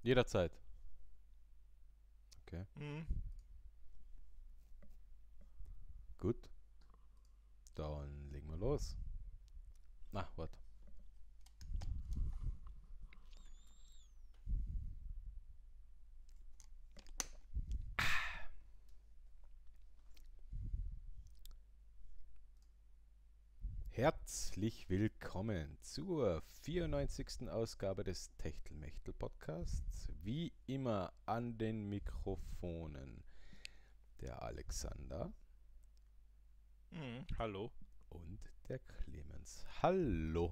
Jederzeit. Okay, Mhm. gut. Dann legen wir los. Na, warte. Herzlich willkommen zur 94. Ausgabe des Techtelmechtel Podcasts. Wie immer an den Mikrofonen der Alexander Mhm. Hallo. und der Clemens. Hallo.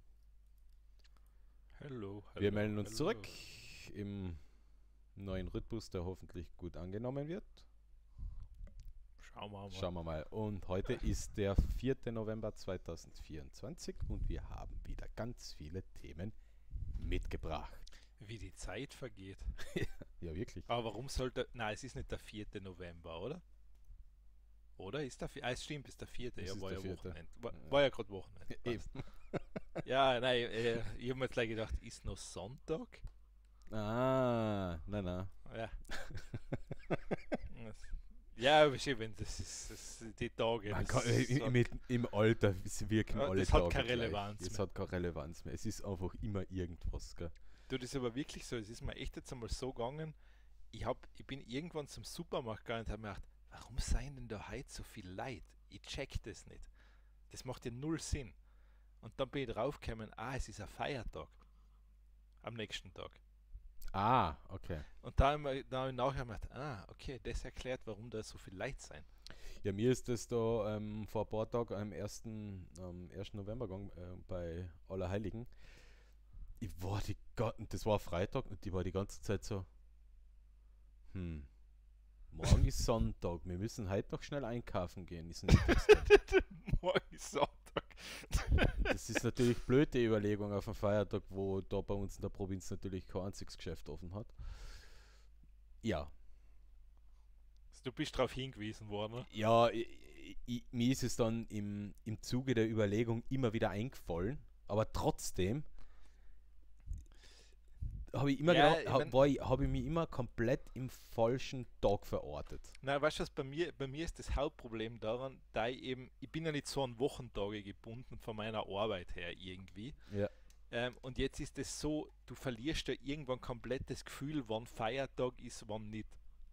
Hallo, Wir hallo, melden uns zurück hallo. im neuen Rhythmus, der hoffentlich gut angenommen wird. Schauen wir mal. Schauen wir mal. Und heute ist der 4. November 2024 und wir haben wieder ganz viele Themen mitgebracht. Wie die Zeit vergeht. Ja, wirklich. Aber warum sollte. Nein, es ist nicht der 4. November, oder? Oder ist der 4. Ah, es stimmt, ist der 4. Es Ja, ist war der ja vierte. Wochenende. War ja gerade Wochenende. Eben. Passt. Ja, nein, ich habe mir jetzt gleich gedacht, ist noch Sonntag? Ah, nein, nein. Ja. Ja, aber schön, wenn die Tage, Man kann, das hat, im Alter wirken alle das hat Tage keine gleich. Relevanz Es mehr. hat keine Relevanz mehr. Es ist einfach immer irgendwas. Gell? Du, das ist aber wirklich so. Es ist mir echt jetzt einmal so gegangen. Ich bin irgendwann zum Supermarkt gegangen und habe mir gedacht, warum seien denn da heute so viel Leute? Ich check das nicht. Das macht ja null Sinn. Und dann bin ich draufgekommen, es ist ein Feiertag am nächsten Tag. Ah, okay. Und da hab ich nachher gedacht, okay, das erklärt, warum da so viel Leute sein. Ja, mir ist das da vor ein paar Tagen am 1. November gegangen, bei Allerheiligen. Das war Freitag und die war die ganze Zeit so, hm, morgen ist Sonntag, wir müssen heute noch schnell einkaufen gehen, ist nicht das dann. Morgen ist Sonntag. Das ist natürlich blöde Überlegung auf einen Feiertag, wo da bei uns in der Provinz natürlich kein einziges Geschäft offen hat. Ja, Du bist darauf hingewiesen worden. ja, mir ist es dann im Zuge der Überlegung immer wieder eingefallen, aber trotzdem habe ich immer Ja, gedacht, ich mein, habe ich mich immer komplett im falschen Tag verortet. na, weißt du was, bei mir ist das Hauptproblem daran, ich bin ja nicht so an Wochentage gebunden von meiner Arbeit her irgendwie. Ja. Und jetzt ist es so, du verlierst ja irgendwann komplett das Gefühl, wann Feiertag ist, wann nicht.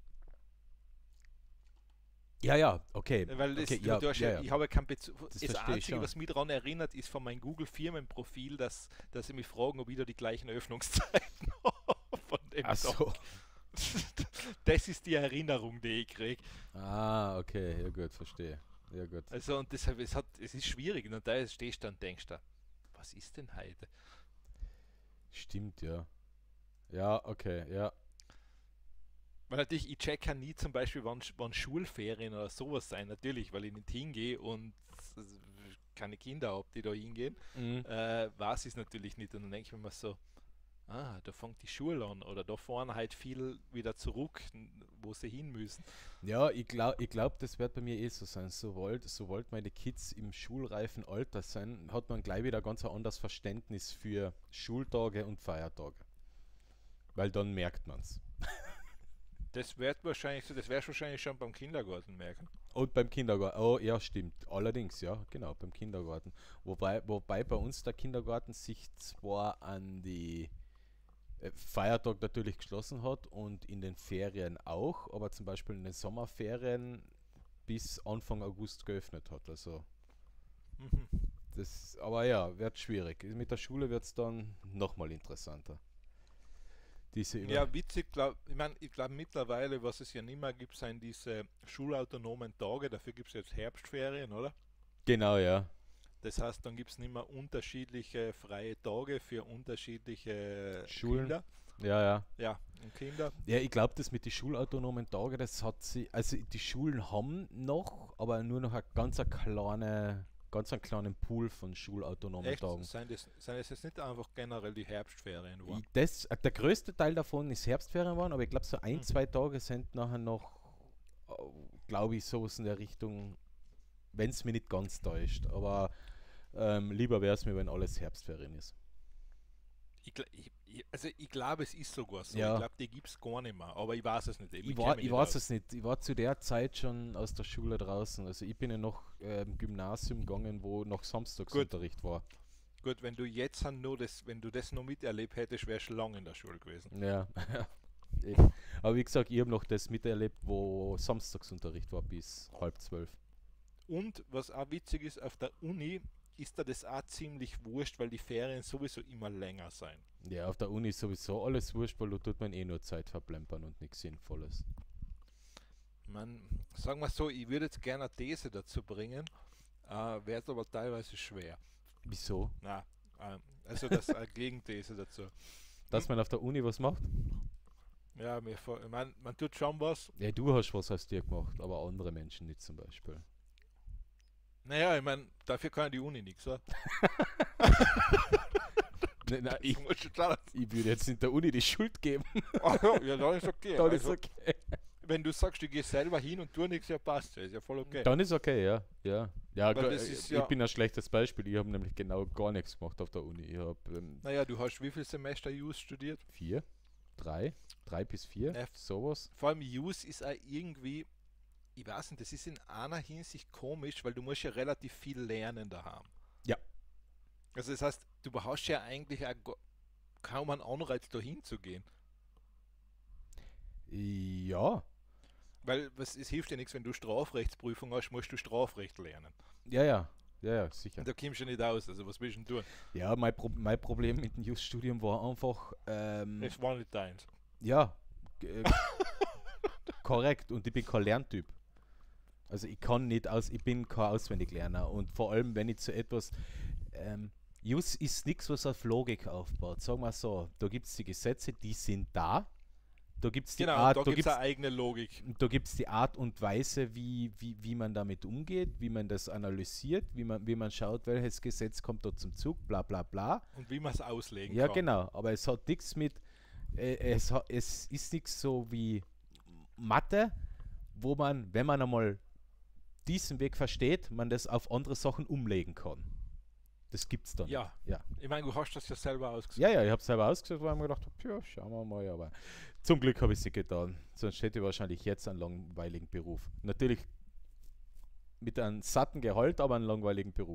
Ja, ja, okay. Weil Okay, du ja, hast ja, ja, ja. ich habe ja kein Bezug. Das Das verstehe ich Einzige, schon. was mich daran erinnert, ist von meinem Google-Firmenprofil, dass sie mich fragen, ob ich da die gleichen Öffnungszeiten habe von dem Ach Tag. so. Das ist die Erinnerung, die ich kriege. Ah, okay, ja gut, verstehe. Ja gut. Also und deshalb, es ist schwierig. Und da stehst du dann und denkst du, was ist denn heute? Stimmt, ja. Ja, okay, ja. Weil natürlich, ich check ja nie zum Beispiel, wann Schulferien oder sowas sein. Natürlich, weil ich nicht hingehe und keine Kinder habe, die da hingehen. Mhm. Weiß ich es natürlich nicht. Und dann denke ich mir immer so, da fängt die Schule an. Oder da fahren halt viel wieder zurück, wo sie hin müssen. Ja, ich glaub, das wird bei mir eh so sein. Sobald meine Kids im schulreifen Alter sind, hat man gleich wieder ganz ein anderes Verständnis für Schultage und Feiertage. Weil dann merkt man's. Das wird wahrscheinlich so, das wirst du wahrscheinlich schon beim Kindergarten merken. Und beim Kindergarten, oh ja, stimmt. Allerdings, ja, genau, beim Kindergarten. Wobei bei uns der Kindergarten sich zwar an die Feiertag natürlich geschlossen hat und in den Ferien auch, aber zum Beispiel in den Sommerferien bis Anfang August geöffnet hat. Also Mhm. das, aber ja, wird schwierig. Mit der Schule wird es dann nochmal interessanter. Diese über. Ja, witzig, ich glaube mittlerweile, was es ja nicht mehr gibt, sind diese schulautonomen Tage, dafür gibt es jetzt Herbstferien, oder? Genau, ja. Das heißt, dann gibt es nicht mehr unterschiedliche freie Tage für unterschiedliche Schulen. Kinder. Ja, ja. Ja, und Kinder. Ja, ich glaube, das mit den schulautonomen Tagen, das hat sie, also die Schulen haben noch, aber nur noch ganz einen kleinen Pool von schulautonomen Echt, Tagen. sind das jetzt nicht einfach generell die Herbstferien waren? Der größte Teil davon ist Herbstferien waren, aber ich glaube, so ein, Mhm. zwei Tage sind nachher noch, glaube ich, sowas in der Richtung, wenn es mich nicht ganz täuscht. Aber lieber wäre es mir, wenn alles Herbstferien ist. Ich Also ich glaube, es ist sogar so. Ja. Ich glaube, die gibt es gar nicht mehr, aber ich weiß es nicht. Ich, kenn war, mich ich nicht weiß aus. es nicht. Ich war zu der Zeit schon aus der Schule draußen. Also ich bin ja noch im Gymnasium gegangen, wo noch Gut, Samstagsunterricht war. gut, wenn du jetzt nur das, wenn du das noch miterlebt hättest, wärst du lange in der Schule gewesen. Ja, eben. Aber wie gesagt, ich habe noch das miterlebt, wo Samstagsunterricht war bis 11:30. Und was auch witzig ist, auf der Uni ist da das auch ziemlich wurscht, weil die Ferien sowieso immer länger sein. Ja, auf der Uni ist sowieso alles wurscht, weil da tut man eh nur Zeit verplempern und nichts Sinnvolles. Man, sagen wir so, ich würde jetzt gerne eine These dazu bringen, wäre aber teilweise schwer. Wieso? Na, also das eine Gegenthese dazu. Dass man auf der Uni was macht? Ja, man tut schon was. Ja, du hast was aus dir gemacht, aber andere Menschen nicht zum Beispiel. Naja, ich meine, dafür kann die Uni nichts, oder? Nein, ich, Du musst schon schauen. ich würde jetzt nicht der Uni die Schuld geben. Ja, dann ist okay. Dann ist Also, okay. wenn du sagst, du gehst selber hin und tu nichts, ja passt, ja, ist ja voll okay. Dann ist okay, ja. Ja, ja, Weil das ist ich ja- bin ein schlechtes Beispiel. Ich habe nämlich genau gar nichts gemacht auf der Uni. Ich habe Naja, du hast wie viel Semester Use studiert? 4, 3 bis 4, Ja. sowas. Vor allem Use ist auch irgendwie, ich weiß nicht, das ist in einer Hinsicht komisch, weil du musst ja relativ viel lernen daheim. Ja. Also das heißt, du hast ja eigentlich auch kaum einen Anreiz, da hinzugehen. Ja, Weil es hilft dir nichts, wenn du Strafrechtsprüfung hast, musst du Strafrecht lernen. ja, sicher. Und da kommst du nicht aus, also was willst du denn tun? Ja, mein Problem mit dem Just-Studium war einfach, Das war nicht deins. ja, äh, korrekt. Und ich bin kein Lerntyp. Also ich bin kein Auswendiglerner. Und vor allem, wenn ich zu etwas, Just ist nichts, was auf Logik aufbaut. Sagen wir so, da gibt es die Gesetze, die sind da. Da gibt es die Genau, Art, da da gibt es gibt's eine eigene Logik. da gibt's die Art und Weise, wie man damit umgeht, wie man das analysiert, wie man schaut, welches Gesetz kommt da zum Zug, bla bla bla. Und wie man es auslegen Ja, kann. genau, aber es hat nichts mit, es ist nichts so wie Mathe, wo man, wenn man einmal diesen Weg versteht, man das auf andere Sachen umlegen kann. Das gibt's dann. Ja. Ja. Ich meine, du hast das ja selber ausgesucht. Ja, ich habe selber ausgesucht, weil ich mir gedacht habe, ja, schauen wir mal, aber zum Glück habe ich es getan. Sonst hätte ich wahrscheinlich jetzt einen langweiligen Beruf. Natürlich mit einem satten Gehalt, aber einen langweiligen Beruf.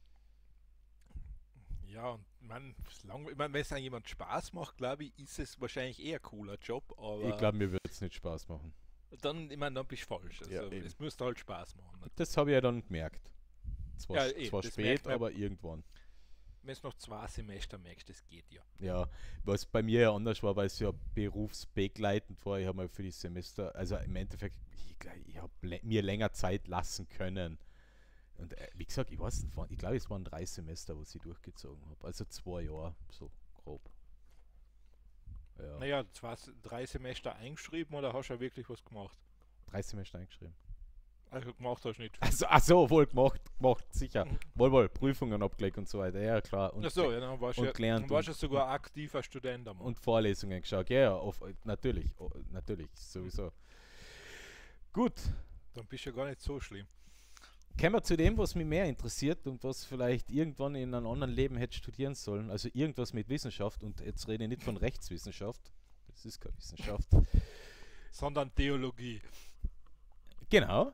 Ja, und ich mein, wenn es an jemand Spaß macht, glaube ich, ist es wahrscheinlich eher ein cooler Job, aber Ich glaube, mir wird es nicht Spaß machen. dann, ich meine, dann bist du falsch. Also, Ja, eben. es müsste halt Spaß machen. Ne? Das habe ich ja dann gemerkt. Zwar, Ja, eh, zwar das spät, merkt man. aber irgendwann. Wenn es noch 2 Semester merkst, das geht ja. Ja, was bei mir ja anders war, weil es ja berufsbegleitend war. Ich habe mal für die Semester, also im Endeffekt, ich habe mir länger Zeit lassen können. Und wie gesagt, ich weiß nicht, ich glaube, es waren 3 Semester, wo ich durchgezogen habe. Also 2 Jahre, so grob. Ja, Naja, 3 Semester eingeschrieben oder hast du ja wirklich was gemacht? 3 Semester eingeschrieben. Also gemacht hast du nicht. Achso, wohl gemacht, sicher. Mhm. Wohl, Prüfungen abgelegt und so weiter. Ja, klar. Und, Achso, ja, dann warst du und ja, gelernt dann warst und- du sogar aktiver Student am und Vorlesungen geschaut. Ja, natürlich, natürlich, sowieso. Gut, Dann bist du ja gar nicht so schlimm. kommen wir zu dem, was mich mehr interessiert und was vielleicht irgendwann in einem anderen Leben hätte studieren sollen. Also irgendwas mit Wissenschaft. Und jetzt rede ich nicht von Rechtswissenschaft. Das ist keine Wissenschaft. Sondern Theologie. Genau.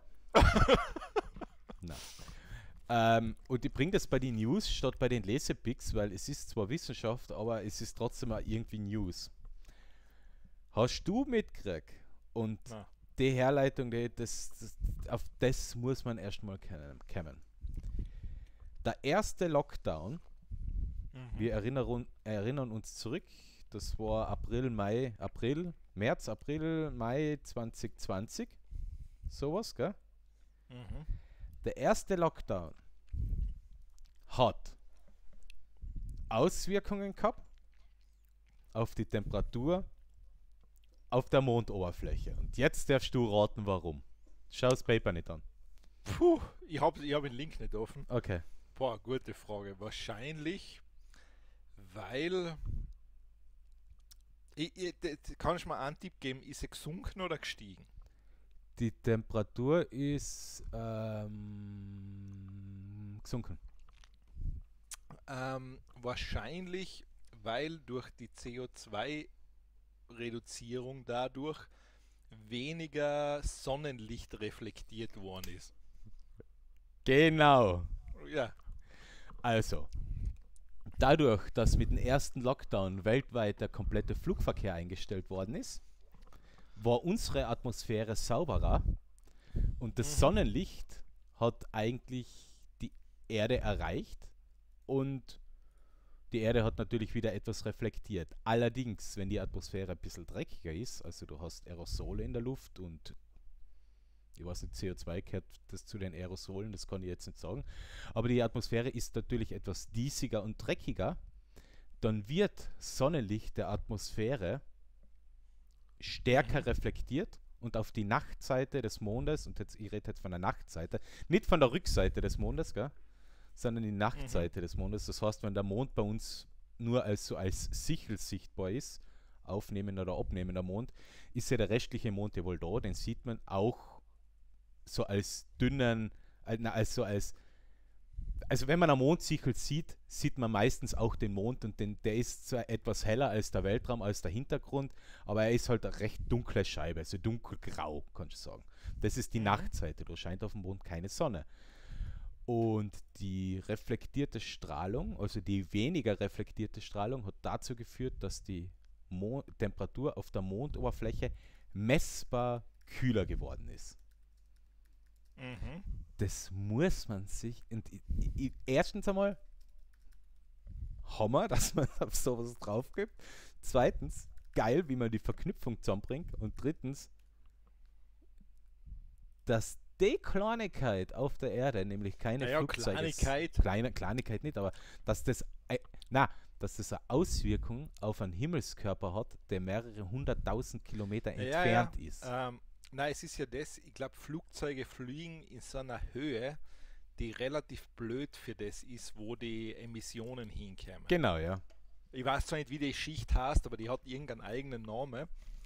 Nein. Und ich bringe das bei den News statt bei den Lesepicks, weil es ist zwar Wissenschaft, aber es ist trotzdem auch irgendwie News. Hast du mitgekriegt? Und Na. die Herleitung, auf das muss man erstmal kommen. Der erste Lockdown, Mhm. wir erinnern uns zurück, das war März, April, Mai 2020. Sowas, gell? Mhm. Der erste Lockdown hat Auswirkungen gehabt auf die Temperatur auf der Mondoberfläche. Und jetzt darfst du raten, warum. Schau das Paper nicht an. Puh, ich hab den Link nicht offen. Okay. Boah, gute Frage. Wahrscheinlich, weil. Kann ich mal einen Tipp geben? Ist er gesunken oder gestiegen? Die Temperatur ist gesunken. Wahrscheinlich, weil durch die CO2-Reduzierung dadurch weniger Sonnenlicht reflektiert worden ist. Genau. Ja. Also, dadurch, dass mit dem ersten Lockdown weltweit der komplette Flugverkehr eingestellt worden ist, war unsere Atmosphäre sauberer und das Mhm. Sonnenlicht hat eigentlich die Erde erreicht und die Erde hat natürlich wieder etwas reflektiert. Allerdings, wenn die Atmosphäre ein bisschen dreckiger ist, also du hast Aerosole in der Luft und ich weiß nicht, CO2 gehört das zu den Aerosolen, das kann ich jetzt nicht sagen, aber die Atmosphäre ist natürlich etwas diesiger und dreckiger, dann wird Sonnenlicht der Atmosphäre stärker Mhm. reflektiert und auf die Nachtseite des Mondes, und jetzt, ich rede jetzt von der Nachtseite, nicht von der Rückseite des Mondes, gell, sondern die Mhm. Nachtseite des Mondes. Das heißt, wenn der Mond bei uns nur als so als Sichel sichtbar ist, aufnehmender oder abnehmender Mond, ist ja der restliche Mond ja wohl da, den sieht man auch so als dünnen, also als also wenn man einen Mondsichel sieht, sieht man meistens auch den Mond und der ist zwar etwas heller als der Weltraum, als der Hintergrund, aber er ist halt eine recht dunkle Scheibe, also dunkelgrau, kannst du sagen. Das ist die Mhm. Nachtseite, da scheint auf dem Mond keine Sonne. Und die reflektierte Strahlung, also die weniger reflektierte Strahlung, hat dazu geführt, dass die Temperatur auf der Mondoberfläche messbar kühler geworden ist. Mhm. Das muss man sich. Erstens einmal Hammer, dass man auf sowas drauf gibt. Zweitens, geil, wie man die Verknüpfung zusammenbringt. Und drittens, dass die Kleinigkeit auf der Erde, nämlich keine Naja, Flugzeuge, Kleinigkeit. Kleinigkeit nicht, aber dass das, na, dass das eine Auswirkung auf einen Himmelskörper hat, der mehrere hunderttausend Kilometer Ja, ja. entfernt ist. Nein, es ist ja das, ich glaube, Flugzeuge fliegen in so einer Höhe, die relativ blöd für das ist, wo die Emissionen hinkommen. Genau, ja. Ich weiß zwar nicht, wie die Schicht heißt, aber die hat irgendeinen eigenen Namen.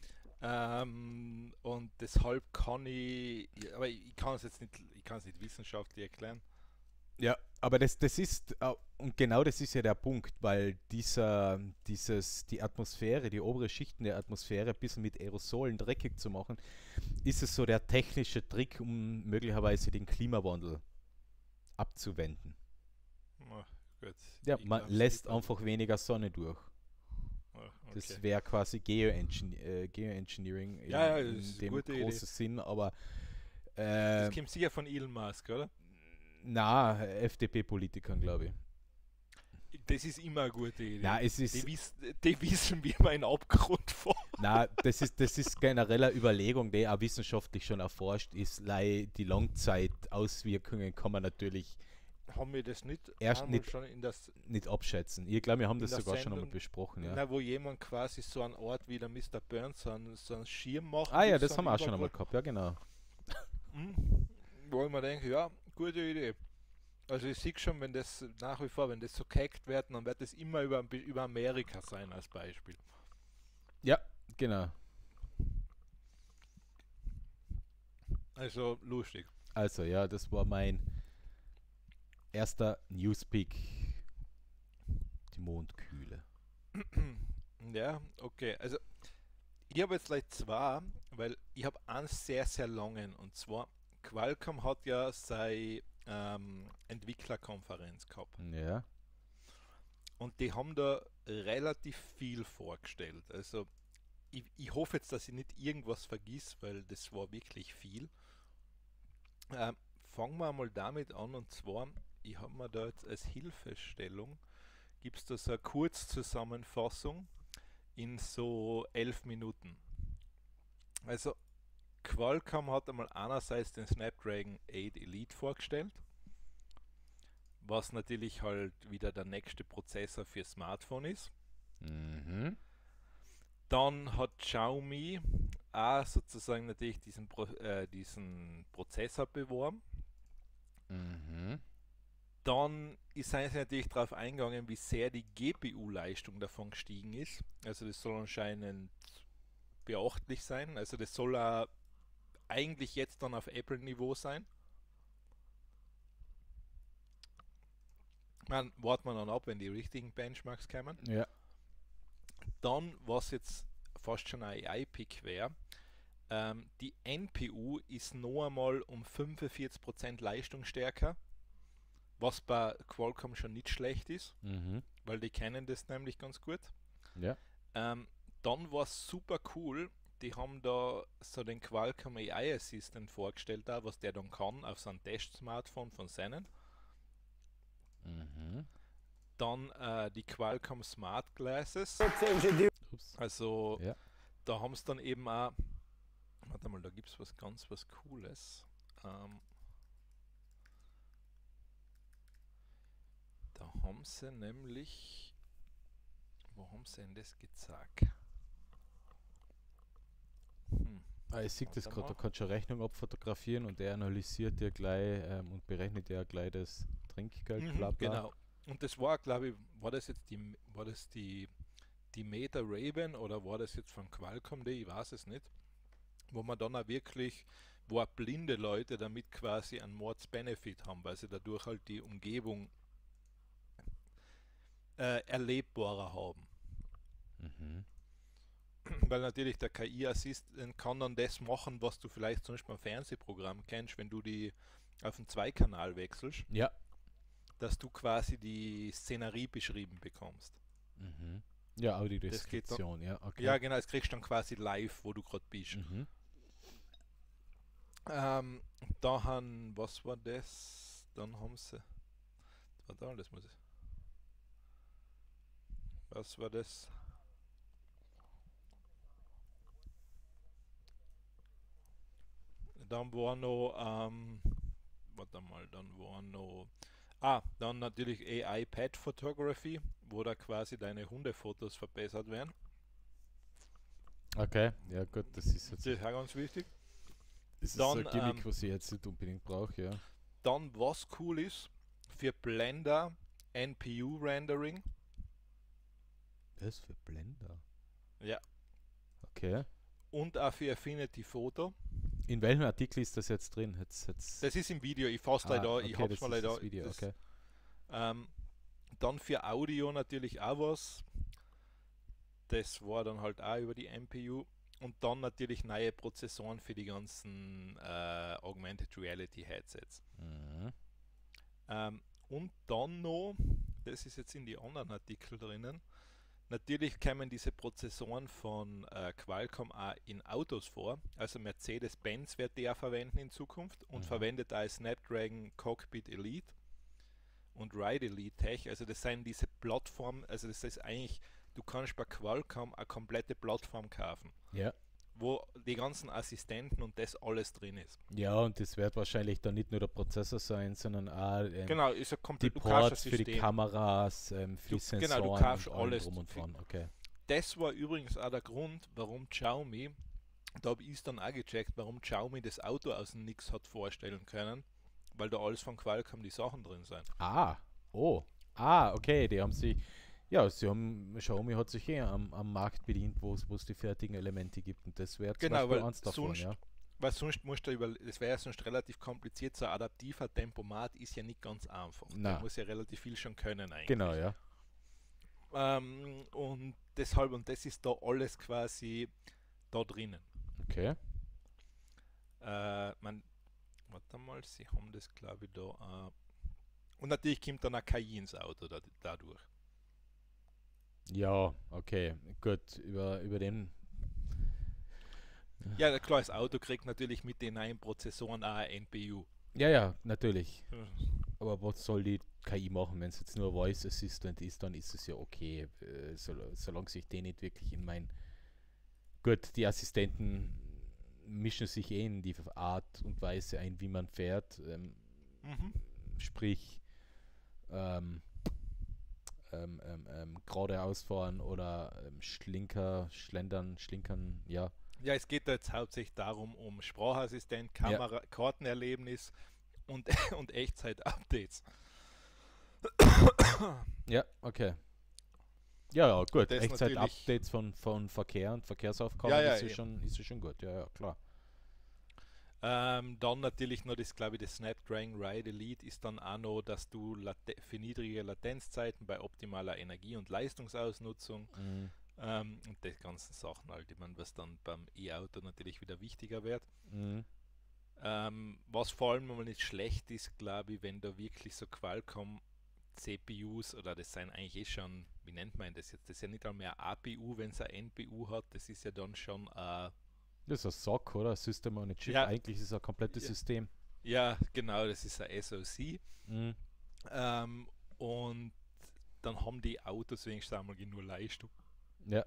Und deshalb kann ich, aber ich kann es jetzt nicht, ich kann es nicht wissenschaftlich erklären. Ja, aber das ist, und genau das ist ja der Punkt, weil die Atmosphäre, die obere Schichten der Atmosphäre ein bisschen mit Aerosolen dreckig zu machen, ist es so der technische Trick, um möglicherweise den Klimawandel abzuwenden. Oh, gut, Ja, ich man glaube es lässt nicht, aber einfach weniger Sonne durch. okay. Das wäre quasi Geoengineering Ja, ja, das in ist eine dem gute Idee. großen Sinn, aber Das äh, kommt sicher von Elon Musk, oder? na, FDP-Politikern, glaube ich. Das ist immer eine gute Idee. Na, es ist, Die wissen, wie man in den Abgrund fährt. na, das ist generell eine Überlegung, die auch wissenschaftlich schon erforscht ist. Die Langzeitauswirkungen kann man natürlich Haben wir das nicht erst einmal schon in, das, nicht abschätzen. Ich glaube, wir haben in das der sogar schon einmal Sendung, besprochen, ja. na, wo jemand quasi so einen Ort wie der Mr. Burns so einen Schirm machen Ah will, ja, so das haben einen wir auch schon einmal Übergrund, gehabt, ja genau. wo ich mir denke, ja, gute Idee. Also ich sehe schon, wenn das nach wie vor, wenn das so gehackt wird, dann wird das immer über Amerika sein als Beispiel. Ja, genau. Also lustig. Also ja, das war mein erster Newspeak, die Mondkühle. Ja, okay. Also ich habe jetzt gleich zwei, weil ich habe einen sehr, sehr langen. Und zwar, Qualcomm hat ja seine Entwicklerkonferenz gehabt. Ja. Und die haben da relativ viel vorgestellt. Also ich hoffe jetzt, dass ich nicht irgendwas vergiss, weil das war wirklich viel. Fangen wir mal damit an, und zwar, ich habe mir da jetzt als Hilfestellung, gibt es da so eine Kurzzusammenfassung in so 11 Minuten. Also Qualcomm hat einmal einerseits den Snapdragon 8 Elite vorgestellt, was natürlich halt wieder der nächste Prozessor für Smartphone ist. Mhm. Dann hat Xiaomi auch sozusagen natürlich diesen Prozessor beworben. Mhm. Dann sind sie natürlich darauf eingegangen, wie sehr die GPU-Leistung davon gestiegen ist. Also das soll anscheinend beachtlich sein. Also das soll auch eigentlich jetzt dann auf Apple-Niveau sein. Man warten wir dann ab, wenn die richtigen Benchmarks kommen. Ja. Dann, was jetzt fast schon ein AI-Pick wäre, die NPU ist noch einmal um 45% leistungsstärker, was bei Qualcomm schon nicht schlecht ist, Mhm. weil die kennen das nämlich ganz gut. Ja. Dann war es super cool, die haben da so den Qualcomm AI Assistant vorgestellt, da, was der dann kann auf so einem Test-Smartphone von seinen. Mhm. Dann die Qualcomm Smart Glasses. Ups. Also Ja. da haben sie dann eben auch, warte mal, da gibt es was Cooles. Da haben sie nämlich, wo haben sie denn das gezeigt? Ich sehe das Warte gerade, da mal. kannst du eine Rechnung abfotografieren und der analysiert dir gleich und berechnet dir gleich das Trinkgeld, bla bla. Genau. Und das war, glaube ich, war das die Meta Raven oder war das jetzt von Qualcomm, ich weiß es nicht, wo man dann auch wirklich, wo auch blinde Leute damit quasi einen Mords-Benefit haben, weil sie dadurch halt die Umgebung erlebbarer haben. Mhm. Weil natürlich der KI-Assistent kann dann das machen, was du vielleicht zum Beispiel beim Fernsehprogramm kennst, wenn du die auf den Zweikanal wechselst, Ja. dass du quasi die Szenerie beschrieben bekommst. Mhm. Ja, Das geht dann, Audiodeskription, ja, okay. ja genau, das kriegst du dann quasi live, wo du gerade bist. Mhm. Da haben, was war das? Dann haben sie, warte, das muss ich, was war das? Dann war noch, warte mal, dann war noch, dann natürlich AI Pet Photography, wo da quasi deine Hundefotos verbessert werden. Okay, ja gut, das ist Das jetzt ist auch ganz wichtig. das ist so Dann, ein Gimmick, was ich jetzt nicht unbedingt brauche, ja. dann was cool ist, für Blender NPU Rendering. Was für Blender? Ja. Okay. Und auch für Affinity Photo. In welchem Artikel ist das jetzt drin? Das ist im Video, ich fasse da, ich okay, hab's das mal ist da. das Video, okay. Dann für Audio natürlich auch was. Das war dann halt auch über die NPU. Und dann natürlich neue Prozessoren für die ganzen Augmented Reality Headsets. Mhm. Und dann noch, das ist jetzt in die anderen Artikel drinnen, natürlich kämen diese Prozessoren von Qualcomm auch in Autos vor. Also Mercedes-Benz wird der verwenden in Zukunft und verwendet auch Snapdragon Cockpit Elite und Ride Elite Tech. Also das sind diese Plattformen, also das ist eigentlich, du kannst bei Qualcomm eine komplette Plattform kaufen, Ja. wo die ganzen Assistenten und das alles drin ist. Ja, und das wird wahrscheinlich dann nicht nur der Prozessor sein, sondern auch Genau, ist ja die komplett, du kaufst ein Ports für die System. Kameras, für die Genau, Sensoren du kaufst und allem alles. drum und dran. Okay. Das war übrigens auch der Grund, warum Xiaomi, da habe ich es dann auch gecheckt, warum Xiaomi das Auto aus dem Nix hat vorstellen können, weil da alles von Qualcomm die Sachen drin sind. Okay, die haben sich, ja, Xiaomi hat sich am Markt bedient, wo es die fertigen Elemente gibt und das wäre zum Genau, Beispiel weil eins davon, sonst, ja. weil sonst musst du das wäre ja sonst relativ kompliziert, so ein adaptiver Tempomat ist ja nicht ganz einfach. Der Na, muss ja relativ viel schon können eigentlich. genau, ja. Und deshalb, und das ist da alles quasi da drinnen. Okay. Warte mal, sie haben das glaube ich da. Und natürlich kommt dann auch KI ins Auto dadurch. Ja, okay, gut, über den, Ja, klar, das Auto kriegt natürlich mit den neuen Prozessoren auch ein NPU. ja, natürlich. Aber was soll die KI machen, wenn es jetzt nur Voice Assistant ist, dann ist es ja okay, solange sich den nicht wirklich in mein... Gut, die Assistenten mischen sich in die Art und Weise ein, wie man fährt, Mhm. sprich geradeaus fahren oder schlinkern, ja. Ja, es geht da jetzt hauptsächlich darum, um Sprachassistent, Ja. Kamera, Kartenerlebnis und, und Echtzeit-Updates. Ja, okay. Ja, gut. Das Echtzeit-Updates von Verkehr und Verkehrsaufkommen Ja, ja, ist ja eben. schon gut. Ja, klar. Dann natürlich noch das, glaube ich, das Snapdragon Ride Elite ist dann auch noch, dass du für niedrige Latenzzeiten bei optimaler Energie- und Leistungsausnutzung Mhm. Und die ganzen Sachen halt, ich meine, was dann beim E-Auto natürlich wieder wichtiger wird. Mhm. Was vor allem mal nicht schlecht ist, glaube ich, wenn da wirklich so Qualcomm CPUs oder das sind eigentlich eh schon, wie nennt man das jetzt? Das ist ja nicht einmal mehr APU, wenn es ein NPU hat, das ist ja dann schon Das ist ein SoC, oder? System on a Chip. ja, Eigentlich ist es ein komplettes ja, System. ja, genau, das ist ein SoC. Mhm. Und dann haben die Autos wenigstens einmal genug Leistung. Ja.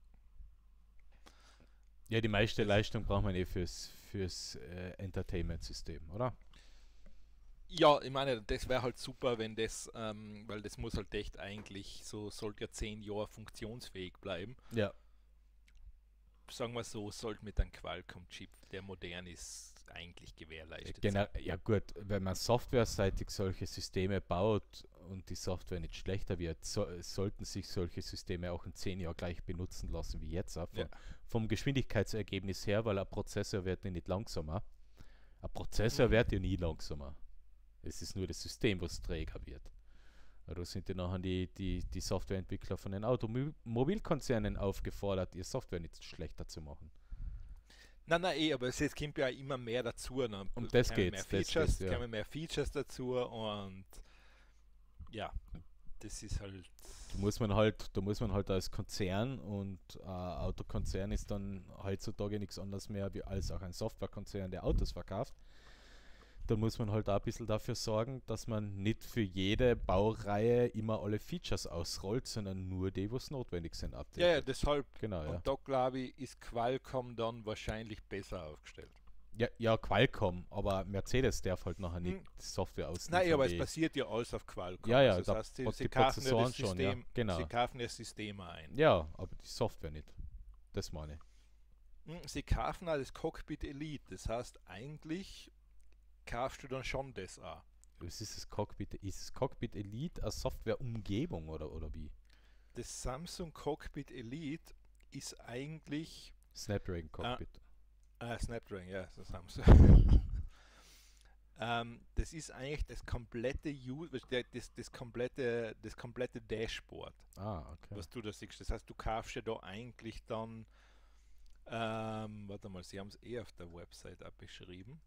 Ja, die meiste Das, Leistung braucht man eh fürs Entertainment-System, oder? ja, ich meine, das wäre halt super, wenn das, weil das muss halt echt eigentlich so, sollte ja 10 Jahre funktionsfähig bleiben. Ja. Sagen wir so, sollte mit einem Qualcomm-Chip, der modern ist, eigentlich gewährleistet sein. Ja gut, wenn man softwareseitig solche Systeme baut und die Software nicht schlechter wird, sollten sich solche Systeme auch in 10 Jahren gleich benutzen lassen wie jetzt. Auch Ja. vom Geschwindigkeitsergebnis her, weil ein Prozessor wird ja nicht langsamer. Ein Prozessor Mhm. wird ja nie langsamer. Es ist nur das System, was träger wird. Da sind ja nachher die Softwareentwickler von den Automobilkonzernen aufgefordert, ihre Software nicht schlechter zu machen. Nein, aber es kommt ja immer mehr dazu. Ne? Um das Kommen geht's, das geht's, ja. kommen mehr Features dazu und ja, das ist halt. Da muss man halt als Konzern und Autokonzern ist dann heutzutage nichts anderes mehr wie als auch ein Softwarekonzern, der Autos verkauft. Da muss man halt auch ein bisschen dafür sorgen, dass man nicht für jede Baureihe immer alle Features ausrollt, sondern nur die, was notwendig sind, Ja, updatet. deshalb. Genau, ja. Und da glaube ich, ist Qualcomm dann wahrscheinlich besser aufgestellt. Ja, Qualcomm, aber Mercedes darf halt nachher nicht Hm. Software Nein, ausliefern. aber es basiert ja alles auf Qualcomm. Ja, ja, Also das heißt, die sie kaufen ja Prozessoren das schon, ja, System, genau. sie kaufen das System ein. Ja, aber die Software nicht. Das meine ich. Sie kaufen auch das Cockpit Elite. Das heißt, eigentlich kaufst du dann schon das auch. Was ist das Cockpit? Ist das Cockpit Elite eine Softwareumgebung oder wie? Das Samsung Cockpit Elite ist eigentlich Snapdragon Cockpit. Snapdragon, ja, das Samsung. Das ist eigentlich das komplette das komplette Dashboard, Okay. was du da siehst. Das heißt, du kaufst ja da eigentlich dann, warte mal, sie haben es eh auf der Website abgeschrieben.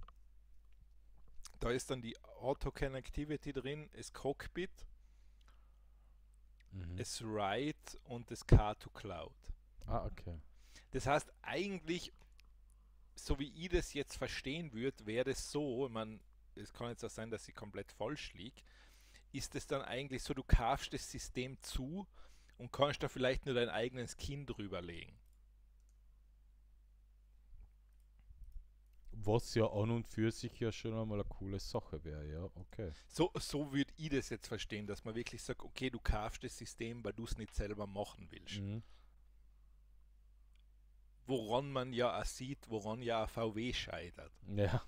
Da ist dann die Auto Connectivity drin, das Cockpit, das Ride und das Car to Cloud. Okay. Das heißt, eigentlich, so wie ich das jetzt verstehen würde, wäre das so, ich meine, es kann jetzt auch sein, dass ich komplett falsch liege, ist es dann eigentlich so, du kaufst das System zu und kannst da vielleicht nur dein eigenes Skin drüber legen. Was ja an und für sich ja schon einmal eine coole Sache wäre, ja, okay. So würde ich das jetzt verstehen, dass man wirklich sagt, okay, du kaufst das System, weil du es nicht selber machen willst. Mhm. Woran man ja auch sieht, woran ja auch VW scheitert. Ja.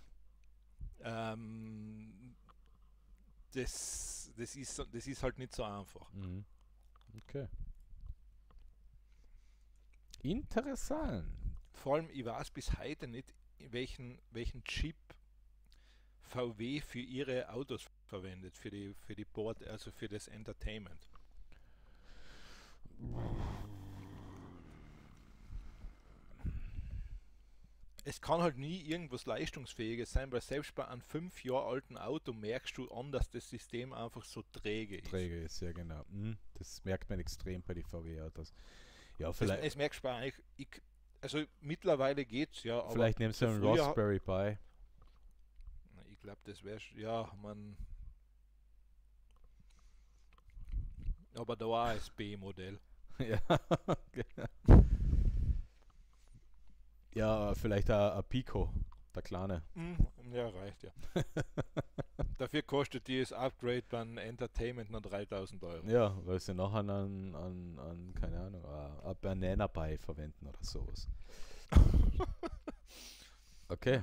Das ist halt nicht so einfach. Mhm. Okay. Interessant. Vor allem, ich weiß bis heute nicht, welchen Chip VW für ihre Autos verwendet, für die Board, also für das Entertainment. Es kann halt nie irgendwas Leistungsfähiges sein, weil selbst bei einem 5 Jahre alten Auto merkst du an, dass das System einfach so träge ist. Träge ist, ja genau. Das merkt man extrem bei den VW-Autos. Ja, vielleicht, Das merkst du bei eigentlich, also mittlerweile geht's ja, aber vielleicht nimmst du einen früher- Raspberry Pi. ich glaube, das wäre, ja, man. Aber da war ein B-Modell. Ja, genau. Ja, vielleicht ein Pico, der kleine. Ja, reicht ja. Dafür kostet dieses Upgrade beim Entertainment noch 3.000 Euro. Ja, weil sie nachher keine Ahnung, ein Banana Pie verwenden oder sowas. Okay.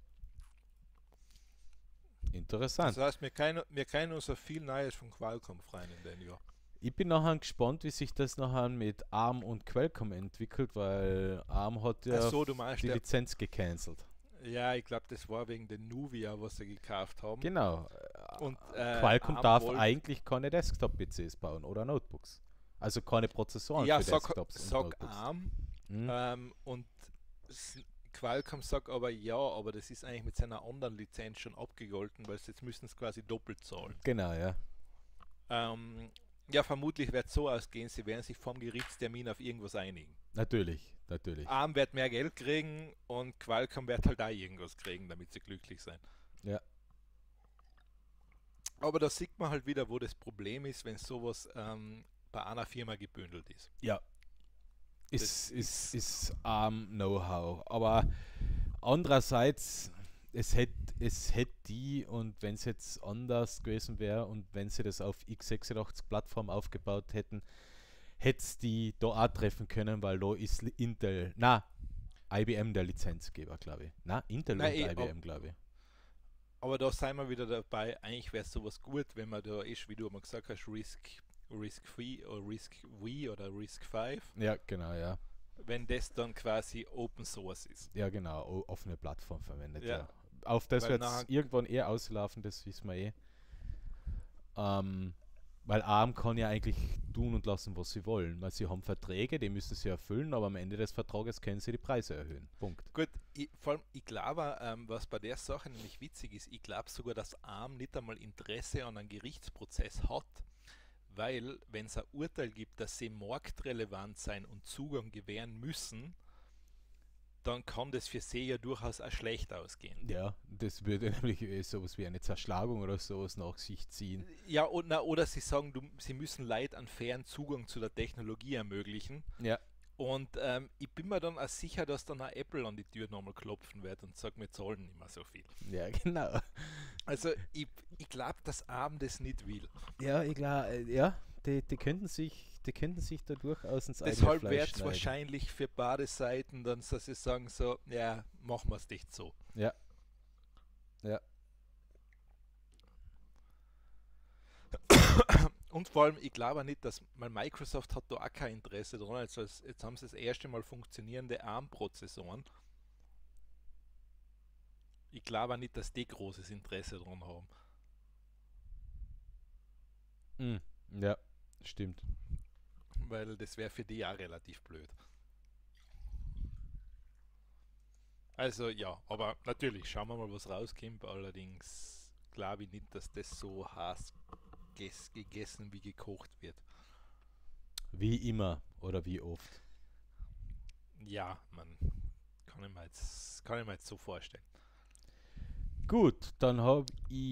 Interessant. Das heißt, wir können uns auf viel Neues von Qualcomm freuen in dem Jahr. Ich bin nachher gespannt, wie sich das nachher mit ARM und Qualcomm entwickelt, weil ARM hat ja Ach so, du meinst, die Lizenz gecancelt. ja, ich glaube, das war wegen der Nuvia, was sie gekauft haben. Genau. Und Qualcomm ARM darf wollte- eigentlich keine Desktop-PCs bauen oder Notebooks. Also keine Prozessoren Ja, für Desktops und sag Notebooks. ARM. Hm? Und Qualcomm sagt aber ja, aber das ist eigentlich mit seiner anderen Lizenz schon abgegolten, weil jetzt müssen es quasi doppelt zahlen. Genau, ja. Ähm, ja, vermutlich wird es so ausgehen, sie werden sich vom Gerichtstermin auf irgendwas einigen. Natürlich, natürlich. ARM wird mehr Geld kriegen und Qualcomm wird halt da irgendwas kriegen, damit sie glücklich sein. Ja. Aber da sieht man halt wieder, wo das Problem ist, wenn sowas bei einer Firma gebündelt ist. Ja. Das Ist Know-how. Aber andererseits, es hätte die, und wenn es jetzt anders gewesen wäre und wenn sie das auf x86-Plattform aufgebaut hätten, hätte es die da auch treffen können, weil da ist Intel, IBM der Lizenzgeber, glaube ich. Intel Nein, und IBM, glaube ich. aber da sind wir wieder dabei, eigentlich wäre es sowas gut, wenn man da ist, wie du immer gesagt hast, Risk Free oder Risk V oder Risk 5, Ja, genau, ja. wenn das dann quasi Open Source ist. Ja, genau, offene Plattform verwendet, Ja, ja. Auf das weil wird nachher, es irgendwann eher auslaufen, das wissen wir eh. Weil ARM kann ja eigentlich tun und lassen, was sie wollen. Weil sie haben Verträge, die müssen sie erfüllen, aber am Ende des Vertrages können sie die Preise erhöhen. Punkt. gut, vor allem, ich glaube, was bei der Sache nämlich witzig ist, ich glaube sogar, dass ARM nicht einmal Interesse an einem Gerichtsprozess hat, weil, wenn es ein Urteil gibt, dass sie marktrelevant sein und Zugang gewähren müssen, dann kann das für sie ja durchaus auch schlecht ausgehen. Ja, das würde nämlich sowas wie eine Zerschlagung oder sowas nach sich ziehen. Ja, oder sie sagen, sie müssen Leuten einen fairen Zugang zu der Technologie ermöglichen. Ja, Und ich bin mir dann auch sicher, dass dann auch Apple an die Tür nochmal klopfen wird und sagt, wir zahlen nicht mehr so viel. ja, genau. Also ich glaube, dass ARM das nicht will. Ja, ich glaube, ja, die könnten sich da durchaus ins eigene Deshalb Fleisch wird es schneiden. wahrscheinlich für beide Seiten dann, dass sie sagen so, ja, machen wir es nicht so. Ja, ja, Und vor allem, ich glaube nicht, dass, weil Microsoft hat da auch kein Interesse dran, also jetzt haben sie das erste Mal funktionierende ARM-Prozessoren. Ich glaube auch nicht, dass die großes Interesse dran haben. ja, stimmt. Weil das wäre für die auch relativ blöd. Also ja, aber natürlich, schauen wir mal, was rauskommt. Allerdings glaube ich nicht, dass das so heiß gegessen wie gekocht wird. Wie immer oder wie oft. Ja, man kann ich mir jetzt so vorstellen. Gut, dann habe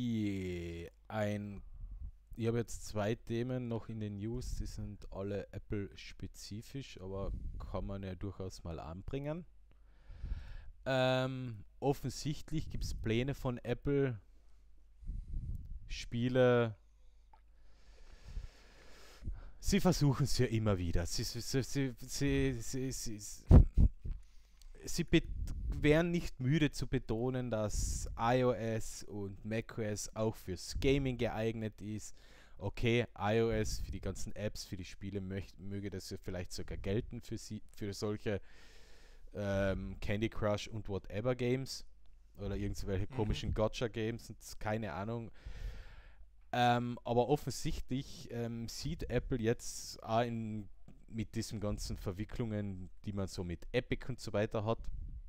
ich habe jetzt zwei Themen noch in den News, die sind alle Apple-spezifisch, aber kann man ja durchaus mal anbringen. Offensichtlich gibt es Pläne von Apple, Spiele. Sie versuchen es ja immer wieder. Sie wären nicht müde zu betonen, dass iOS und macOS auch fürs Gaming geeignet ist. Okay, iOS für die ganzen Apps, für die Spiele möge das ja vielleicht sogar gelten für solche Candy Crush und whatever Games oder irgendwelche komischen Gotcha Games, keine Ahnung. Aber offensichtlich sieht Apple jetzt auch mit diesen ganzen Verwicklungen, die man so mit Epic und so weiter hat,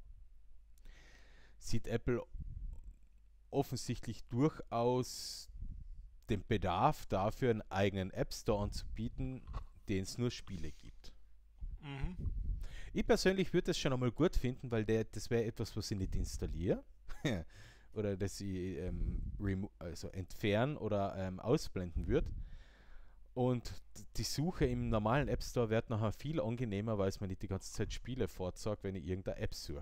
sieht Apple offensichtlich durchaus den Bedarf dafür, einen eigenen App Store anzubieten, den es nur Spiele gibt. Mhm. Ich persönlich würde das schon einmal gut finden, weil das wäre etwas, was ich nicht installiere oder das ich also entfernen oder ausblenden würde. Und die Suche im normalen App Store wird nachher viel angenehmer, weil es mir nicht die ganze Zeit Spiele vorzeigt, wenn ich irgendeine App suche.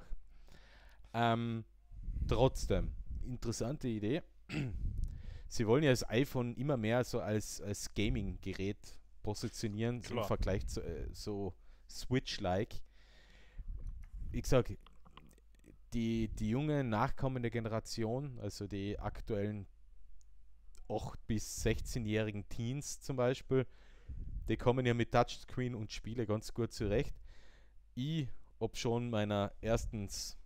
Trotzdem, interessante Idee. Sie wollen ja das iPhone immer mehr so als Gaming-Gerät positionieren, so im Klar. Vergleich zu so Switch-like. Ich sage, die junge nachkommende Generation, also die aktuellen 8- bis 16-jährigen Teens zum Beispiel, die kommen ja mit Touchscreen und Spiele ganz gut zurecht. Ich, ob schon meiner erstens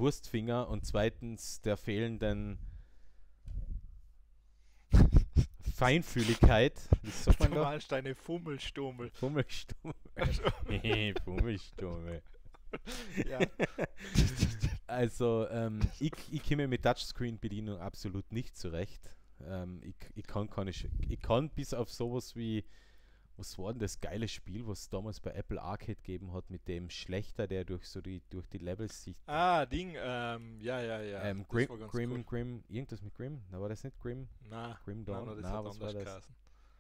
Wurstfinger und zweitens der fehlenden Feinfühligkeit, wie sagt man Du da? meinst deine Fummelstummel. Fummelstummel. Fummelstummel. Ja. Also, ich komme mit Touchscreen-Bedienung absolut nicht zurecht. Ich kann keine, ich kann bis auf sowas wie, was war denn das geile Spiel, was es damals bei Apple Arcade gegeben hat, mit dem Schlechter, der durch die Levels sich. Ding, ja. Das war ganz cool. Grim, irgendwas mit Grim? Na, war das nicht Grim? Grim Dawn? Das Na, hat was war anders das? geheißen.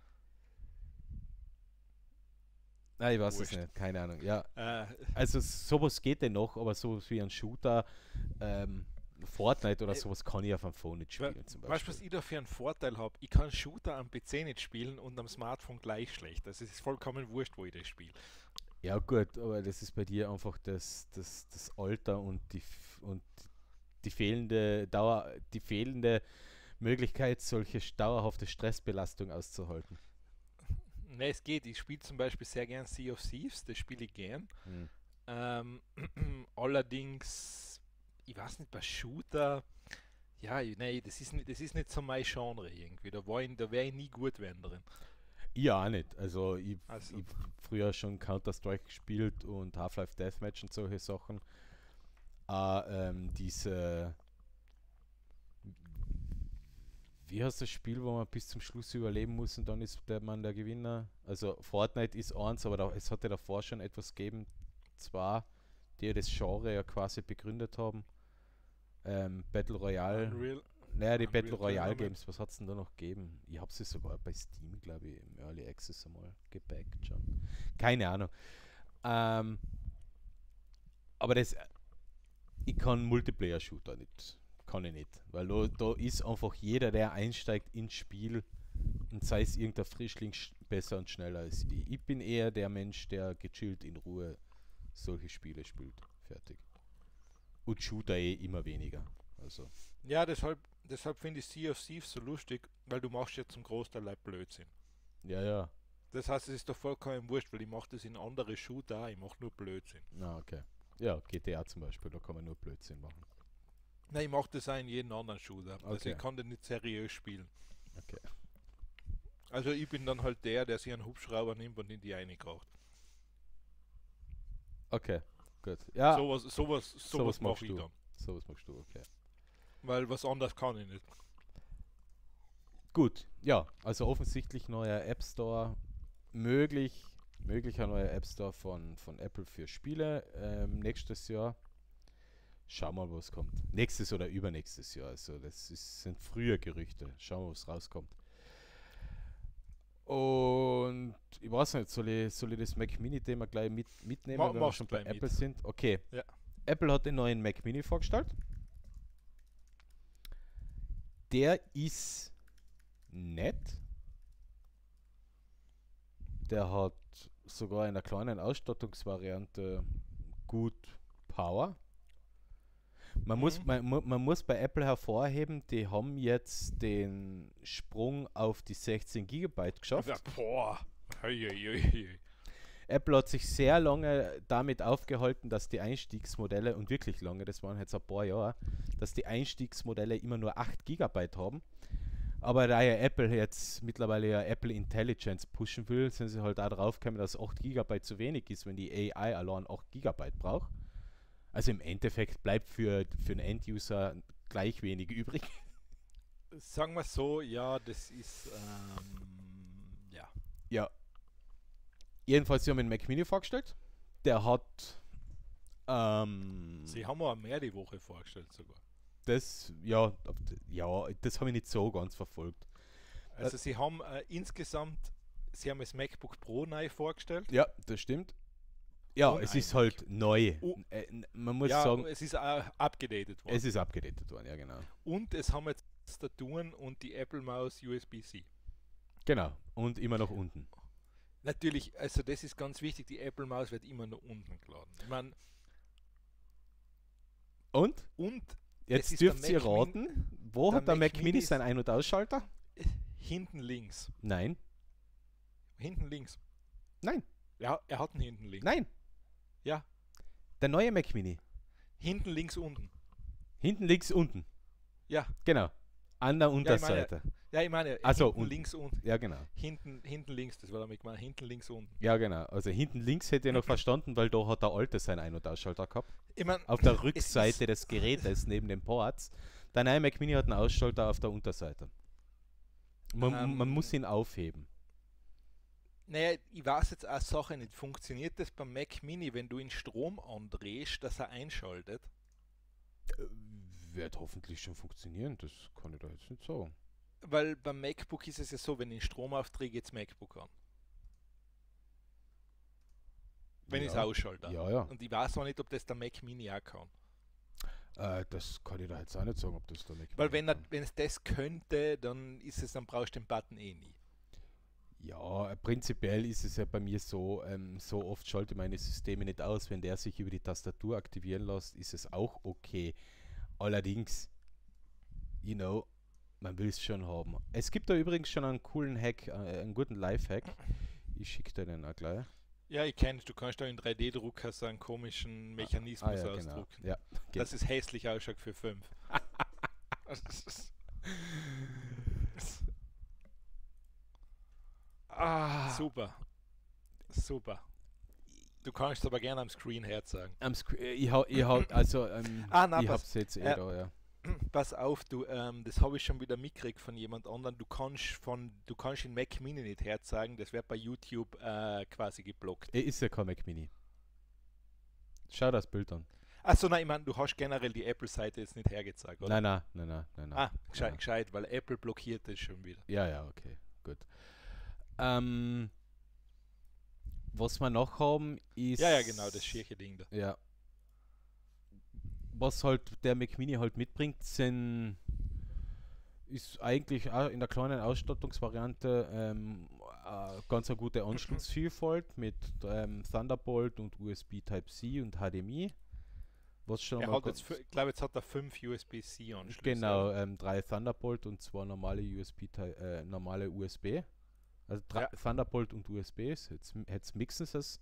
Nein, ich weiß es Wurscht. nicht, keine Ahnung. Ja, Äh, also sowas geht denn noch, aber sowas wie ein Shooter, Fortnite oder sowas kann ich auf dem Phone nicht spielen zum Weißt du, was Beispiel. ich da für einen Vorteil habe? Ich kann Shooter am PC nicht spielen und am Smartphone gleich schlecht. Also es ist vollkommen wurscht, wo ich das spiele. Ja gut, aber das ist bei dir einfach das Alter und und die die fehlende Möglichkeit, solche dauerhafte Stressbelastung auszuhalten. Ne, es geht. Ich spiele zum Beispiel sehr gern Sea of Thieves, das spiele ich gern. Hm. Allerdings, ich weiß nicht, bei Shooter, ja, nee, das ist nicht so mein Genre irgendwie. Da wäre ich nie gut werden drin. Ja, auch nicht. Also Also, ich früher schon Counter-Strike gespielt und Half-Life Deathmatch und solche Sachen. Diese, wie heißt das Spiel, wo man bis zum Schluss überleben muss und dann ist der Mann der Gewinner? Also Fortnite ist eins, aber es hatte davor schon etwas gegeben, zwar, die das Genre ja quasi begründet haben. Battle Royale. Unreal, Naja, die Unreal Battle Royale Tournament. Games, was hat es denn da noch gegeben? Ich habe sie sogar bei Steam, glaube ich, im Early Access einmal gebackt schon. Keine Ahnung. Ähm, aber ich kann Multiplayer-Shooter nicht. Kann ich nicht. Weil da ist einfach jeder, der einsteigt ins Spiel und sei es irgendein Frischling besser und schneller als ich. Ich bin eher der Mensch, der gechillt in Ruhe solche Spiele spielt. Fertig. Und Shooter immer weniger. Also, Ja, deshalb finde ich Sea of Thieves so lustig, weil du machst ja zum Großteil like Blödsinn. ja. Das heißt, es ist doch vollkommen wurscht, weil ich mache das in andere Shooter auch, ich mache nur Blödsinn. Na, okay. Ja, GTA zum Beispiel, da kann man nur Blödsinn machen. Nein, ich mache das auch in jedem anderen Shooter. Also Okay. ich kann den nicht seriös spielen. Okay. Also ich bin dann halt der sich einen Hubschrauber nimmt und in die reinkracht. Okay, gut. Ja, Sowas magst mache ich du. dann. Sowas magst du, okay. Weil was anderes kann ich nicht. Gut, ja, also offensichtlich neuer App Store, möglicher neuer App Store von Apple für Spiele nächstes Jahr. Schau mal, was kommt. Nächstes oder übernächstes Jahr. Also sind frühe Gerüchte. Schauen wir, was rauskommt. Und ich weiß nicht, soll ich das Mac Mini-Thema gleich mitnehmen, wenn wir Mach's schon bei gleich mit. Apple sind? Okay. Ja. Apple hat den neuen Mac Mini vorgestellt. Der ist nett. Der hat sogar in einer kleinen Ausstattungsvariante gut Power. Man muss bei Apple hervorheben, die haben jetzt den Sprung auf die 16 GB geschafft. Ja, boah. Hei. Apple hat sich sehr lange damit aufgehalten, dass die Einstiegsmodelle, und wirklich lange, das waren jetzt ein paar Jahre, dass die Einstiegsmodelle immer nur 8 GB haben. Aber da ja Apple jetzt mittlerweile ja Apple Intelligence pushen will, sind sie halt auch drauf gekommen, dass 8 GB zu wenig ist, wenn die AI allein 8 GB braucht. Also im Endeffekt bleibt für den End-User gleich wenig übrig. Sagen wir so, ja, das ist, ja. Ja. Jedenfalls, sie haben den Mac Mini vorgestellt. Der hat Sie haben auch mehr die Woche vorgestellt sogar. das, das habe ich nicht so ganz verfolgt. Also sie haben insgesamt, sie haben das MacBook Pro neu vorgestellt. Ja, das stimmt. Ja, Und es ein ist halt neu. Oh. Man muss Ja, sagen, es ist abgedatet worden. es ist abgedatet worden, ja genau. Und es haben jetzt Tastaturen und die Apple Maus USB-C. Genau. Und immer noch unten. Natürlich, also das ist ganz wichtig, die Apple Maus wird immer nach unten geladen. Ich meine, Und? und Jetzt ist der dürft ihr Mac Min- raten, wo der hat der Mac Mac Mini Mini seinen Ein- und Ausschalter? hinten links. Nein. Hinten links. Nein. Ja, er hat einen hinten links. Nein. Ja, Der neue Mac Mini. hinten links unten. Hinten links unten. Ja, Genau. An der Ja, Unterseite. ich meine, Also hinten unten. links unten. Ja, genau. Hinten links, das war damit gemeint, hinten links unten. Ja, genau. Also hinten links hätte ich noch verstanden, weil da hat der Alte seinen Ein- und Ausschalter gehabt. Ich meine, Auf der es Rückseite ist, des Gerätes neben den Ports. Der neue Mac Mini hat einen Ausschalter auf der Unterseite. Man muss ihn aufheben. naja, ich weiß jetzt eine Sache nicht. Funktioniert das beim Mac Mini, wenn du ihn Strom andrehst, dass er einschaltet? Wird hoffentlich schon funktionieren, das kann ich da jetzt nicht sagen. Weil beim MacBook ist es ja so, wenn ich den Strom aufdrehe, geht das MacBook an. Wenn ich es Ja, ausschalte. ja, ja. Und ich weiß auch nicht, ob das der Mac Mini auch kann. Das kann ich da jetzt auch nicht sagen, ob das der Mac Weil Mini kann. wenn es das könnte, dann brauchst du den Button eh nie. Ja, prinzipiell ist es ja bei mir so, so oft schalte ich meine Systeme nicht aus. Wenn der sich über die Tastatur aktivieren lässt, ist es auch okay. Allerdings, man will es schon haben. Es gibt da übrigens schon einen coolen Hack, einen guten Live-Hack. Ich schicke dir den auch gleich. Ja, ich kenne es. Du kannst da in 3D-Drucker so einen komischen Mechanismus Ja, genau. ausdrucken. Ja, Das ist hässlich ausschaut für 5. Super. Super. Du kannst aber gerne am Screen herzeigen. Na, ich pass, hab's jetzt äh, da, ja. pass auf, das habe ich schon wieder mitgekriegt von jemand anderem. Du kannst den Mac Mini nicht herzeigen, das wird bei YouTube quasi geblockt. Ist ja kein Mac Mini. Schau das Bild an. Achso, nein, ich meine, du hast generell die Apple-Seite jetzt nicht hergezeigt, oder? Nein. Ah, gescheit, Nein. gescheit, weil Apple blockiert das schon wieder. Ja, okay, gut. Was wir noch haben, ist. Ja, genau, das schierche Ding da. Ja. Was halt der Mac Mini halt mitbringt, ist eigentlich auch in der kleinen Ausstattungsvariante ganz eine gute Anschlussvielfalt mit Thunderbolt und USB Type-C und HDMI. Was schon Er mal hat jetzt, ich glaube, jetzt hat er 5 USB-C Anschlüsse. genau, 3 Thunderbolt und 2 normale USB. Also Thunderbolt und USB, jetzt mixen sie es.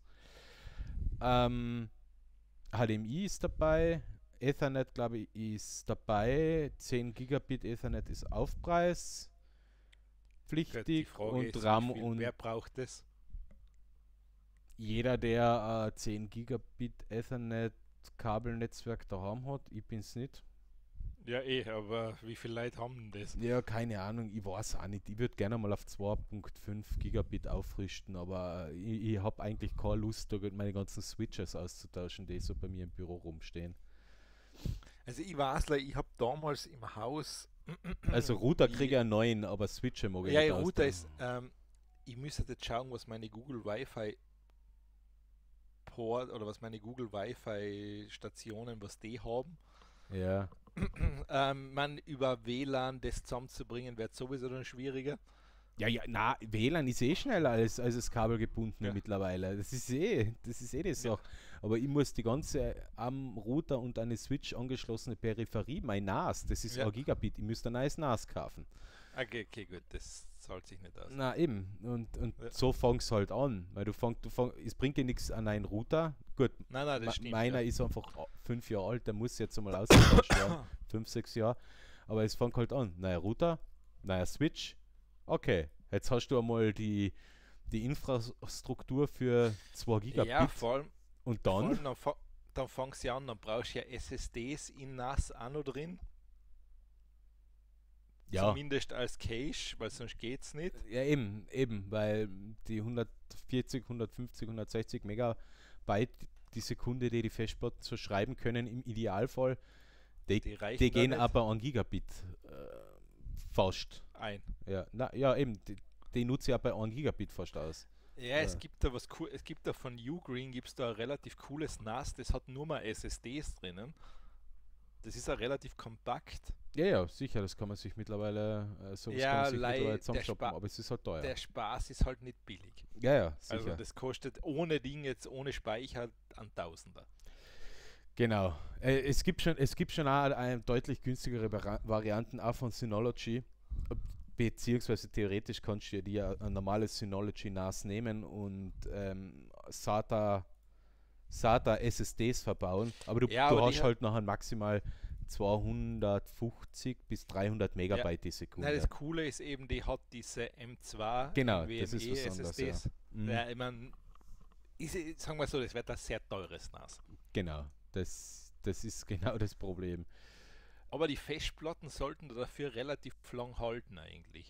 HDMI ist dabei, Ethernet, glaube ich, ist dabei. 10 Gigabit Ethernet ist aufpreispflichtig Die Frage und ist, RAM wer braucht das? jeder, der 10 Gigabit Ethernet Kabelnetzwerk daheim hat, ich bin's nicht. Ja, aber wie viele Leute haben denn das? Ja, keine Ahnung, ich weiß auch nicht. Ich würde gerne mal auf 2.5 Gigabit auffrischen, aber ich habe eigentlich keine Lust, da meine ganzen Switches auszutauschen, die so bei mir im Büro rumstehen. Also ich weiß, ich habe damals im Haus... Also Router kriege ich einen neuen, aber Switche mag ich Ja, nicht Router austauschen. ist... ich müsste jetzt schauen, was meine Google Wi-Fi Port oder was meine Google Wi-Fi Stationen, was die haben. Ja. Man über WLAN das zusammenzubringen, wird sowieso dann schwieriger. Ja, WLAN ist schneller als das kabelgebundene Ja. mittlerweile. Das ist die Sache. Aber ich muss die ganze am Router und eine Switch angeschlossene Peripherie, mein NAS, das ist Ja. 1 Gigabit, ich müsste ein neues NAS kaufen. Okay, gut, das zahlt sich nicht aus. Na eben, und Ja. so fängst halt an, weil es bringt dir nichts an einen Router. Gut, Nein, das stimmt. meiner ja. ist einfach 5 Jahre alt, der muss jetzt einmal ausgetauscht werden, 5, 6 Jahre, aber es fängt halt an, neuer Router, neuer Switch, okay, jetzt hast du einmal die Infrastruktur für 2 Gigabit Ja, vor allem, und vor dann, allem dann fangst du an, dann brauchst du ja SSDs in NAS auch noch drin. ja, Zumindest als Cache, weil sonst geht's nicht. ja eben, weil die 140, 150, 160 Megabyte die Sekunde, die Festplatten so schreiben können, im Idealfall, Die reichen die da gehen nicht aber an Gigabit fast. ein. Ja, eben, die nutze ich ja bei 1 Gigabit fast aus. Ja, es Ja. gibt da was cool, es gibt da von Ugreen gibt's da ein relativ cooles NAS, das hat nur mal SSDs drinnen. Das ist ja relativ kompakt. Ja, sicher, das kann man sich mittlerweile, sowas Ja, kann man sich lei- mittlerweile der zusammenshoppen, Spa- aber es ist halt teuer. Der Spaß ist halt nicht billig. Ja, sicher. Also das kostet ohne Ding jetzt, ohne Speicher an Tausender. Genau. Es gibt schon auch deutlich günstigere Varianten auch von Synology, beziehungsweise theoretisch kannst du dir ein normales Synology NAS nehmen und SATA SSDs verbauen, aber du Ja, aber hast die halt nachher maximal 250 bis 300 Megabyte die Sekunde. Nein, das Coole ist eben, die hat diese M2 Genau, NVMe das ist was anderes, ja. SSDs. Mhm. Ja, ich meine, sagen wir so, das wird ein sehr teures NAS. Genau, das ist genau das Problem. Aber die Festplatten sollten dafür relativ lang halten eigentlich.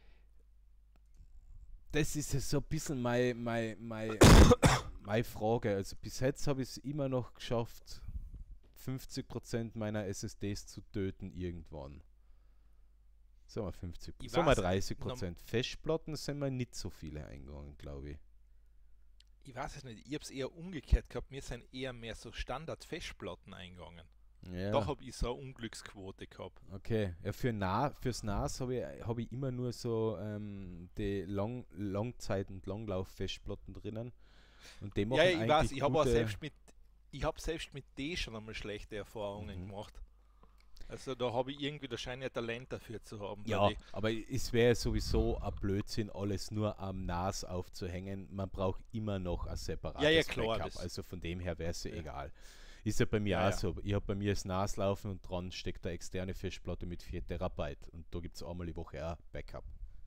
Das ist ja so ein bisschen meine Frage. Also bis jetzt habe ich es immer noch geschafft, 50% meiner SSDs zu töten irgendwann. Sagen wir 50%. Ich Sagen wir weiß, 30%. Festplatten sind mir nicht so viele eingegangen, glaube ich. Ich weiß es nicht, ich habe es eher umgekehrt gehabt. Mir sind eher mehr so Standard-Festplatten eingegangen. Ja. Da habe ich so eine Unglücksquote gehabt. Okay, ja, fürs NAS hab ich immer nur so die Langzeit- und Langlauf-Festplatten drinnen. Und die machen Ja, ich eigentlich weiß, ich habe auch gute- selbst mit D schon einmal schlechte Erfahrungen Mhm. gemacht. Also da habe ich irgendwie das scheint ein Talent dafür zu haben. Ja, weil aber es wäre sowieso ein Blödsinn, alles nur am NAS aufzuhängen. Man braucht immer noch ein separates Ja, klar, Backup. das- Also von dem her wäre es ja Ja. egal. Ist ja bei mir Ja, auch ja. so. Ich habe bei mir das NAS laufen und dran steckt eine externe Festplatte mit 4 Terabyte. Und da gibt es einmal die Woche auch Backup.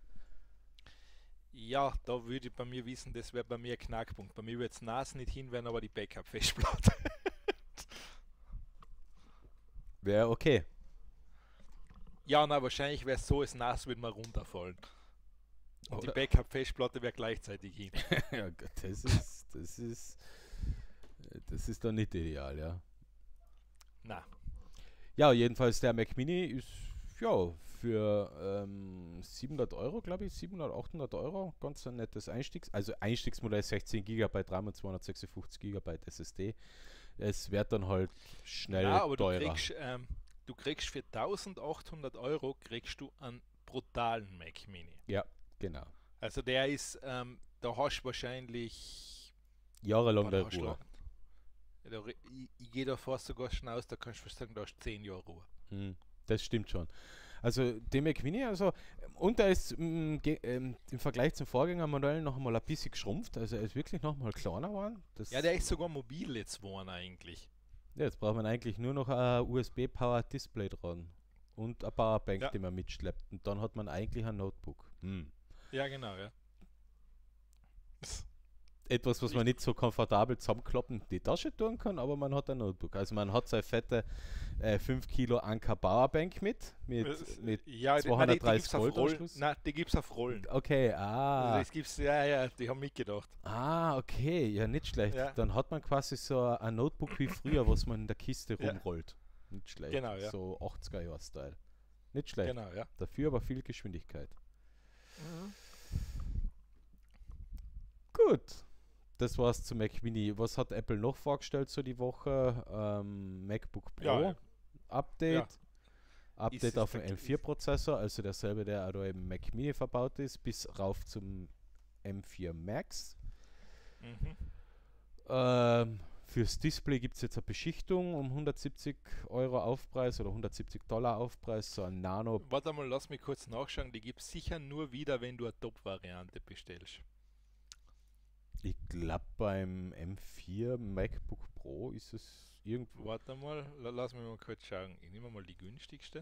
Ja, da würde ich bei mir wissen, das wäre bei mir ein Knackpunkt. Bei mir würde es NAS nicht hinwären, aber die Backup-Festplatte. Wäre okay. Ja, na, wahrscheinlich wäre es so, das NAS würde mal runterfallen. Und die Oder? Backup-Festplatte wäre gleichzeitig hin. Ja, Gott, das ist doch nicht ideal, ja. Na, Ja, jedenfalls der Mac Mini ist ja für 700 Euro, glaube ich, 700, 800 Euro, ganz ein nettes Einstiegsmodell 16 GB RAM und 256 GB SSD. Es wird dann halt schnell ja, aber teurer. du kriegst für 1800 Euro kriegst du einen brutalen Mac Mini. Ja, genau. Also der ist, da hast du wahrscheinlich, Jahrelang der da hast du Ruhe. lang- ich gehe da fast sogar schon aus, da kannst du fast sagen, da hast du 10 Jahre Ruhe. Das stimmt schon. Also der Mac Mini, und er ist im Vergleich zum Vorgängermodell noch einmal ein bisschen geschrumpft, also er ist wirklich noch mal kleiner geworden. Ja, der ist sogar mobil jetzt geworden eigentlich. Ja, jetzt braucht man eigentlich nur noch ein USB-Powered Display dran und ein Powerbank, Ja. die man mitschleppt. Und dann hat man eigentlich ein Notebook. Ja, genau, ja. Etwas, was man nicht so komfortabel zusammenklappen in die Tasche tun kann, aber man hat ein Notebook. Also man hat seine fette 5 Kilo Anker Powerbank mit Ja, 230 Volt Rollen. Anschluss. Nein, die gibt es auf Rollen. Okay, Also das gibt's, ja, die haben mitgedacht. okay, ja, nicht schlecht. Ja. Dann hat man quasi so ein Notebook wie früher, was man in der Kiste Ja. rumrollt. Nicht schlecht. Genau, ja. So 80er-Jahr-Style. Nicht schlecht. Genau, ja. Dafür aber viel Geschwindigkeit. Gut. Das war's zu Mac Mini. Was hat Apple noch vorgestellt so die Woche? MacBook Pro Ja, ja. Update. Ja. Update Ist es auf den der- M4-Prozessor, also derselbe, der auch da im Mac Mini verbaut ist, bis rauf zum M4 Max. Mhm. Fürs Display gibt es jetzt eine Beschichtung um 170 Euro Aufpreis oder 170 Dollar Aufpreis, so ein Nano. Warte mal, lass mich kurz nachschauen. Die gibt es sicher nur wieder, wenn du eine Top-Variante bestellst. Ich glaube beim M4 MacBook Pro ist es irgendwo. Warte mal, lass mich mal kurz schauen. Ich nehme mal die günstigste.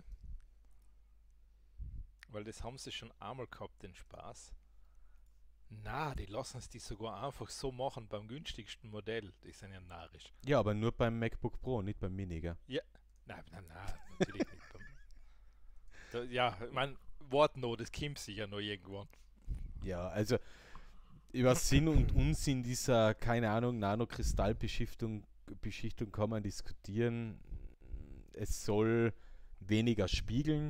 Weil das haben sie schon einmal gehabt, den Spaß. Na, die lassen es die sogar einfach so machen beim günstigsten Modell. Die sind ja narrisch. Ja, aber nur beim MacBook Pro, nicht beim Mini, gell? Nein, natürlich nicht. Ja, ich meine, wart noch, das kommt sicher noch irgendwann. Ja, also über Sinn und Unsinn dieser, keine Ahnung, Nanokristallbeschichtung Beschichtung kann man diskutieren. Es soll weniger spiegeln.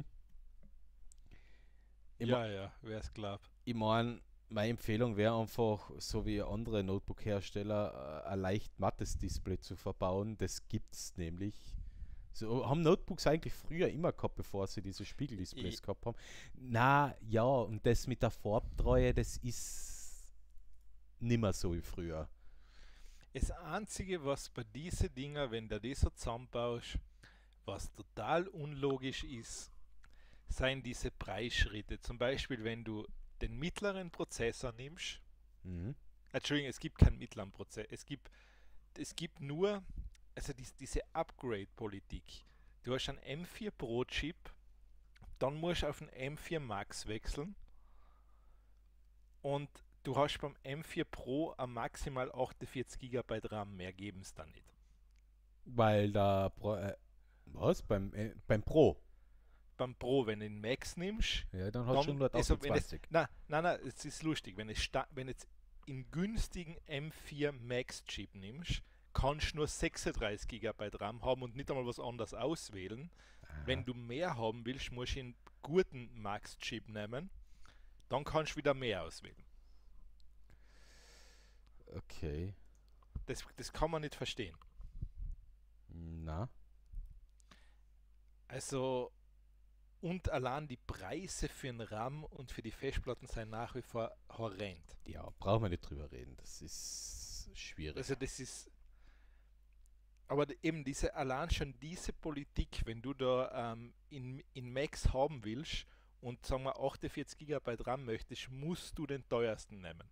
Ja, wer es glaubt. Ich meine, meine Empfehlung wäre einfach, so wie andere Notebook-Hersteller, ein leicht mattes Display zu verbauen. Das gibt es nämlich. So haben Notebooks eigentlich früher immer gehabt, bevor sie diese Spiegeldisplays gehabt haben. Na ja, und das mit der Farbtreue, das ist nimmer so wie früher. Das Einzige, was bei diesen Dinger, wenn du das so zusammenbaust, was total unlogisch ist, seien diese Preisschritte. Zum Beispiel, wenn du den mittleren Prozessor nimmst. Entschuldigung, es gibt keinen mittleren Prozessor. Es gibt nur, also diese Upgrade-Politik, Du hast einen M4 Pro Chip, dann musst du auf den M4 Max wechseln und du hast beim M4 Pro am maximal 48 GB RAM, mehr geben es dann nicht. Weil da was? Beim Pro? Beim Pro, wenn du den Max nimmst, Ja, dann hast du dann, schon also wenn es, 128. na, es ist lustig, wenn jetzt in günstigen M4 Max Chip nimmst, kannst du nur 36 GB RAM haben und nicht einmal was anderes auswählen. Wenn du mehr haben willst, musst du einen guten Max Chip nehmen, dann kannst du wieder mehr auswählen. Okay. Das kann man nicht verstehen. Na, Also, und allein die Preise für den RAM und für die Festplatten sind nach wie vor horrend. ja, brauchen wir nicht drüber reden. Das ist schwierig. Also das ist, aber eben allein schon diese Politik, wenn du da in Max haben willst und sagen wir 48 GB RAM möchtest, musst du den teuersten nehmen.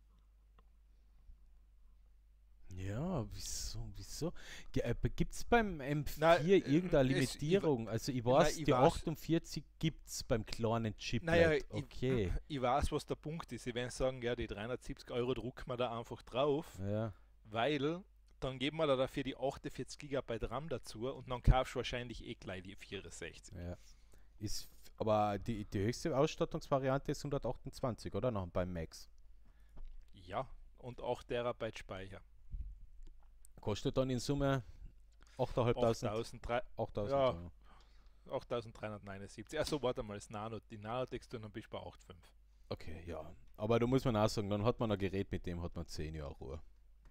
Ja, wieso? Gibt es beim M4 Na, irgendeine Limitierung? Also ich weiß, ich die weiß, 48 gibt es beim kleinen naja, Chiplet. Okay. ich weiß, was der Punkt ist. Ich werde sagen, ja, die 370 Euro drucken wir da einfach drauf, Ja. weil dann geben wir da dafür die 48 GB RAM dazu und dann kaufst du wahrscheinlich eh gleich die 64. Ja. Aber die höchste Ausstattungsvariante ist 128, oder? Noch beim Max. Ja, und 8 Terabyte Speicher. Kostet dann in Summe 8.500. 8.000. Ja, Ja. 8.379. Achso, warte mal, die Nano-Textur, dann bist du bei 8,5. Okay, ja. Aber da muss man auch sagen, dann hat man ein Gerät, mit dem hat man 10 Jahre Ruhe.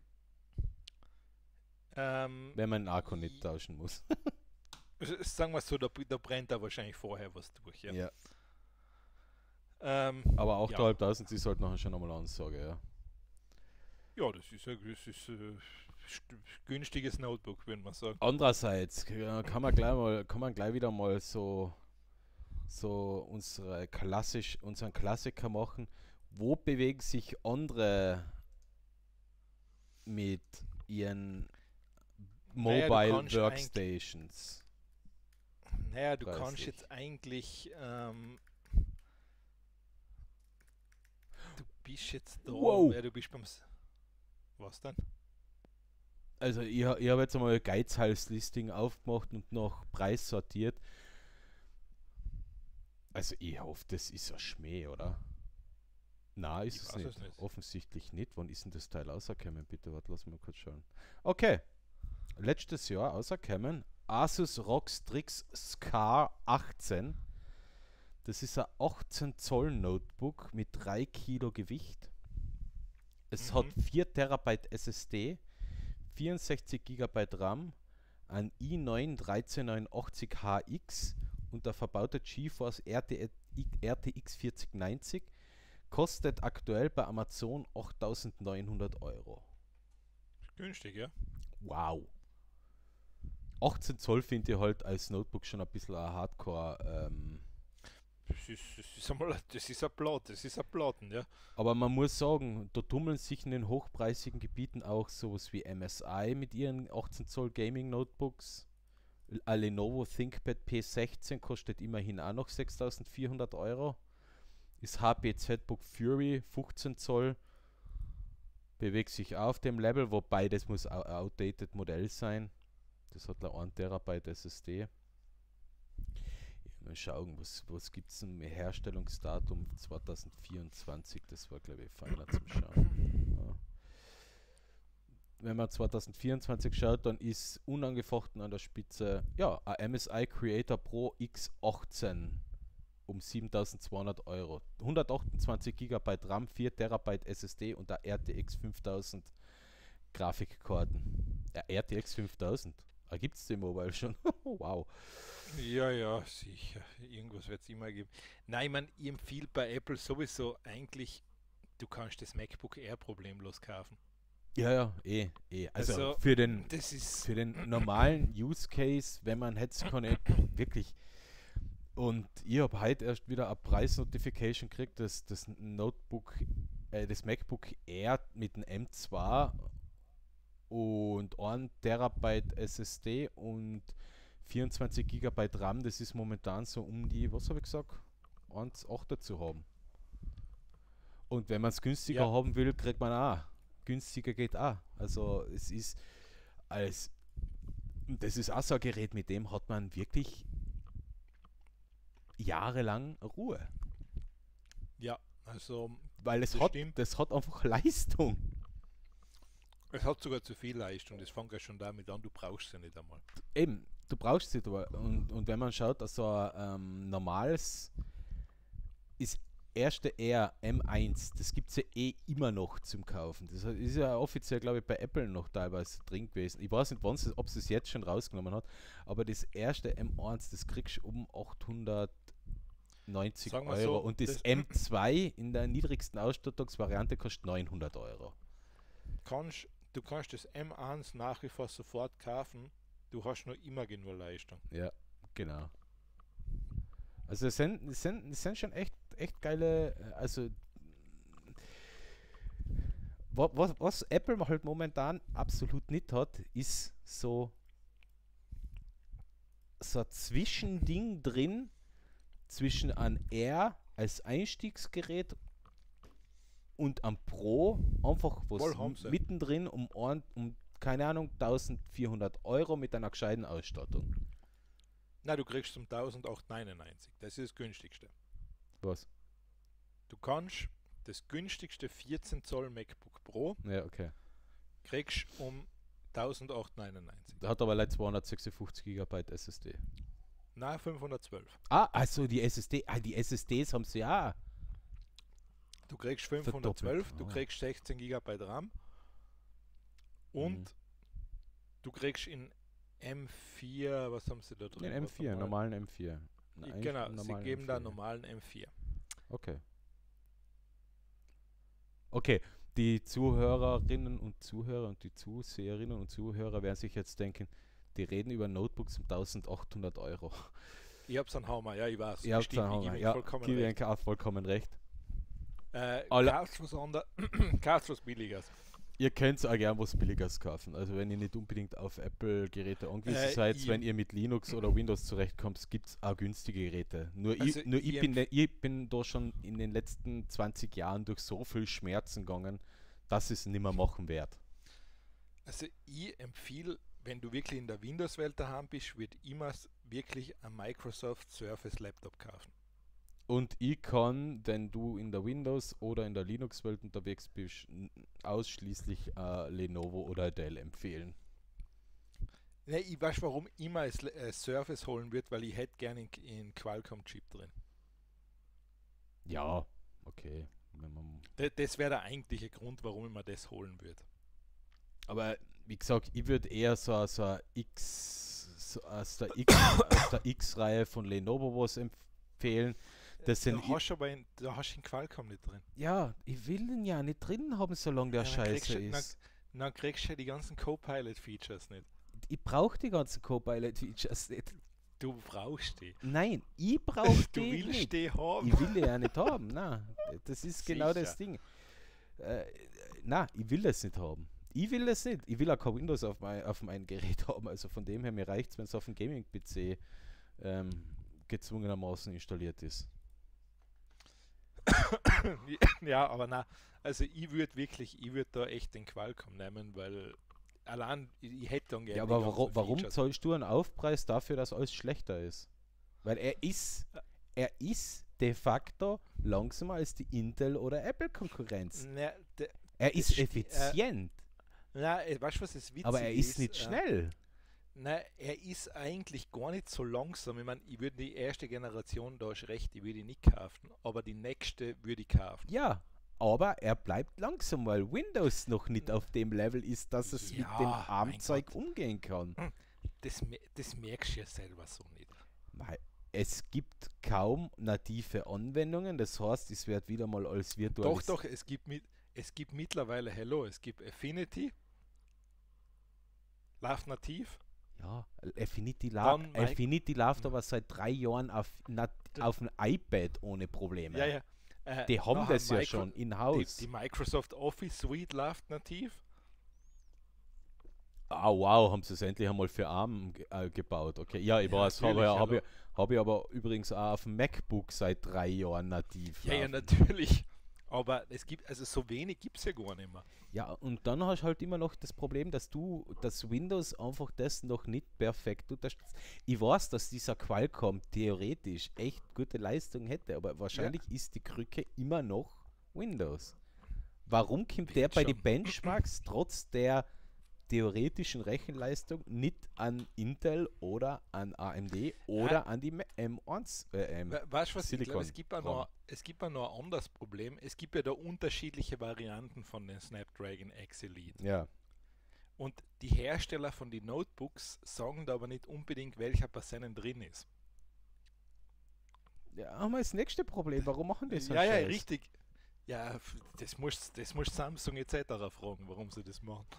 Wenn man den Akku nicht tauschen muss. Sagen wir so, da brennt da wahrscheinlich vorher was durch. Ja. Ja. Ähm, Aber ja. 8.500 ist halt nachher schon einmal eine Ansage, ja. Ja, das ist günstiges Notebook, würde man sagen. Andererseits kann man gleich wieder mal so unseren Klassiker machen. Wo bewegen sich andere mit ihren Naja, Mobile Workstations? Naja, du Preislich. kannst jetzt eigentlich, du bist jetzt da, Wow. ja, du bist was denn? Also ich habe jetzt einmal ein Geizhals-Listing aufgemacht und nach Preis sortiert. Also ich hoffe, das ist ein Schmäh, oder? Na, ist Ich es weiß nicht. es nicht. Offensichtlich nicht. Wann ist denn das Teil rausgekommen? Bitte, warte, lass mal kurz schauen. Okay. Letztes Jahr rausgekommen. Asus ROG Strix Scar 18. Das ist ein 18 Zoll Notebook mit 3 Kilo Gewicht. Es hat 4 Terabyte SSD, 64 GB RAM, ein i9 13980HX und der verbaute GeForce RTX 4090. Kostet aktuell bei Amazon 8.900 Euro. Günstig, ja? Wow. 18 Zoll finde ich halt als Notebook schon ein bisschen ein Hardcore. Das ist ein Platten, ja. Aber man muss sagen, da tummeln sich in den hochpreisigen Gebieten auch sowas wie MSI mit ihren 18 Zoll Gaming Notebooks. Ein Lenovo ThinkPad P16 kostet immerhin auch noch 6.400 Euro. Ist HP ZBook Fury 15 Zoll. Bewegt sich auch auf dem Level, wobei das muss ein outdated Modell sein. Das hat eine 1 Terabyte SSD. Mal schauen, was gibt es im Herstellungsdatum 2024. Das war, glaube ich, feiner zum Schauen. Ja. Wenn man 2024 schaut, dann ist unangefochten an der Spitze ein MSI Creator Pro X18 um 7.200 Euro. 128 GB RAM, 4 Terabyte SSD und eine RTX 5000 Grafikkarten. RTX 5000? Gibt es den Mobile schon? Wow. Ja, sicher. Irgendwas wird es immer geben. Nein, ich meine, ich empfehle bei Apple sowieso eigentlich, du kannst das MacBook Air problemlos kaufen. Ja, eh. Also für den normalen Use Case, wenn man jetzt kann, wirklich. Und ich habe heute erst wieder eine Preisnotification gekriegt, dass das MacBook Air mit dem M2 und 1 Terabyte SSD und 24 GB RAM, das ist momentan so um die, was habe ich gesagt, 1,8 zu haben. Und wenn man es günstiger Ja, haben will, kriegt man auch. Günstiger geht auch. Also es ist als, das ist auch so ein Gerät, mit dem hat man wirklich jahrelang Ruhe. ja, also Weil das stimmt. das hat einfach Leistung. Es hat sogar zu viel Leistung. Das fängt ja schon damit an, du brauchst sie nicht einmal. Eben, du brauchst sie aber. Und wenn man schaut, dass so ein normales ist erste R M1, das gibt es ja eh immer noch zum Kaufen. Das ist ja offiziell, glaube ich, bei Apple noch teilweise drin gewesen. Ich weiß nicht, ob sie es jetzt schon rausgenommen hat, aber das erste M1, das kriegst du um 890 Sagen wir Euro so, und das das M2 in der niedrigsten Ausstattungsvariante kostet 900 Euro. du kannst das M1 nach wie vor sofort kaufen. Du hast noch immer genug Leistung. Ja, genau. Also es sind schon echt geile, also was Apple halt momentan absolut nicht hat, ist so ein Zwischending drin zwischen einem R als Einstiegsgerät und am Pro, einfach was Wohl haben sie. mittendrin keine Ahnung, 1400 Euro mit einer gescheiten Ausstattung. Na, du kriegst zum 1899. Das ist das günstigste. Was? Du kannst das günstigste 14 Zoll MacBook Pro Ja, okay. kriegst um 1899. Hat aber leider 256 GB SSD. Na, 512. Ah, also die SSD. Ah, die SSDs haben sie ja Du kriegst verdoppelt. 512, du Ah. kriegst 16 GB RAM und du kriegst in M4, was haben sie da drin? Den Warte M4, mal. normalen M4. Genau, sie Normalen geben da M4. normalen M4. Okay. Okay, die Zuhörerinnen und Zuhörer und die Zuseherinnen und Zuhörer werden sich jetzt denken, die reden über Notebooks um 1800 Euro. Ich hab's an Hammer, ja, ich weiß. Ihr habt Stimmt, ich dann gebe Ihnen ja, vollkommen gebe recht. Ihnen auch vollkommen recht. Alle- Kaufst was anderes, kaufst was Billiges. Ihr könnt auch gern was Billiges kaufen. Also wenn ihr nicht unbedingt auf Apple-Geräte angewiesen seid, wenn ihr mit Linux oder Windows zurechtkommt, gibt es auch günstige Geräte. Also Ich bin da schon in den letzten 20 Jahren durch so viel Schmerzen gegangen, dass ich es nicht mehr machen werde. Also ich empfehle, wenn du wirklich in der Windows-Welt daheim bist, wird immer wirklich ein Microsoft Surface Laptop kaufen. Und ich kann, wenn du in der Windows- oder in der Linux-Welt unterwegs bist, ausschließlich Lenovo oder Dell empfehlen. Ne, ich weiß, warum immer es Surface holen wird, weil ich hätte gerne in Qualcomm-Chip drin. Ja, okay. Wenn man Das wäre der eigentliche Grund, warum ich mir das holen würde. Aber wie gesagt, ich würde eher so ein aus der X-Reihe von Lenovo was empfehlen. Das sind Da hast du in Qualcomm nicht drin. ja, ich will den ja nicht drin haben, solange der Ja, dann kriegst scheiße du- ist. Dann kriegst du ja die ganzen Copilot-Features nicht. Ich brauche die ganzen Copilot-Features nicht. Du brauchst die. Nein, ich brauche Du die willst nicht. die haben. Ich will die ja nicht haben. Nein, das ist genau das Sicher. Ding. Nein, ich will das nicht haben. Ich will das nicht. Ich will auch kein Windows auf mein Gerät haben. Also von dem her, mir reicht es, wenn es auf dem Gaming-PC gezwungenermaßen installiert ist. Ja, aber na, also ich würde da echt den Qualcomm nehmen, weil allein ich hätte dann gerne Ja, die aber ganzen warum Features. zahlst du einen Aufpreis dafür, dass alles schlechter ist? Weil er ist de facto langsamer als die Intel- oder Apple-Konkurrenz. Na, Er das ist sti- effizient, weißt du, was das Witzige aber er ist nicht schnell. Na, er ist eigentlich gar nicht so langsam. Ich meine, ich würde die erste Generation, da ist recht, die würde ich nicht kaufen, aber die nächste würde ich kaufen. Ja, aber er bleibt langsam, weil Windows noch nicht auf dem Level ist, dass es mit dem Ja, mein ARM-Zeug Gott. umgehen kann. Das merkst du ja selber so nicht. Weil es gibt kaum native Anwendungen, das heißt, es wird wieder mal als Doch, virtuelles... doch, es gibt mittlerweile, es gibt Affinity, läuft nativ. Ja, Affinity, Dann Affinity läuft aber seit 3 Jahren auf dem iPad ohne Probleme. Ja, ja. Die haben nachher das ja schon in-house. Die Microsoft Office Suite läuft nativ. Ah, wow, haben sie es endlich einmal für ARM gebaut. Okay, ja, ich Ja, weiß, natürlich, hab ich aber übrigens auch auf dem MacBook seit 3 Jahren nativ ja, laufen. natürlich. Aber es gibt, also so wenig gibt es ja gar nicht mehr. Ja, und dann hast du halt immer noch das Problem, dass Windows einfach das noch nicht perfekt unterstützt. Ich weiß, dass dieser Qualcomm theoretisch echt gute Leistung hätte, aber Ja, wahrscheinlich ist die Krücke immer noch Windows. Warum kommt der wird bei den schon. Benchmarks trotz der theoretischen Rechenleistung nicht an Intel oder an AMD Ja, oder an die M1 weißt du was, ich glaube, Silicon ran? es gibt auch noch ein anderes Problem. Es gibt ja da unterschiedliche Varianten von den Snapdragon X Elite. Ja. Und die Hersteller von den Notebooks sagen da aber nicht unbedingt, welcher bei seinen drin ist. Ja, haben wir das nächste Problem. Warum machen die so einen Ja, ja, Scheiß? richtig. Ja, das muss Samsung etc. fragen, warum sie das machen.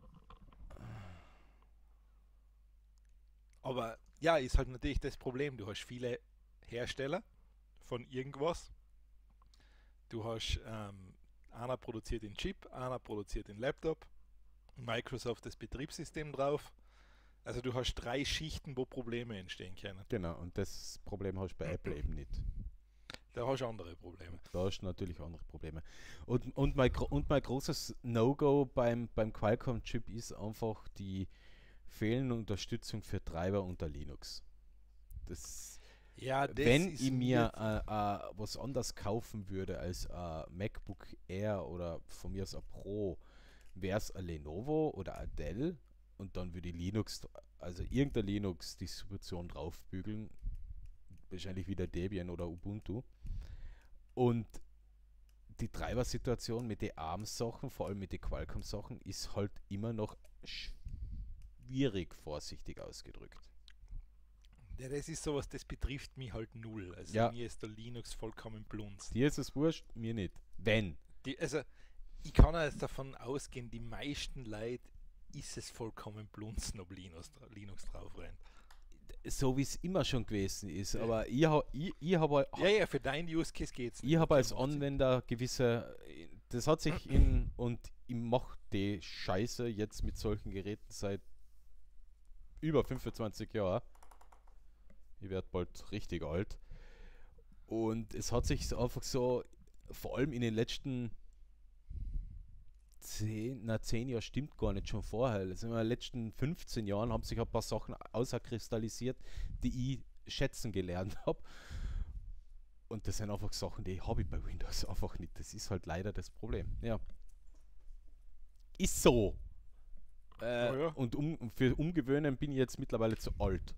Aber ja, ist halt natürlich das Problem. Du hast viele Hersteller von irgendwas. Du hast einer produziert den Chip, einer produziert den Laptop, Microsoft das Betriebssystem drauf. Also du hast 3 Schichten, wo Probleme entstehen können. Genau, und das Problem hast du bei Apple eben nicht. Da hast du andere Probleme. Da hast du natürlich andere Probleme. Und mein großes No-Go beim Qualcomm-Chip ist einfach die fehlende Unterstützung für Treiber unter Linux. Das, Ja, das wenn ist ich mir. mir was anderes kaufen würde als MacBook Air oder von mir aus ein Pro, wäre es ein Lenovo oder ein Dell und dann würde ich Linux, also irgendeine Linux-Distribution draufbügeln, wahrscheinlich wieder Debian oder Ubuntu. Und die Treibersituation mit den ARM-Sachen, vor allem mit den Qualcomm-Sachen, ist halt immer noch schwierig, vorsichtig ausgedrückt. Ja, das ist sowas, das betrifft mich halt null. Also Ja, mir ist der Linux vollkommen blunz. dir ist es wurscht, mir nicht. Wenn. Also ich kann jetzt davon ausgehen, die meisten Leute ist es vollkommen blunzen, ob Linux drauf rennt. So wie es immer schon gewesen ist. Ja. Aber ich habe Ja, ja, für deinen Use Case geht's ich nicht. hab Okay, als macht Sinn. Anwender gewisse, das hat sich und ich mache die Scheiße jetzt mit solchen Geräten seit über 25 Jahren. Ich werde bald richtig alt. Und es hat sich so einfach so, vor allem in den letzten 10 Jahre stimmt gar nicht, schon vorher. Also in den letzten 15 Jahren haben sich ein paar Sachen außerkristallisiert, die ich schätzen gelernt habe. Und das sind einfach Sachen, die habe ich bei Windows einfach nicht. Das ist halt leider das Problem. Ja. Ist so. Ja, ja. Und für Umgewöhnen bin ich jetzt mittlerweile zu alt.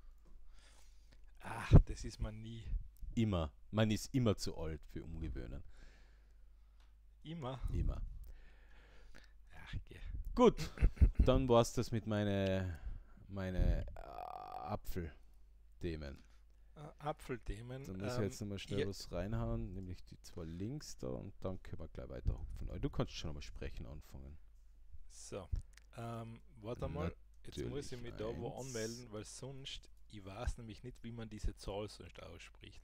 Ach, das ist man nie. Immer. Man ist immer zu alt für Umgewöhnen. Immer. Immer. Ach, geh. Gut, dann war es das mit meine Apfelthemen. Apfelthemen. Dann muss ich jetzt nochmal schnell ja, was reinhauen, nämlich die 2 Links da und dann können wir gleich weiter hupfen. Aber du kannst schon mal sprechen anfangen. so. Warte mal. Jetzt muss ich mich da wo Natürlich anmelden, weil sonst, ich weiß nämlich nicht, wie man diese Zahl sonst ausspricht.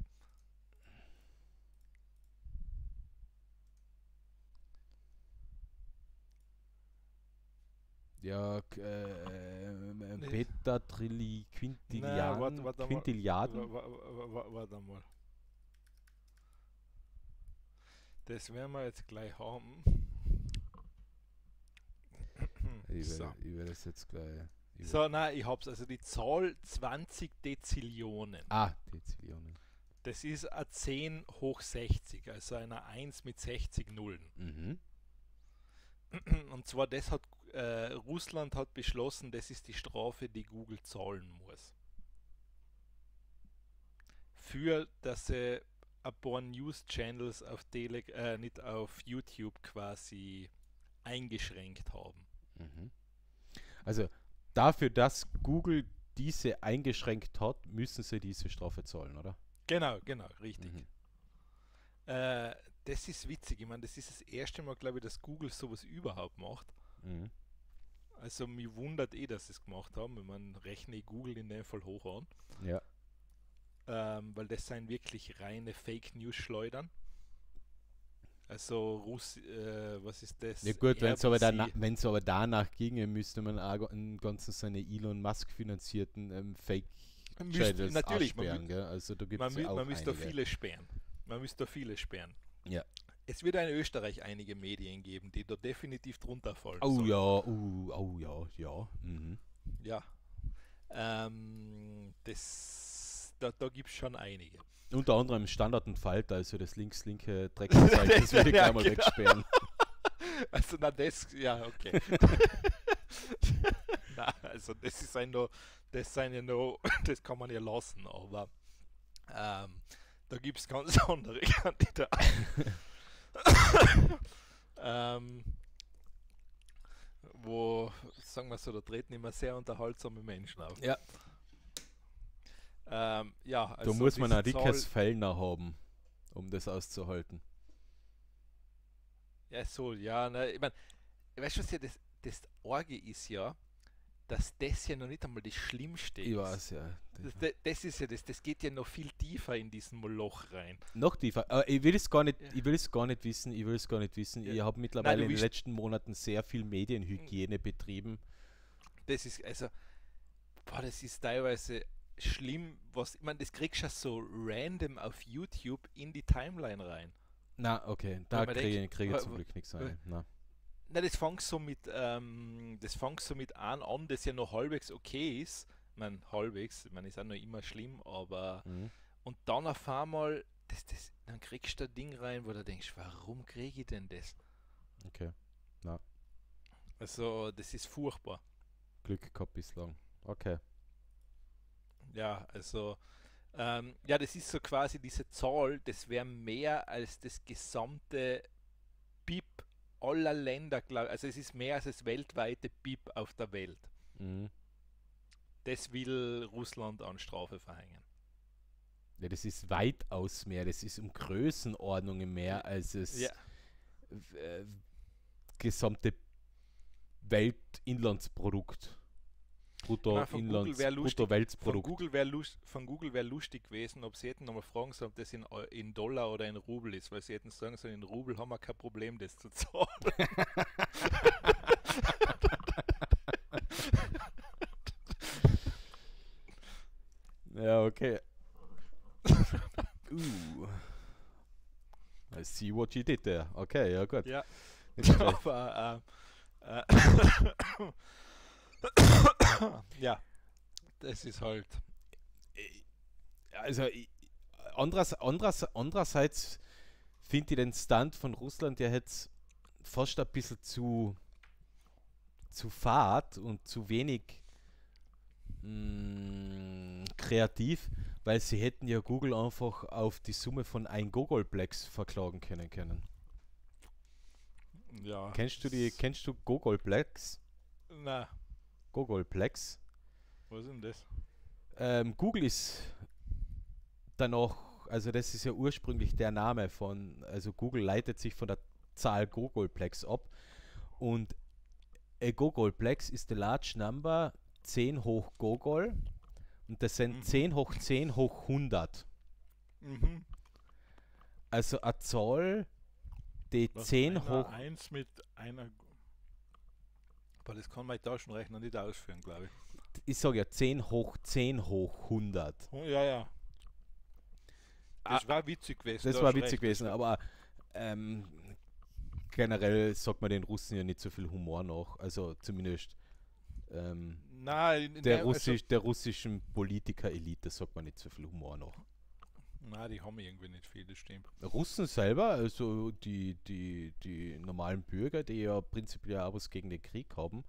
Ja, Nee. Beta-Trilli, Na, warte mal. Quintilliarden. Warte mal. Das werden wir jetzt gleich haben. So. Ich werde das jetzt gleich. So, nein, ich hab's. Also die Zahl 20 Dezillionen. Dezillionen. Das ist eine 10 hoch 60, also eine 1 mit 60 Nullen. Mhm. Und zwar das hat Russland hat beschlossen, das ist die Strafe, die Google zahlen muss. Für, dass sie ein paar News-Channels auf nicht auf YouTube quasi eingeschränkt haben. Mhm. Also dafür, dass Google diese eingeschränkt hat, müssen sie diese Strafe zahlen, oder? Genau, richtig. Mhm. Das ist witzig. Ich meine, das ist das erste Mal, glaube ich, dass Google sowas überhaupt macht. Mhm. Also mich wundert dass sie es gemacht haben. Ich meine, rechne ich Google in dem Fall hoch an. Ja. Weil das sind wirklich reine Fake News Schleudern. Also was ist das? Ja gut, RBC. wenn es aber danach ginge, müsste man auch einen ganzen seine Elon Musk finanzierten Fake Channels Natürlich, aussperren, gell? Also da gibt es ja auch man müsste da einige. viele sperren. Man müsste da viele sperren. Ja. Es wird in Österreich einige Medien geben, die da definitiv drunter fallen Oh sollen. ja, oh ja, ja. Mhm. Ja. Da gibt es schon einige. Unter anderem Standard und Falter, also das linke Dreckseite, das würde ich Ja, gleich mal genau. wegsperren. Also na das, ja, okay. Na, also das ist das sind ja noch, das kann man ja lassen, aber da gibt es ganz andere Kandidaten. ähm, wo, sagen wir so, da treten immer sehr unterhaltsame Menschen auf. Ja, Ja, da also muss man diese ein dickes Fellner haben, um das auszuhalten. Ja, so, ja, ne, ich meine, weißt du, was ja das Orge ist ja, dass das ja noch nicht einmal das Schlimmste Ich ist. weiß ja. Das ist ja das geht ja noch viel tiefer in diesen Moloch rein. Noch tiefer. Aber ich will es gar nicht, Ja. ich will es gar nicht wissen, ich will es gar nicht wissen. Ja. Ich habe Nein, mittlerweile du in den willst- letzten Monaten sehr viel Medienhygiene betrieben. Das ist, also, boah, das ist teilweise schlimm, was, ich meine, das kriegst du ja so random auf YouTube in die Timeline rein. Na, okay, da Weil man kriege denkt, ich zum Glück nichts ein. Na. Na, das fängt so mit einem an, das ja noch halbwegs okay ist. Ich meine, ist auch noch immer schlimm, aber Mhm. und dann auf einmal, dann kriegst du ein Ding rein, wo du denkst, warum kriege ich denn das? Okay, Also, das ist furchtbar. Glück gehabt bislang. Okay. Ja, also, ja, das ist so quasi diese Zahl, das wäre mehr als das gesamte BIP aller Länder, also es ist mehr als das weltweite BIP auf der Welt. Mhm. Das will Russland an Strafe verhängen. Ja, das ist weitaus mehr, das ist um Größenordnungen mehr als das Ja, gesamte Weltinlandsprodukt. meine, von Google wäre lustig, Bruttoweltprodukt. von Google wäre lustig gewesen, ob sie hätten nochmal fragen sollen, ob das in Dollar oder in Rubel ist, weil sie hätten sagen sollen, in Rubel haben wir kein Problem, das zu zahlen. Ja, okay. I see what you did there. Okay, ja gut. Ja, Nicht schlecht. aber ja, das ist halt. Also, andererseits finde ich den Stand von Russland ja jetzt fast ein bisschen zu fad und zu wenig kreativ, weil sie hätten ja Google einfach auf die Summe von ein Googleplex verklagen können. Ja. Kennst du Googleplex? Na, Googleplex? was ist denn das? Google ist danach, also das ist ja ursprünglich der Name von, also Google leitet sich von der Zahl Googleplex ab und a Googleplex ist the large number 10 hoch Gogol und das sind Mhm. 10 hoch 10 hoch 100. Mhm. Also eine Zahl, die Was 10 einer hoch, 1 mit einer. Aber das kann mein Taschenrechner nicht ausführen, glaube ich. ich sage ja 10 hoch 100. Oh, ja, ja. Das war witzig gewesen. Das da war hast witzig recht, gewesen, aber generell sagt man den Russen ja nicht so viel Humor nach. Also zumindest Nein, der russischen Politiker-Elite sagt man nicht so viel Humor nach. nein, die haben irgendwie nicht viel, das stimmt. Russen selber, also die normalen Bürger, die ja prinzipiell auch was gegen den Krieg haben,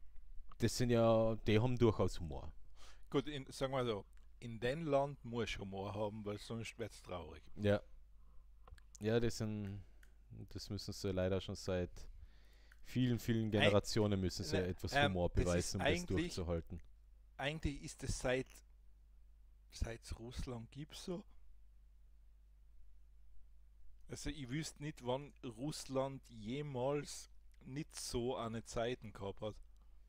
die haben durchaus Humor. Gut, sagen wir so, in dem Land muss ich Humor haben, weil sonst wird es traurig. Ja. Ja, das müssen sie leider schon seit vielen Generationen müssen sie etwas Humor das ist beweisen, um das eigentlich- durchzuhalten. Eigentlich ist es seit es Russland gibt so. Also ich wüsste nicht, wann Russland jemals nicht so eine Zeiten gehabt hat.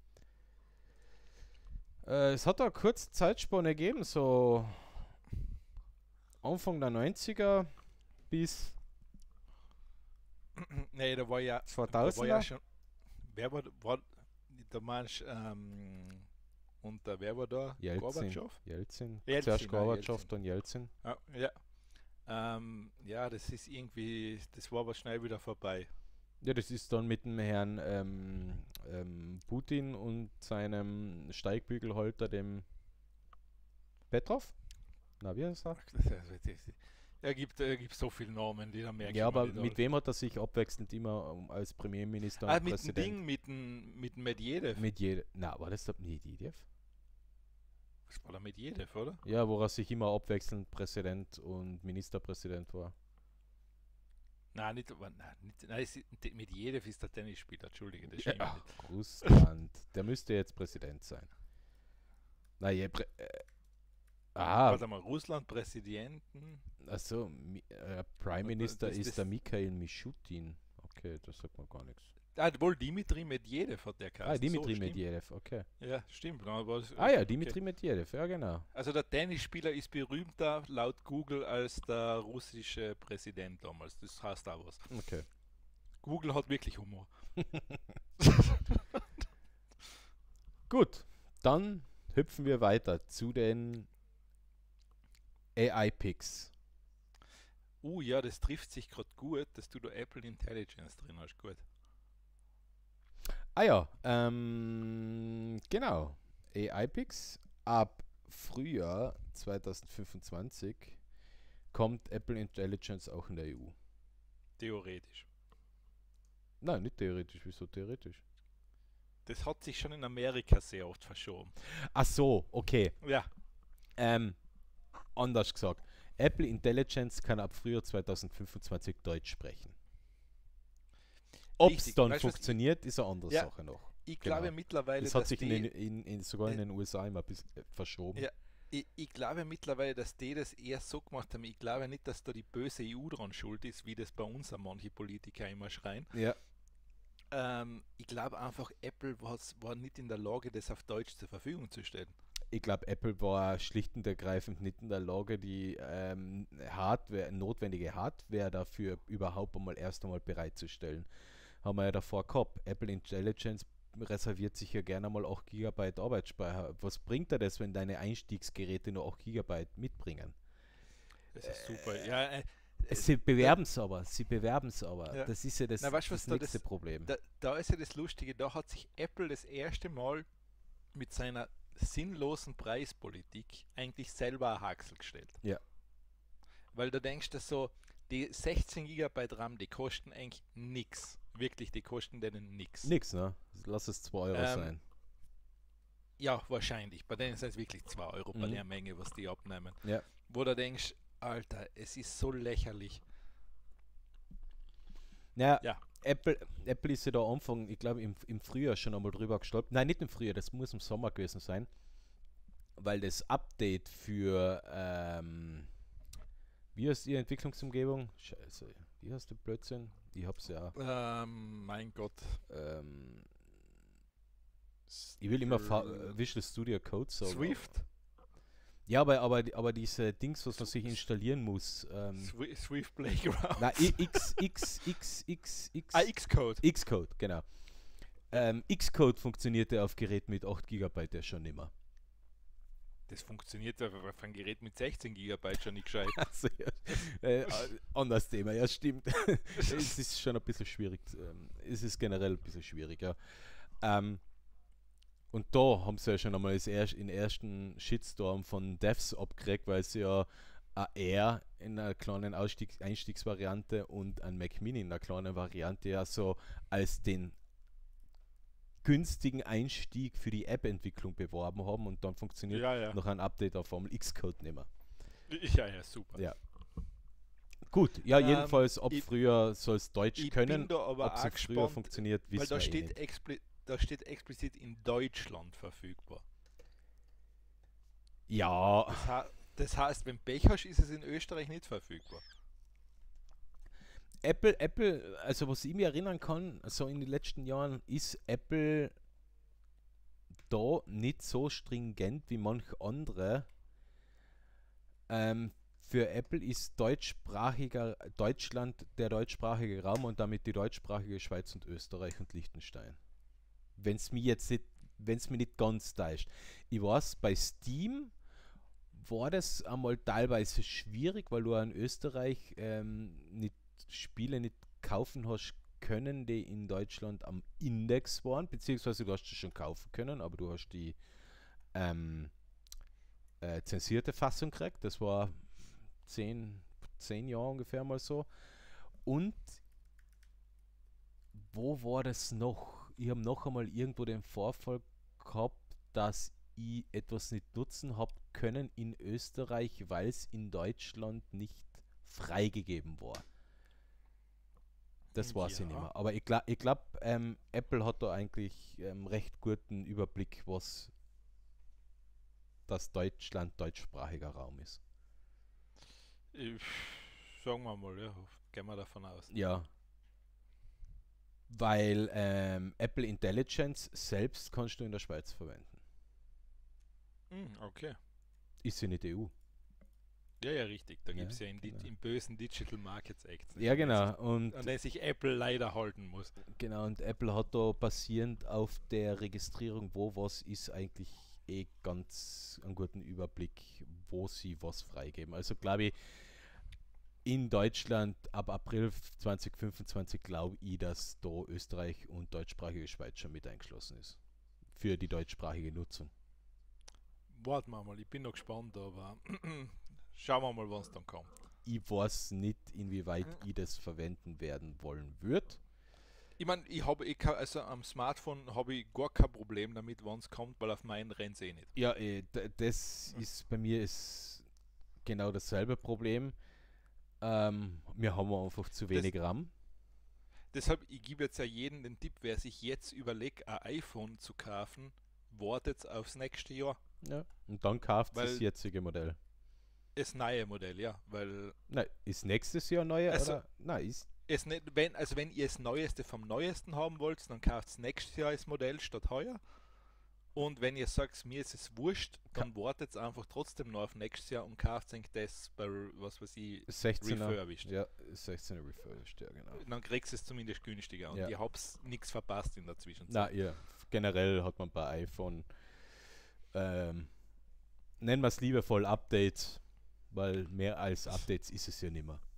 Es hat eine kurze Zeitspanne gegeben, so Anfang der 90er bis Nee, da war ja 2000er? schon, war der Mensch, und wer war da? Jelzin. Gorbatschow? Jelzin. Zuerst Jelzin, Gorbatschow, Jelzin. dann Jelzin. Ja. Ja, das ist irgendwie, das war aber schnell wieder vorbei. Ja, das ist dann mit dem Herrn Putin und seinem Steigbügelhalter, dem Petrov? Na, wie heißt er? Er gibt so viele Namen, die da merke Ja, ich mir aber nicht mit alle. wem hat er sich abwechselnd immer als Premierminister und Mit dem Präsident? Ding, mit dem Medvedev. Mit jeder. Na, war das doch nicht Medvedev? Was war da Medvedev, oder? Ja, wo er sich immer abwechselnd Präsident und Ministerpräsident war. Nein, Medvedev ist der Tennisspieler, Entschuldige, das stimmt Ja, nicht. Russland. Der müsste jetzt Präsident sein. Na, ja, Warte mal, Russland-Präsidenten. also Prime Minister Das, ist der das, Mikhail Mischutin. Okay, das sagt man gar nichts. wohl Dimitri Medvedev hat der geheißen. Dimitri stimmt. Medvedev, okay. Ja, stimmt. Ja, Dimitri Medvedev, ja genau. Also der Tennisspieler ist berühmter laut Google als der russische Präsident damals. Das heißt auch was. Okay. Google hat wirklich Humor. Gut, dann hüpfen wir weiter zu den AI-Picks. Ja, das trifft sich gerade gut, dass du da Apple Intelligence drin hast. Gut. Ah ja, genau. AI-Picks. Ab Frühjahr 2025 kommt Apple Intelligence auch in der EU. Theoretisch. Nein, nicht theoretisch. Wieso theoretisch? Das hat sich schon in Amerika sehr oft verschoben. Ach so, okay. Ja, Anders gesagt. Apple Intelligence kann ab Frühjahr 2025 Deutsch sprechen. Ob es richtig. dann Weißt du, was funktioniert, ist eine andere Ja, Sache noch. ich Genau. glaube mittlerweile, Das hat dass sich die, sogar in äh, den USA immer ein bisschen verschoben. ja, ich glaube mittlerweile, dass die das eher so gemacht haben. Ich glaube nicht, dass da die böse EU dran schuld ist, wie das bei uns an manche Politiker immer schreien. Ja. Ich glaube einfach, Apple war nicht in der Lage, das auf Deutsch zur Verfügung zu stellen. Ich glaube, Apple war schlicht und ergreifend nicht in der Lage, die notwendige Hardware dafür überhaupt erst einmal bereitzustellen. Haben wir ja davor gehabt. Apple Intelligence reserviert sich ja gerne mal 8 GB Arbeitsspeicher. Was bringt dir das, wenn deine Einstiegsgeräte nur 8 GB mitbringen? Das ist super. Ja, Sie bewerben es aber, Ja. Das ist ja das, Na, weißt du, was das da nächste Problem. da ist ja das Lustige, da hat sich Apple das erste Mal mit seiner sinnlosen Preispolitik eigentlich selber ein Haxel gestellt. Ja. Weil du denkst, dass so die 16 GB RAM, die kosten eigentlich nichts. Wirklich, die kosten denen nichts. Nix, ne? Lass es 2 Euro sein. Ja, wahrscheinlich. Bei denen sind es wirklich 2 Euro bei Mhm. der Menge, was die abnehmen. Ja. Wo du denkst, Alter, es ist so lächerlich. Naja, Ja. Apple ist ja da Anfang, ich glaube im Frühjahr schon einmal drüber gestolpert. Nein, nicht im Frühjahr, das muss im Sommer gewesen sein. Weil das Update für, wie heißt die Entwicklungsumgebung? Scheiße, wie heißt der Blödsinn? Ich hab's ja. Mein Gott. Ähm, ich will immer Visual Studio Code sagen. Swift. Ja, aber diese Dings, was man sich installieren muss. Swift Playground. Na, X. Xcode. Xcode, genau. Xcode funktioniert ja auf Gerät mit 8 GB ja schon immer. Das funktioniert auf einem Gerät mit 16 GB schon nicht gescheit. Also, ja, anderes Thema, ja stimmt. Es ist schon ein bisschen schwierig. Es ist generell ein bisschen schwierig, ja. Und da haben sie ja schon einmal den ersten Shitstorm von Devs abgekriegt, weil sie ja ein R in einer kleinen Einstiegsvariante und ein Mac Mini in einer kleinen Variante ja so als den günstigen Einstieg für die App-Entwicklung beworben haben und dann funktioniert Ja. noch ein Update auf Formel Xcode nicht mehr. Ja, super. Ja. Gut, ja, jedenfalls ab ich- früher soll es Deutsch Ich können. bin da aber Ob es auch ab früher gespannt, funktioniert, weil wissen da wir eh steht, nicht. da steht explizit in Deutschland verfügbar. Ja, Das heißt, wenn Pech hast, ist es in Österreich nicht verfügbar. Apple, also was ich mich erinnern kann, so in den letzten Jahren, ist Apple da nicht so stringent wie manch andere für Apple ist Deutschland der deutschsprachige Raum und damit die deutschsprachige Schweiz und Österreich und Liechtenstein. Wenn es mir jetzt nicht, wenn es mir nicht ganz täuscht. Ich weiß, bei Steam war das einmal teilweise schwierig, weil du in Österreich nicht Spiele nicht kaufen hast können, die in Deutschland am Index waren, beziehungsweise du hast sie schon kaufen können, aber du hast die ähm, zensierte Fassung gekriegt. Das war 10 Jahre ungefähr mal so. Und wo war das noch? Ich habe noch einmal irgendwo den Vorfall gehabt, dass ich etwas nicht nutzen habe können in Österreich, weil es in Deutschland nicht freigegeben war. Das weiß ich nicht mehr. Aber ich glaube, Apple hat da eigentlich recht guten Überblick, was das Deutschland deutschsprachiger Raum ist. Sagen wir mal, ja, gehen wir davon aus. Ja. Weil Apple Intelligence selbst kannst du in der Schweiz verwenden. Okay. Ist sie nicht EU. Ja, richtig. Da Ja, gibt es ja genau. im bösen Digital Markets Act. Ja, genau. Und An den sich Apple leider halten muss. genau, und Apple hat da basierend auf der Registrierung, wo was ist, eigentlich ganz einen guten Überblick, wo sie was freigeben. Also glaube ich, in Deutschland ab April 2025 glaube ich, dass da Österreich und deutschsprachige Schweiz schon mit eingeschlossen ist. Für die deutschsprachige Nutzung. Warten wir mal, ich bin noch gespannt, aber schauen wir mal, wann es dann kommt. Ich weiß nicht, inwieweit ich das verwenden werden wollen würde. Ich meine, also am Smartphone habe ich gar kein Problem damit, wann es kommt, weil auf meinen rennt es eh nicht. Ja, das ist bei mir ist genau dasselbe Problem. Wir haben einfach zu wenig RAM. Deshalb, ich gebe jetzt ja jedem den Tipp, wer sich jetzt überlegt, ein iPhone zu kaufen, wartet aufs nächste Jahr. Ja. Und dann kauft Weil- das jetzige Modell. Das neue Modell, ja, weil Nein, ist nächstes Jahr neuer Also- oder? Nein, ist. es nicht, wenn ihr das Neueste vom Neuesten haben wollt, dann kauft es nächstes Jahr das Modell statt heuer. Und wenn ihr sagt, mir ist es wurscht, dann wartet einfach trotzdem noch auf nächstes Jahr und kauft euch das bei, was weiß ich, 16er. refurbished. Ja, 16er refurbished, ja, genau. Dann kriegst du es zumindest günstiger und Ja. ihr habt nichts verpasst in der Zwischenzeit. Na ja, generell hat man bei iPhone, nennen wir es liebevoll Updates, weil mehr als Updates ist es ja nicht mehr.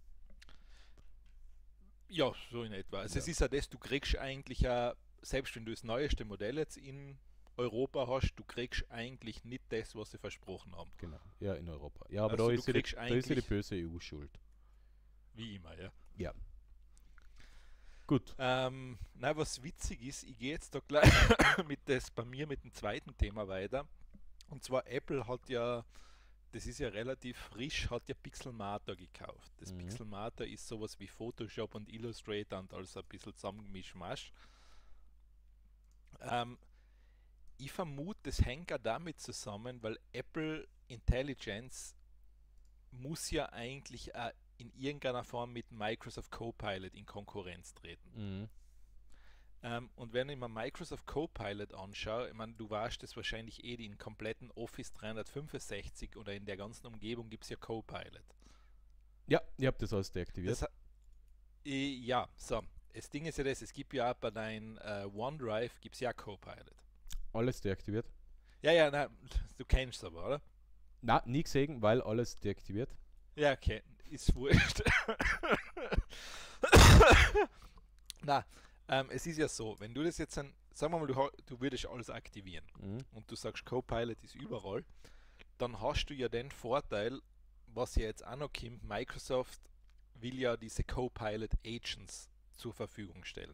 Ja, so in etwa. Also Ja. es ist ja das, du kriegst eigentlich ja, selbst wenn du das neueste Modell jetzt in Europa hast, du kriegst eigentlich nicht das, was sie versprochen haben. Genau, ja, in Europa. Ja, aber Also da du ist ja die, kriegst da ist ja die eigentlich- böse EU schuld. Wie immer, ja. Ja. Gut. Was witzig ist, ich gehe jetzt da gleich bei mir mit dem zweiten Thema weiter. Und zwar Apple hat ja, das ist ja relativ frisch, hat ja Pixelmator gekauft. Das Mhm. Pixelmator ist sowas wie Photoshop und Illustrator und alles ein bisschen zusammengemischt. Ich vermute, das hängt auch damit zusammen, weil Apple Intelligence muss ja eigentlich auch in irgendeiner Form mit Microsoft Copilot in Konkurrenz treten. Mhm. Und wenn ich mir Microsoft Copilot anschaue, ich meine, du weißt das wahrscheinlich eh, in kompletten Office 365 oder in der ganzen Umgebung gibt es ja Copilot. Ja, ich habe das alles deaktiviert. Das, ja, so. Das Ding ist ja das, es gibt ja auch bei deinem OneDrive gibt es ja Copilot. Alles deaktiviert. Ja, nein, du kennst es aber, oder? Na, nie gesehen, weil alles deaktiviert. Ja, okay, ist wurscht. Na, es ist ja so, wenn du das jetzt sagen wir mal, du würdest alles aktivieren Mhm. und du sagst, Copilot ist überall, dann hast du ja den Vorteil, was ja jetzt auch noch kommt, Microsoft will ja diese Copilot Agents zur Verfügung stellen.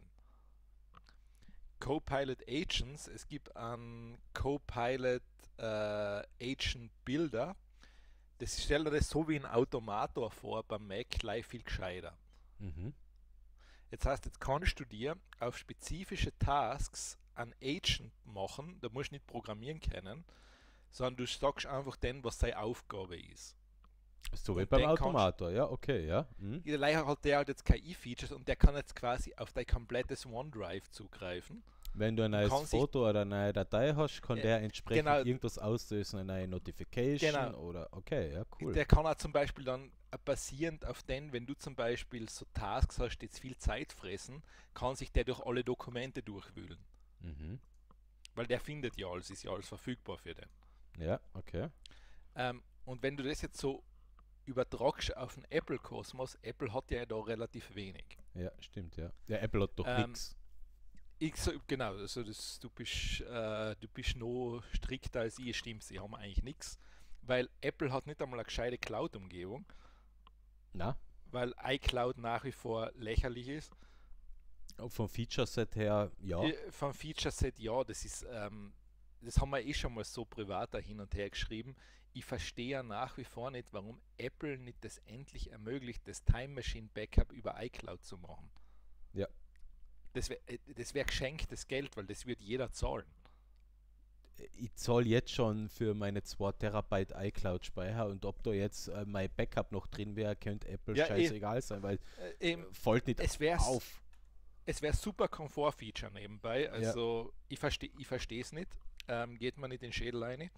Copilot Agents, es gibt einen Copilot Agent Builder, das stellt dir das so wie ein Automator vor beim Mac gleich viel gescheiter. Mhm. Jetzt heißt, jetzt kannst du dir auf spezifische Tasks einen Agent machen, da musst du nicht programmieren können, sondern du sagst einfach den, was seine Aufgabe ist. So wie Und beim den kannst- Automator, ja, okay, ja. Mhm. Leider hat der halt jetzt KI-Features und der kann jetzt quasi auf dein komplettes OneDrive zugreifen. Wenn du ein und neues kann sich, Foto oder eine neue Datei hast, kann der entsprechend genau, irgendwas auslösen, eine neue Notification genau, oder okay, ja, cool. der kann auch zum Beispiel dann basierend auf den, wenn du zum Beispiel so Tasks hast, die jetzt viel Zeit fressen, kann sich der durch alle Dokumente durchwühlen. Mhm. Weil der findet ja alles, ist ja alles verfügbar für den. Ja, okay. Und wenn du das jetzt so übertragst auf den Apple-Kosmos, Apple hat ja da relativ wenig. Ja, stimmt, ja. Ja, Apple hat doch Ähm, nichts. genau, also du bist noch strikter als ich, stimmt, sie haben eigentlich nichts, weil Apple hat nicht einmal eine gescheite Cloud-Umgebung, Na, weil iCloud nach wie vor lächerlich ist. vom Feature-Set her, ja. Vom Feature-Set, ja, das haben wir eh schon mal so privat da hin und her geschrieben. Ich verstehe ja nach wie vor nicht, warum Apple nicht das endlich ermöglicht, das Time Machine Backup über iCloud zu machen. Ja. Das wär geschenktes Geld, weil das wird jeder zahlen. Ich zahle jetzt schon für meine 2 Terabyte iCloud-Speicher und ob da jetzt mein Backup noch drin wäre, könnte Apple Ja, scheißegal sein, weil fällt nicht es wäre auf. es wär super Komfort-Feature nebenbei. Ja. Also ich verstehe es nicht. Geht man nicht in den Schädel rein.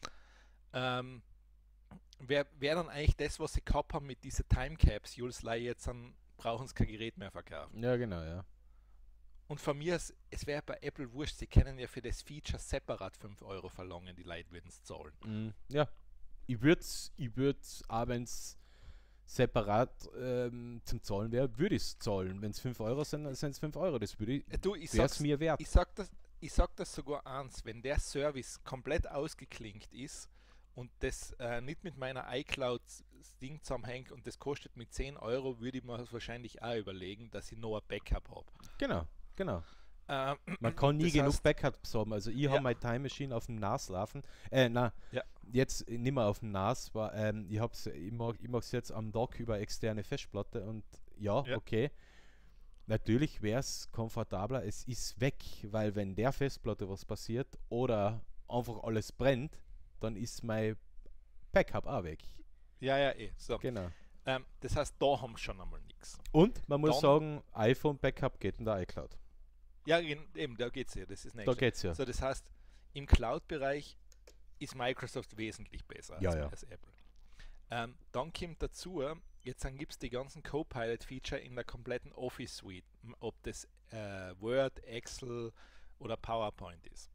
Wär dann eigentlich das, was sie gehabt haben mit diesen Time Capsules, jetzt brauchen sie kein Gerät mehr verkaufen. Ja, genau, ja. Und von mir, es wäre bei Apple wurscht, sie können ja für das Feature separat 5 Euro verlangen, die Leute würden es zahlen. Ja. Ich würd's, auch wenn es separat zum Zahlen wäre, würde ich es zahlen. Wenn es 5 Euro sind, dann sind es 5 Euro. Das würde Du, wäre es mir wert. ich sag das sogar eins, wenn der Service komplett ausgeklinkt ist und das nicht mit meiner iCloud-Ding zusammenhängt und das kostet mit 10 Euro, würde ich mir wahrscheinlich auch überlegen, dass ich noch ein Backup habe. Genau, genau. Man kann nie das genug heißt, Backups haben. Also ich ja, habe meine Time Machine auf dem NAS laufen. ja, Jetzt nicht mehr auf dem NAS, war, ich mache es jetzt am Dock über externe Festplatte und ja, ja, okay. Natürlich wäre es komfortabler, es ist weg, weil wenn der Festplatte was passiert oder einfach alles brennt, dann ist mein Backup auch weg. ja, eh. So. Genau. Das heißt, da haben wir schon einmal nichts. Und man muss Dann, sagen, iPhone-Backup geht in der iCloud. ja, eben, da geht es ja, das ist das Da nächste. geht's ja. So, das heißt, im Cloud-Bereich ist Microsoft wesentlich besser Ja, ja. als Apple. Dann kommt dazu, jetzt gibt es die ganzen Copilot-Feature in der kompletten Office-Suite, ob das Word, Excel oder PowerPoint ist.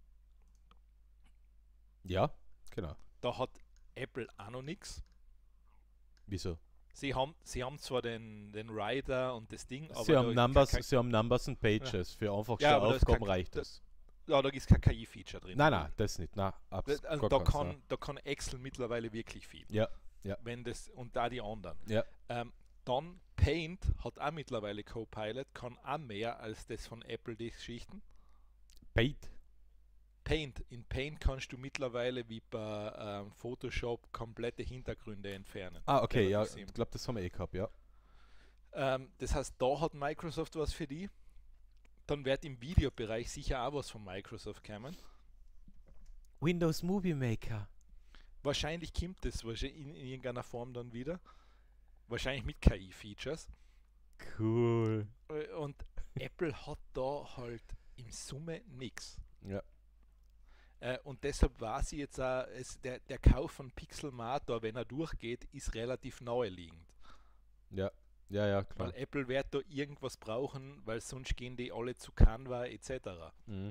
Ja, genau. Da hat Apple auch noch nichts. Wieso? Sie haben zwar den Writer und das Ding, aber Sie haben Numbers, kein, sie haben Numbers und Pages. Für einfachste ja, aber Aufgaben reicht das. da ist kein KI-Feature drin. Nein, das nicht. Nein, Also gar keins, nein. da kann Excel mittlerweile wirklich viel. Ja, ja, Wenn das, und da die anderen. ja. Dann Paint hat auch mittlerweile Copilot, kann auch mehr als das von Apple, die Geschichten. Bait. In Paint kannst du mittlerweile wie bei Photoshop komplette Hintergründe entfernen. Ah, okay, ja. Relativ Ich simpel. glaube, das haben wir eh gehabt, ja. Das heißt, da hat Microsoft was für die. Dann wird im Videobereich sicher auch was von Microsoft kommen. Windows Movie Maker. Wahrscheinlich kommt das in irgendeiner Form dann wieder. Wahrscheinlich mit KI-Features. Cool. Und Apple hat da halt im Summe nichts. Ja. Und deshalb war sie jetzt auch, der Kauf von Pixelmator, wenn er durchgeht, ist relativ naheliegend. Ja. Ja, ja, klar. Weil Apple wird da irgendwas brauchen, weil sonst gehen die alle zu Canva etc. Mhm.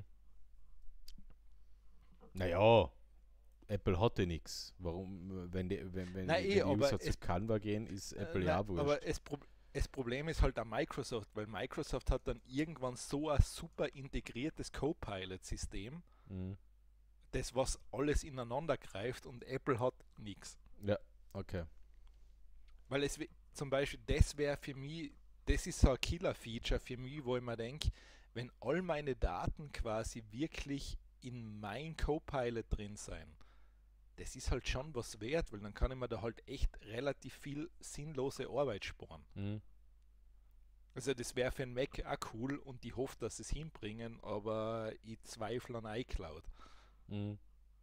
Naja, Apple hatte nichts. Warum, wenn Nein, die aber User zu Canva gehen, ist Apple ja nein, wurscht. aber das Problem ist halt an Microsoft, weil Microsoft hat dann irgendwann so ein super integriertes Copilot-System, Mhm. das was alles ineinander greift und Apple hat nichts. Ja, okay. Weil zum Beispiel, das wäre für mich, das ist so ein Killer-Feature für mich, wo ich mir denke, wenn all meine Daten quasi wirklich in mein Copilot drin sein, das ist halt schon was wert, weil dann kann ich mir da halt echt relativ viel sinnlose Arbeit sparen. Mhm. Also das wäre für ein Mac auch cool und ich hoffe, dass sie es hinbringen, aber ich zweifle an iCloud. Mhm.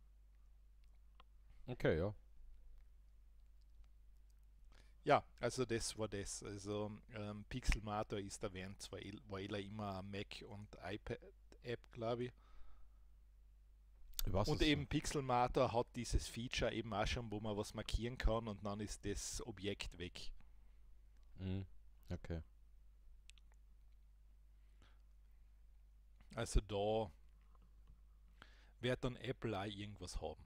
Okay, ja. Ja, also das war das. Also Pixelmator ist erwähnt, zwar war immer Mac und App, glaube ich. Ich weiß Und es eben nicht. Pixelmator hat dieses Feature eben auch schon, wo man was markieren kann und dann ist das Objekt weg. Mhm. Okay. Also da wird dann Apple auch irgendwas haben.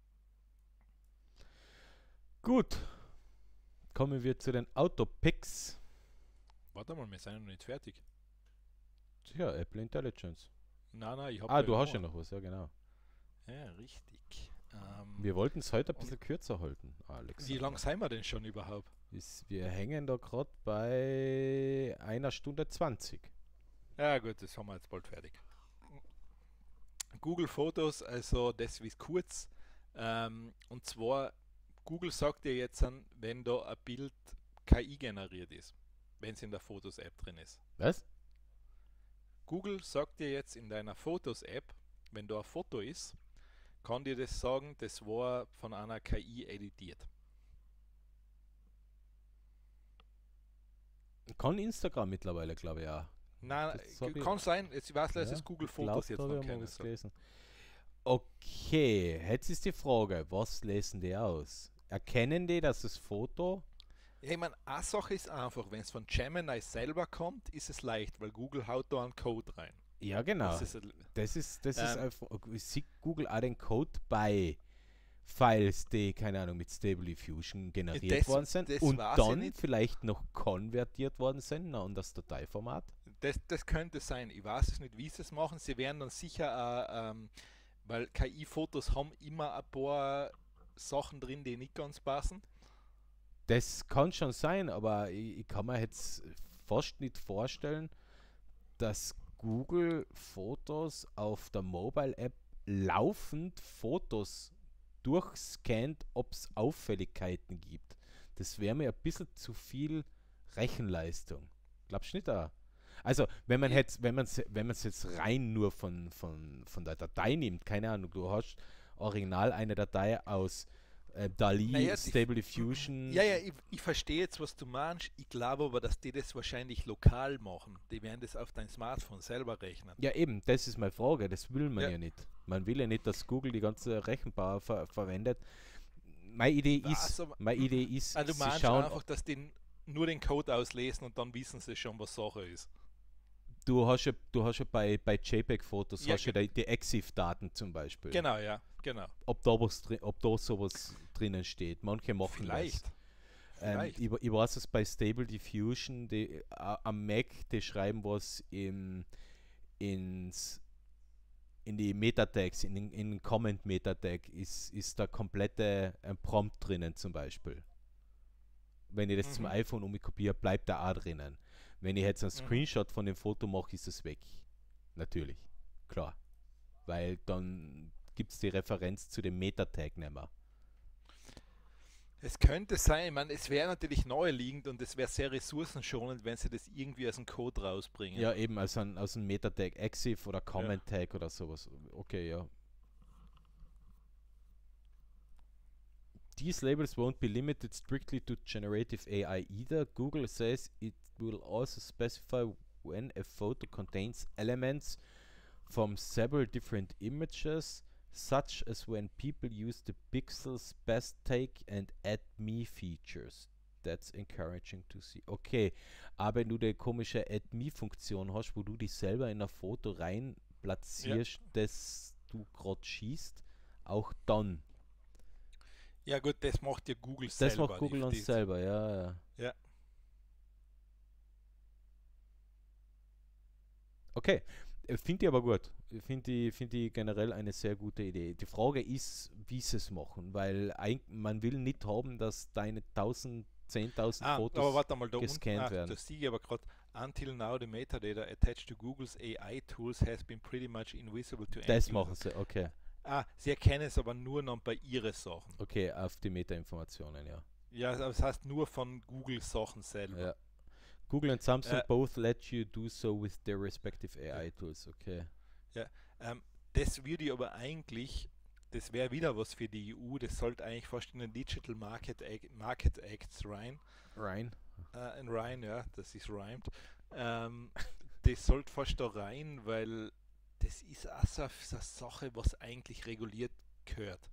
Gut, kommen wir zu den Autopicks. Warte mal, wir sind ja noch nicht fertig. Ja, Apple Intelligence. Nein, ich habe Ah, da du hast ja noch. noch was, ja genau. Ja, richtig. Wir wollten es heute ein und bisschen kürzer halten, Alex. wie lang sind wir denn schon überhaupt? Wir hängen da gerade bei 1 Stunde 20. Ja gut, das haben wir jetzt bald fertig. Google Fotos, also das ist kurz. Und zwar, Google sagt dir jetzt an, wenn da ein Bild KI generiert ist, wenn es in der Fotos-App drin ist. Was? Google sagt dir jetzt in deiner Fotos-App, wenn da ein Foto ist, kann dir das sagen, das war von einer KI editiert. Kann Instagram mittlerweile, glaube ich, auch. Nein, Das hab ich- kann sein, jetzt, ich weiß nicht, dass Ja, es Google ich glaub, Fotos jetzt da hab noch ich mal kennen was soll. gelesen. Okay, jetzt ist die Frage, was lesen die aus? Erkennen die, dass das Foto... Ja, ich meine, eine Sache ist einfach, wenn es von Gemini selber kommt, ist es leicht, weil Google haut da einen Code rein. Ja, genau. Das ist, Das ist Ähm, einfach... Sieht Google auch den Code bei Files, die, keine Ahnung, mit Stable Diffusion generiert das, worden sind das und weiß ich dann nicht. vielleicht noch konvertiert worden sind in das Dateiformat? Das könnte sein. Ich weiß es nicht, wie sie es machen. Sie werden dann sicher, weil KI-Fotos haben immer ein paar Sachen drin, die nicht ganz passen. Das kann schon sein, aber ich kann mir jetzt fast nicht vorstellen, dass Google Fotos auf der Mobile App laufend Fotos durchscannt, ob es Auffälligkeiten gibt. Das wäre mir ein bisschen zu viel Rechenleistung. Glaubst du nicht da? Also, wenn man Ich- jetzt, wenn man es jetzt rein nur von der Datei nimmt, keine Ahnung, du hast original eine Datei aus DALI, Naja, Stable Diffusion. ich verstehe jetzt, was du meinst. Ich glaube aber, dass die das wahrscheinlich lokal machen. Die werden das auf dein Smartphone selber rechnen. Ja, eben, das ist meine Frage. Das will man Ja. ja nicht. Man will ja nicht, dass Google die ganze Rechenpower verwendet. Meine Idee ist, Also, meine Idee ist, also du sie meinst schauen, einfach, dass die nur den Code auslesen und dann wissen sie schon, was Sache ist. du hast ja bei JPEG-Fotos Ja, hast ja die EXIF-Daten zum Beispiel. Genau, ja, genau. Ob da sowas drinnen steht. Manche machen Vielleicht. das. Vielleicht. Ich weiß es bei Stable Diffusion, am Mac, die schreiben was ins in die Metatags, in den Comment-Metatag ist da komplette Prompt drinnen zum Beispiel. Wenn ich das zum iPhone umkopiere, bleibt da auch drinnen. Wenn ich jetzt einen Screenshot von dem Foto mache, ist es weg. Natürlich. Klar. Weil dann gibt es die Referenz zu dem Metatag nicht mehr. Es könnte sein, man, es wäre natürlich naheliegend und es wäre sehr ressourcenschonend, wenn sie das irgendwie aus dem Code rausbringen. Ja, eben aus einem Metatag EXIF oder Comment Tag oder sowas. Okay, ja. These labels won't be limited strictly to generative AI either. Google says it will also specify when a photo contains elements from several different images, such as when people use the Pixel's best take and add me features. That's encouraging to see. Okay, aber wenn du die komische Add me Funktion hast, wo du dich selber in ein Foto rein platzierst, das du gerade schießt, auch dann. Ja gut, das macht ja Google Das selber. macht Google uns selber, ja. Ja. Okay, finde ich aber gut. Finde ich generell eine sehr gute Idee. Die Frage ist, wie sie es machen, weil man will nicht haben, dass deine 10.000 Fotos aber warte mal, da gescannt unten, werden. das sehe ich aber gerade. Until now, the metadata attached to Google's AI tools has been pretty much invisible to Das end machen users. sie, okay. Sie erkennen es aber nur noch bei ihren Sachen. Okay, auf die Meta-Informationen, ja. Ja, aber das heißt nur von Google Sachen selber. Ja. Google and Samsung Äh, both let you do so with their respective AI tools, okay. Das würde ich aber eigentlich, das wäre wieder was für die EU, das sollte eigentlich fast in den Digital Market Acts rein. Ryan? Ja, das ist rhymed. Das sollte fast da rein, weil das ist auch so eine Sache, was eigentlich reguliert gehört.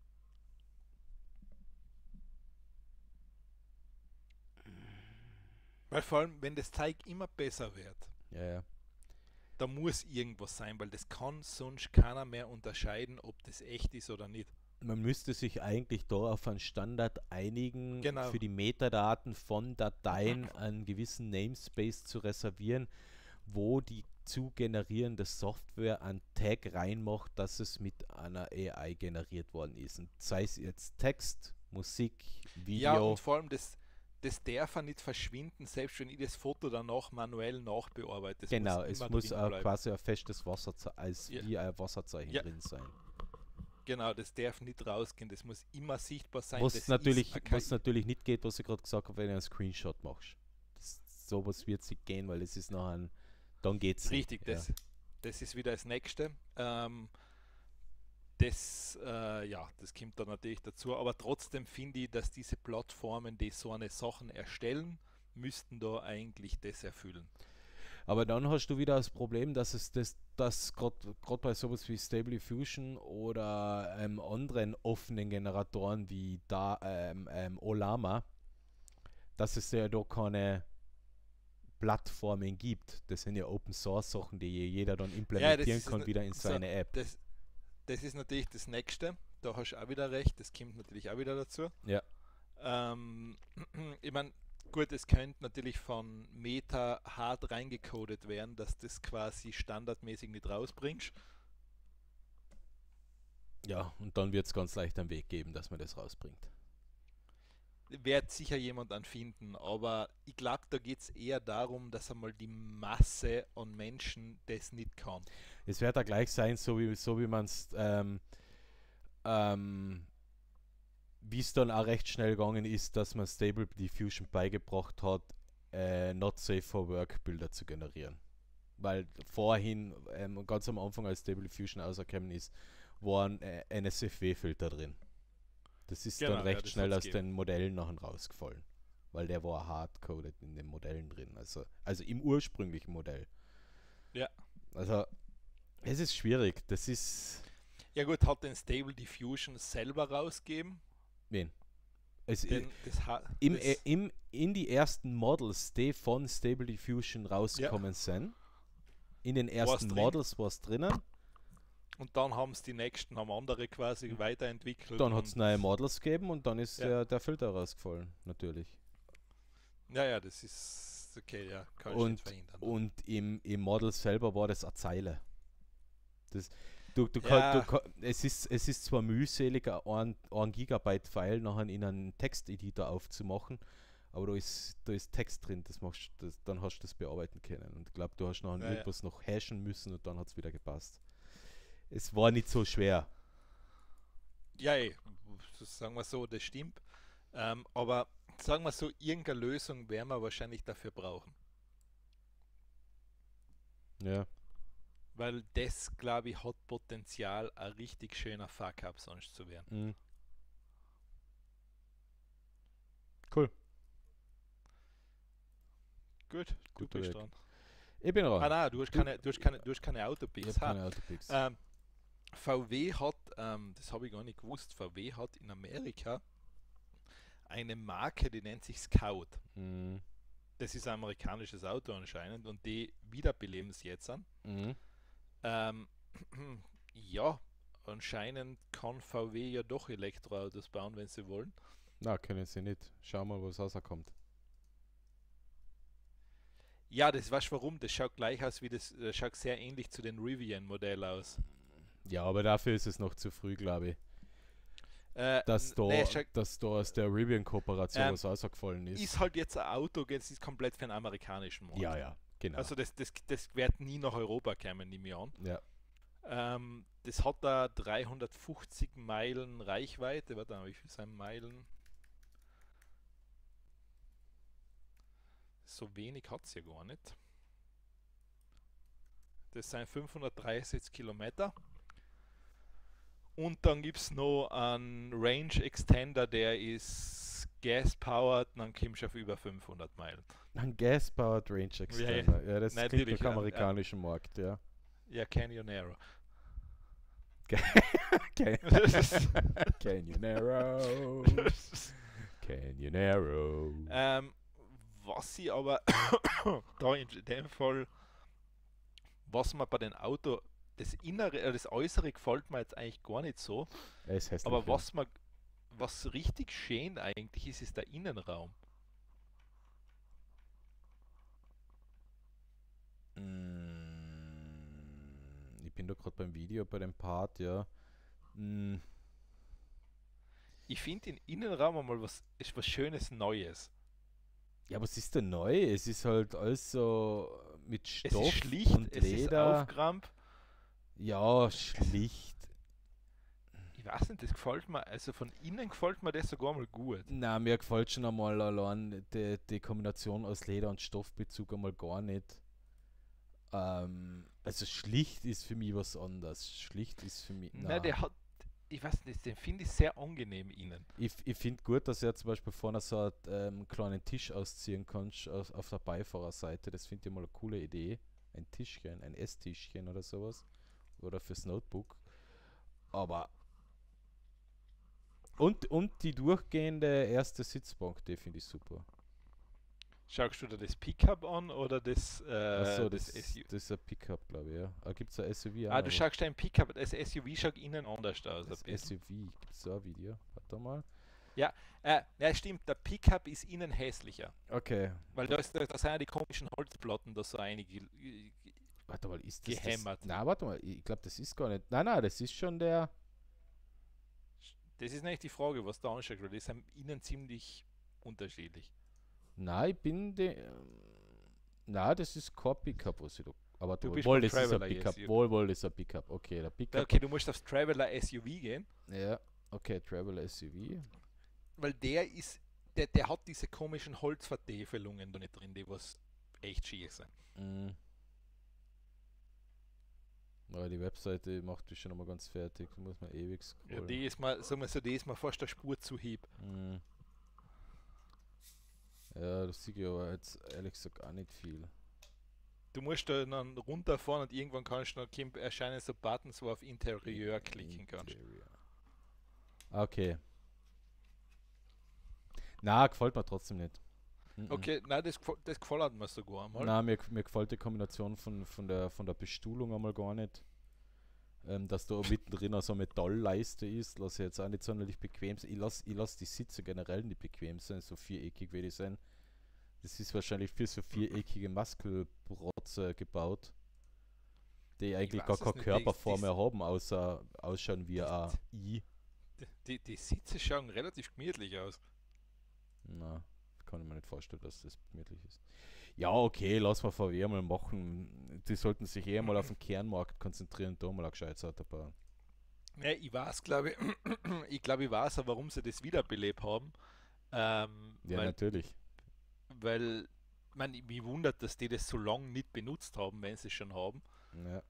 Weil vor allem, wenn das Zeug immer besser wird, Ja, ja. da muss irgendwas sein, weil das kann sonst keiner mehr unterscheiden, ob das echt ist oder nicht. Man müsste sich eigentlich da auf einen Standard einigen, Genau. für die Metadaten von Dateien einen gewissen Namespace zu reservieren, wo die zu generierende Software einen Tag reinmacht, dass es mit einer AI generiert worden ist. Und sei es jetzt Text, Musik, Ja, Video. und vor allem das darf ja nicht verschwinden, selbst wenn ich das Foto danach manuell nachbearbeite. Das Genau, muss es immer muss drin bleiben. quasi ein festes Wasserzeichen, Ja. wie ein Wasserzeichen Ja. drin sein. Genau, das darf nicht rausgehen, das muss immer sichtbar sein. Was das natürlich, ist eine was KI. natürlich nicht geht, was ich gerade gesagt habe, wenn du einen Screenshot machst. Sowas wird nicht gehen, weil es ist nachher dann geht's nicht. Richtig, Ja. das ist wieder das Nächste. Das kommt dann natürlich dazu, aber trotzdem finde ich, dass diese Plattformen, die so eine Sachen erstellen, müssten da eigentlich das erfüllen. Aber dann hast du wieder das Problem, dass es das gerade bei sowas wie Stable Diffusion oder anderen offenen Generatoren wie Olama, dass es ja da keine Plattformen gibt. Das sind ja Open Source Sachen, die jeder dann implementieren ist kann wieder in so, seine App. das ist natürlich das Nächste. Da hast du auch wieder recht, das kommt natürlich auch wieder dazu. Ja. Ich meine, gut, es könnte natürlich von Meta hart reingecodet werden, dass das quasi standardmäßig nicht rausbringst. Ja, und dann wird es ganz leicht einen Weg geben, dass man das rausbringt. Wird sicher jemand anfinden, aber ich glaube, da geht es eher darum, dass einmal die Masse an Menschen das nicht kann. Es wird da gleich sein, so wie man es wie es dann auch recht schnell gegangen ist, dass man Stable Diffusion beigebracht hat, not safe for work Bilder zu generieren. Weil vorhin, ganz am Anfang, als Stable Diffusion rausgekommen ist, waren NSFW-Filter drin. Das ist Genau, dann recht das schnell hat's aus den Modellen nachher rausgefallen. Weil der war hardcoded in den Modellen drin. Also im ursprünglichen Modell. Ja. Also es ist schwierig. Das ist. Ja gut, hat den Stable Diffusion selber rausgegeben? Wen? In die ersten Models, die von Stable Diffusion rausgekommen sind, in den ersten Models war es drinnen. Und dann haben es die nächsten, haben andere quasi weiterentwickelt. Dann hat es neue Models gegeben und dann ist Ja. der Filter rausgefallen, natürlich. Ja, das ist okay, ja, kann ich nicht verhindern. Und im Model selber war das eine Zeile. Ja. Es ist zwar mühselig, ein Gigabyte File nachher in einen Texteditor aufzumachen, aber da ist Text drin, dann hast du das bearbeiten können. Und ich glaube, du hast nachher irgendwas noch hashen müssen und dann hat es wieder gepasst. Es war nicht so schwer. Ja, sagen wir so, das stimmt. Aber sagen wir so, irgendeine Lösung werden wir wahrscheinlich dafür brauchen. Ja. Weil das, glaube ich, hat Potenzial, ein richtig schöner Fuck-up sonst zu werden. Mhm. Cool. Gut, du Guter bist Weg. dran. Ich bin dran. Nein, du hast keine Ich Autopicks. habe keine Autopicks. VW hat, das habe ich gar nicht gewusst, VW hat in Amerika eine Marke, die nennt sich Scout. Mhm. Das ist ein amerikanisches Auto anscheinend und die wiederbeleben es jetzt an. Mhm. Ja, anscheinend kann VW ja doch Elektroautos bauen, wenn sie wollen. Na, können sie nicht. Schau mal, was rauskommt. Ja, das weißt du warum? Das schaut gleich aus wie das schaut sehr ähnlich zu den Rivian-Modell aus. Ja, aber dafür ist es noch zu früh, glaube ich. Dass da aus der Rivian-Kooperation was rausgefallen ist. Ist halt jetzt ein Auto, das ist komplett für einen amerikanischen Markt. Ja, genau. Also das wird nie nach Europa kommen, nehme ich an. Ja. Das hat da 350 Meilen Reichweite. Warte mal, wie viel sind Meilen? So wenig hat es ja gar nicht. Das sind 530 Kilometer. Und dann gibt es noch einen Range Extender, der ist gas-powered, dann kommst du auf über 500 Meilen. Ein Gas-Powered Range Extender. Ja, das klingt natürlich, nach amerikanischen Markt, ja. Ja, Canyonero. Canyonero. Canyonero. Was sie aber da in dem Fall, was man bei den Auto, das Innere, das Äußere gefällt mir jetzt eigentlich gar nicht so, Er ist hässlich. aber Ja. was richtig schön eigentlich ist, ist der Innenraum. Ich bin da gerade beim Video bei dem Part, ja. Mm, Ich finde den Innenraum einmal ist was Schönes Neues. Ja, was ist denn neu? Es ist halt alles so mit Es ist Stoff schlicht, und es ist Leder. Aufgeräumt. Ja, schlicht. Ich weiß nicht, das gefällt mir, also von innen gefällt mir das sogar mal gut. Na, mir gefällt schon einmal allein die Kombination aus Leder und Stoffbezug einmal gar nicht. Also schlicht ist für mich was anderes. Schlicht ist für mich. Na, Na. der hat, ich weiß nicht, den finde ich sehr angenehm innen. Ich finde gut, dass er zum Beispiel vorne so einen kleinen Tisch ausziehen kannst auf der Beifahrerseite. Das finde ich mal eine coole Idee. Ein Tischchen, ein Esstischchen oder sowas. Oder fürs Notebook. Aber. Und die durchgehende erste Sitzbank, die finde ich super. Schaust du dir das Pickup an oder Achso, das das SUV? ist ein Pickup, glaube ich, ja. Gibt es ein SUV auch Ah, noch, du was? schaust ein Pickup, das SUV schaut innen anders aus. Das Ein bisschen. SUV, gibt es so ein Video? Warte mal. Ja, stimmt, der Pickup ist innen hässlicher. Okay. Weil da sind ja die komischen Holzplatten da so einige Warte mal, ist das gehämmert. Na, warte mal, ich glaube, das ist gar nicht. Nein, das ist schon der. Das ist nicht die Frage, was da anschaut, weil die sind innen ziemlich unterschiedlich. Nein, ich bin de. Na, das ist kein Pickup, was ich da. Aber Du wohl, bist wohl, beim das ist ein Traveller Pickup. jetzt. Wohl, das ist ein Pickup. Okay, der Pickup. Okay, du musst aufs Traveller SUV gehen, Ja, okay, Traveler SUV. weil der hat diese komischen Holzvertäfelungen da nicht drin, die was echt schier sind. Mhm. Aber die Webseite macht mich schon einmal ganz fertig. Da muss man ewig Ja, scrollen. die ist mal, sagen wir so, die ist mal fast eine Spur zu hieb. Mhm. Ja, das sehe ich aber jetzt ehrlich gesagt auch nicht viel. Du musst da dann runterfahren und irgendwann kannst du dann erscheinen so Buttons, wo du auf Interieur klicken kannst. Interior. Okay. Na, gefällt mir trotzdem nicht. Mhm. Okay, nein, das gefällt mir sogar einmal. Na, mir gefällt die Kombination von der Bestuhlung einmal gar nicht. Dass da mittendrin so eine Metallleiste ist, lasse ich jetzt auch nicht sonderlich bequem sein. Ich lass die Sitze generell nicht bequem sein, so viereckig wie die sein. Das ist wahrscheinlich für so viereckige Muskelprotze gebaut, die eigentlich gar weiß es keine nicht, Körperform mehr haben, außer ausschauen wie ein I. Die Sitze schauen relativ gemütlich aus. Na, kann ich mir nicht vorstellen, dass das gemütlich ist. Ja, okay, lass mal VW mal machen. Die sollten sich eher mal auf den Kernmarkt konzentrieren und da mal ein gescheites Auto bauen. Ja, ich weiß, glaube ich weiß auch, warum sie das wiederbelebt haben. Ja, Weil, natürlich. mich wundert, dass die das so lange nicht benutzt haben, wenn sie es schon haben. Ja.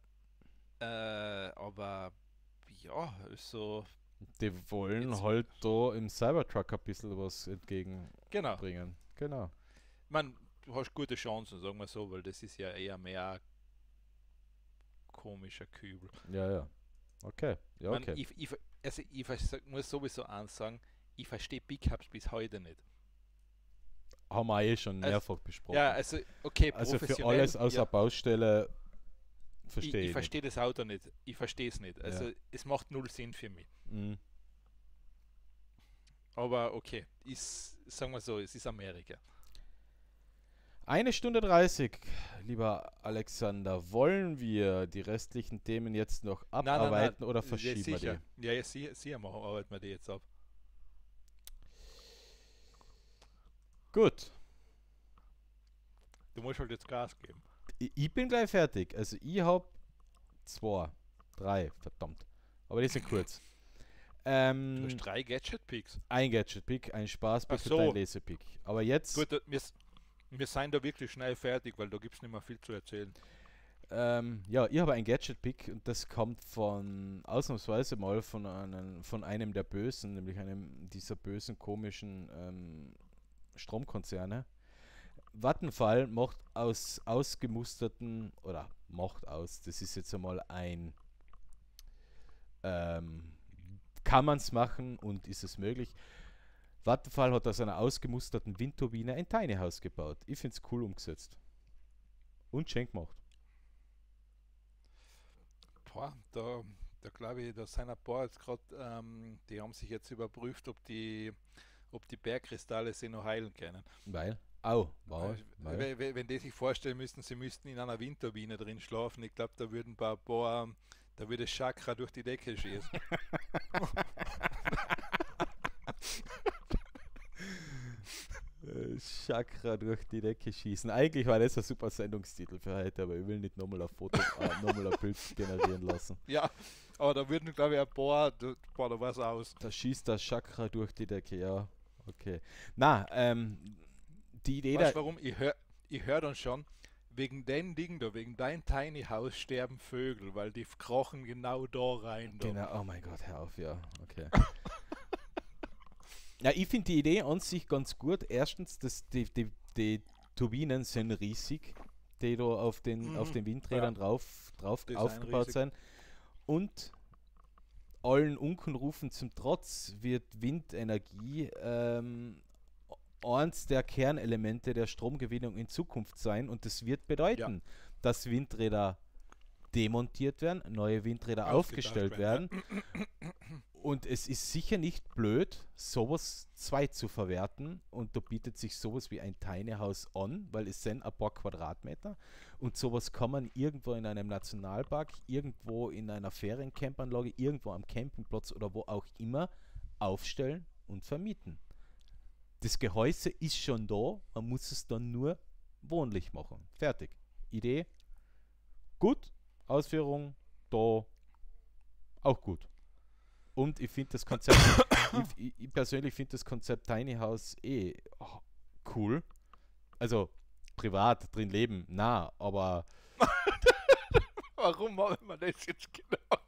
Aber ja, so, Die wollen Jetzt- halt da im Cybertruck ein bisschen was entgegenbringen. genau. Genau. Du hast gute Chancen, sagen wir so, weil das ist ja eher mehr ein komischer Kübel. Ja, ja. Okay. Ja, Man, okay. muss sowieso eins sagen, ich verstehe Pickups bis heute nicht. Haben wir eh schon Also- mehrfach besprochen. Ja, also, okay, Also für professionell, alles außer ja, Baustelle ich verstehe ich. verstehe das Auto nicht. Ich verstehe es nicht. Also, Ja. es macht null Sinn für mich. Mhm. Aber okay, sagen wir so, es ist Amerika. 1 Stunde 30, lieber Alexander. Wollen wir die restlichen Themen jetzt noch abarbeiten oder verschieben wir sicher. die? Ja, sicher arbeiten wir die jetzt ab. Gut. Du musst halt jetzt Gas geben. Ich bin gleich fertig. Also ich habe 2, 3, verdammt. Aber die sind kurz. Du hast 3 Gadget-Picks. Ein Gadget-Pick, ein Spaß-Pick Ach so. und ein Laser-Pick. Aber jetzt, Gut, wir sind da wirklich schnell fertig, weil da gibt es nicht mehr viel zu erzählen. ja, ich habe ein Gadget-Pick und das kommt ausnahmsweise mal von einem der Bösen, nämlich einem dieser bösen, komischen Stromkonzerne. Vattenfall macht aus ausgemusterten, oder macht aus, das ist jetzt einmal ein, kann man es machen und ist es möglich. Vattenfall hat aus einer ausgemusterten Windturbine ein Tiny House gebaut. Ich finde es cool umgesetzt. Und schön gemacht. Boah, da glaube ich, da sind ein paar jetzt gerade, die haben sich jetzt überprüft, ob die Bergkristalle sie noch heilen können. Weil, wow, Wenn die sich vorstellen müssten, sie müssten in einer Windturbine drin schlafen, ich glaube, da würden ein paar, da würde das Chakra durch die Decke schießen. Chakra durch die Decke schießen. Eigentlich war das ein super Sendungstitel für heute, aber ich will nicht nochmal ein Foto, nochmal ein Bild generieren lassen. Ja, aber da würden, glaube ich, ein paar, da war es aus. Da schießt das Chakra durch die Decke, ja. Okay. Na, die Idee Weißt du warum? Ich hör dann schon, wegen den Dingen da, wegen dein Tiny House sterben Vögel, weil die krochen genau da rein. Da. Genau, oh mein Gott, hör auf, ja. Okay. Ja, ich finde die Idee an sich ganz gut. Erstens, die Turbinen sind riesig, die da auf den Windrädern drauf aufgebaut riesig. sind. Und allen Unkenrufen zum Trotz wird Windenergie eins der Kernelemente der Stromgewinnung in Zukunft sein. Und das wird bedeuten, dass Windräder demontiert werden, neue Windräder aufgestellt werden. Und es ist sicher nicht blöd, sowas zweit zu verwerten. Und da bietet sich sowas wie ein Tiny House an, weil es sind ein paar Quadratmeter. Und sowas kann man irgendwo in einem Nationalpark, irgendwo in einer Feriencampanlage, irgendwo am Campingplatz oder wo auch immer aufstellen und vermieten. Das Gehäuse ist schon da, man muss es dann nur wohnlich machen. Fertig. Idee gut, Ausführung da auch gut. Und ich finde das Konzept, ich persönlich finde das Konzept Tiny House cool. Also privat drin leben, aber Warum machen wir das jetzt genau?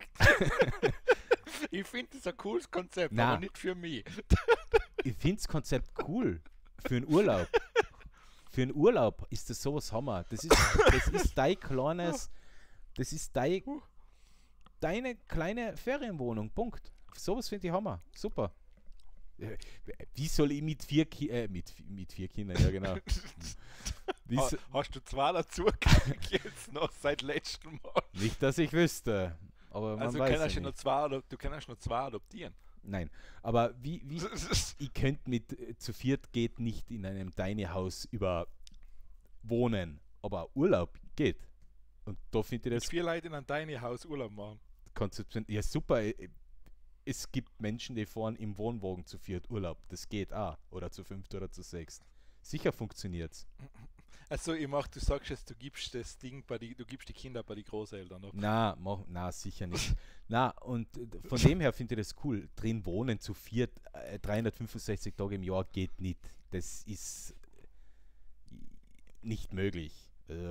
Ich finde das ein cooles Konzept, aber nicht für mich. Ich finde das Konzept cool für einen Urlaub. Für einen Urlaub ist das sowas Hammer. Das ist dein kleines, das ist deine kleine Ferienwohnung. Punkt. Sowas finde ich Hammer. Super. Wie soll ich mit vier Kindern, ja genau. Hast du zwei dazu gekriegt jetzt noch seit letztem Mal? Nicht, dass ich wüsste. Aber man Also weiß du kannst noch zwei adoptieren. Nein, aber ich könnte zu viert geht nicht in einem Tiny House über wohnen, aber Urlaub geht. Und da finde ich das... Mit 4 Leute in ein Tiny House Urlaub machen. Konzeption, ja super, es gibt Menschen, die fahren im Wohnwagen zu viert Urlaub, das geht auch, oder zu 5 oder zu 6. Sicher funktioniert's. Also du sagst jetzt, du gibst das Ding du gibst die Kinder bei die Großeltern ab. Na, sicher nicht. Na, und von dem her finde ich das cool. Drin wohnen zu viert, 365 Tage im Jahr geht nicht. Das ist nicht möglich.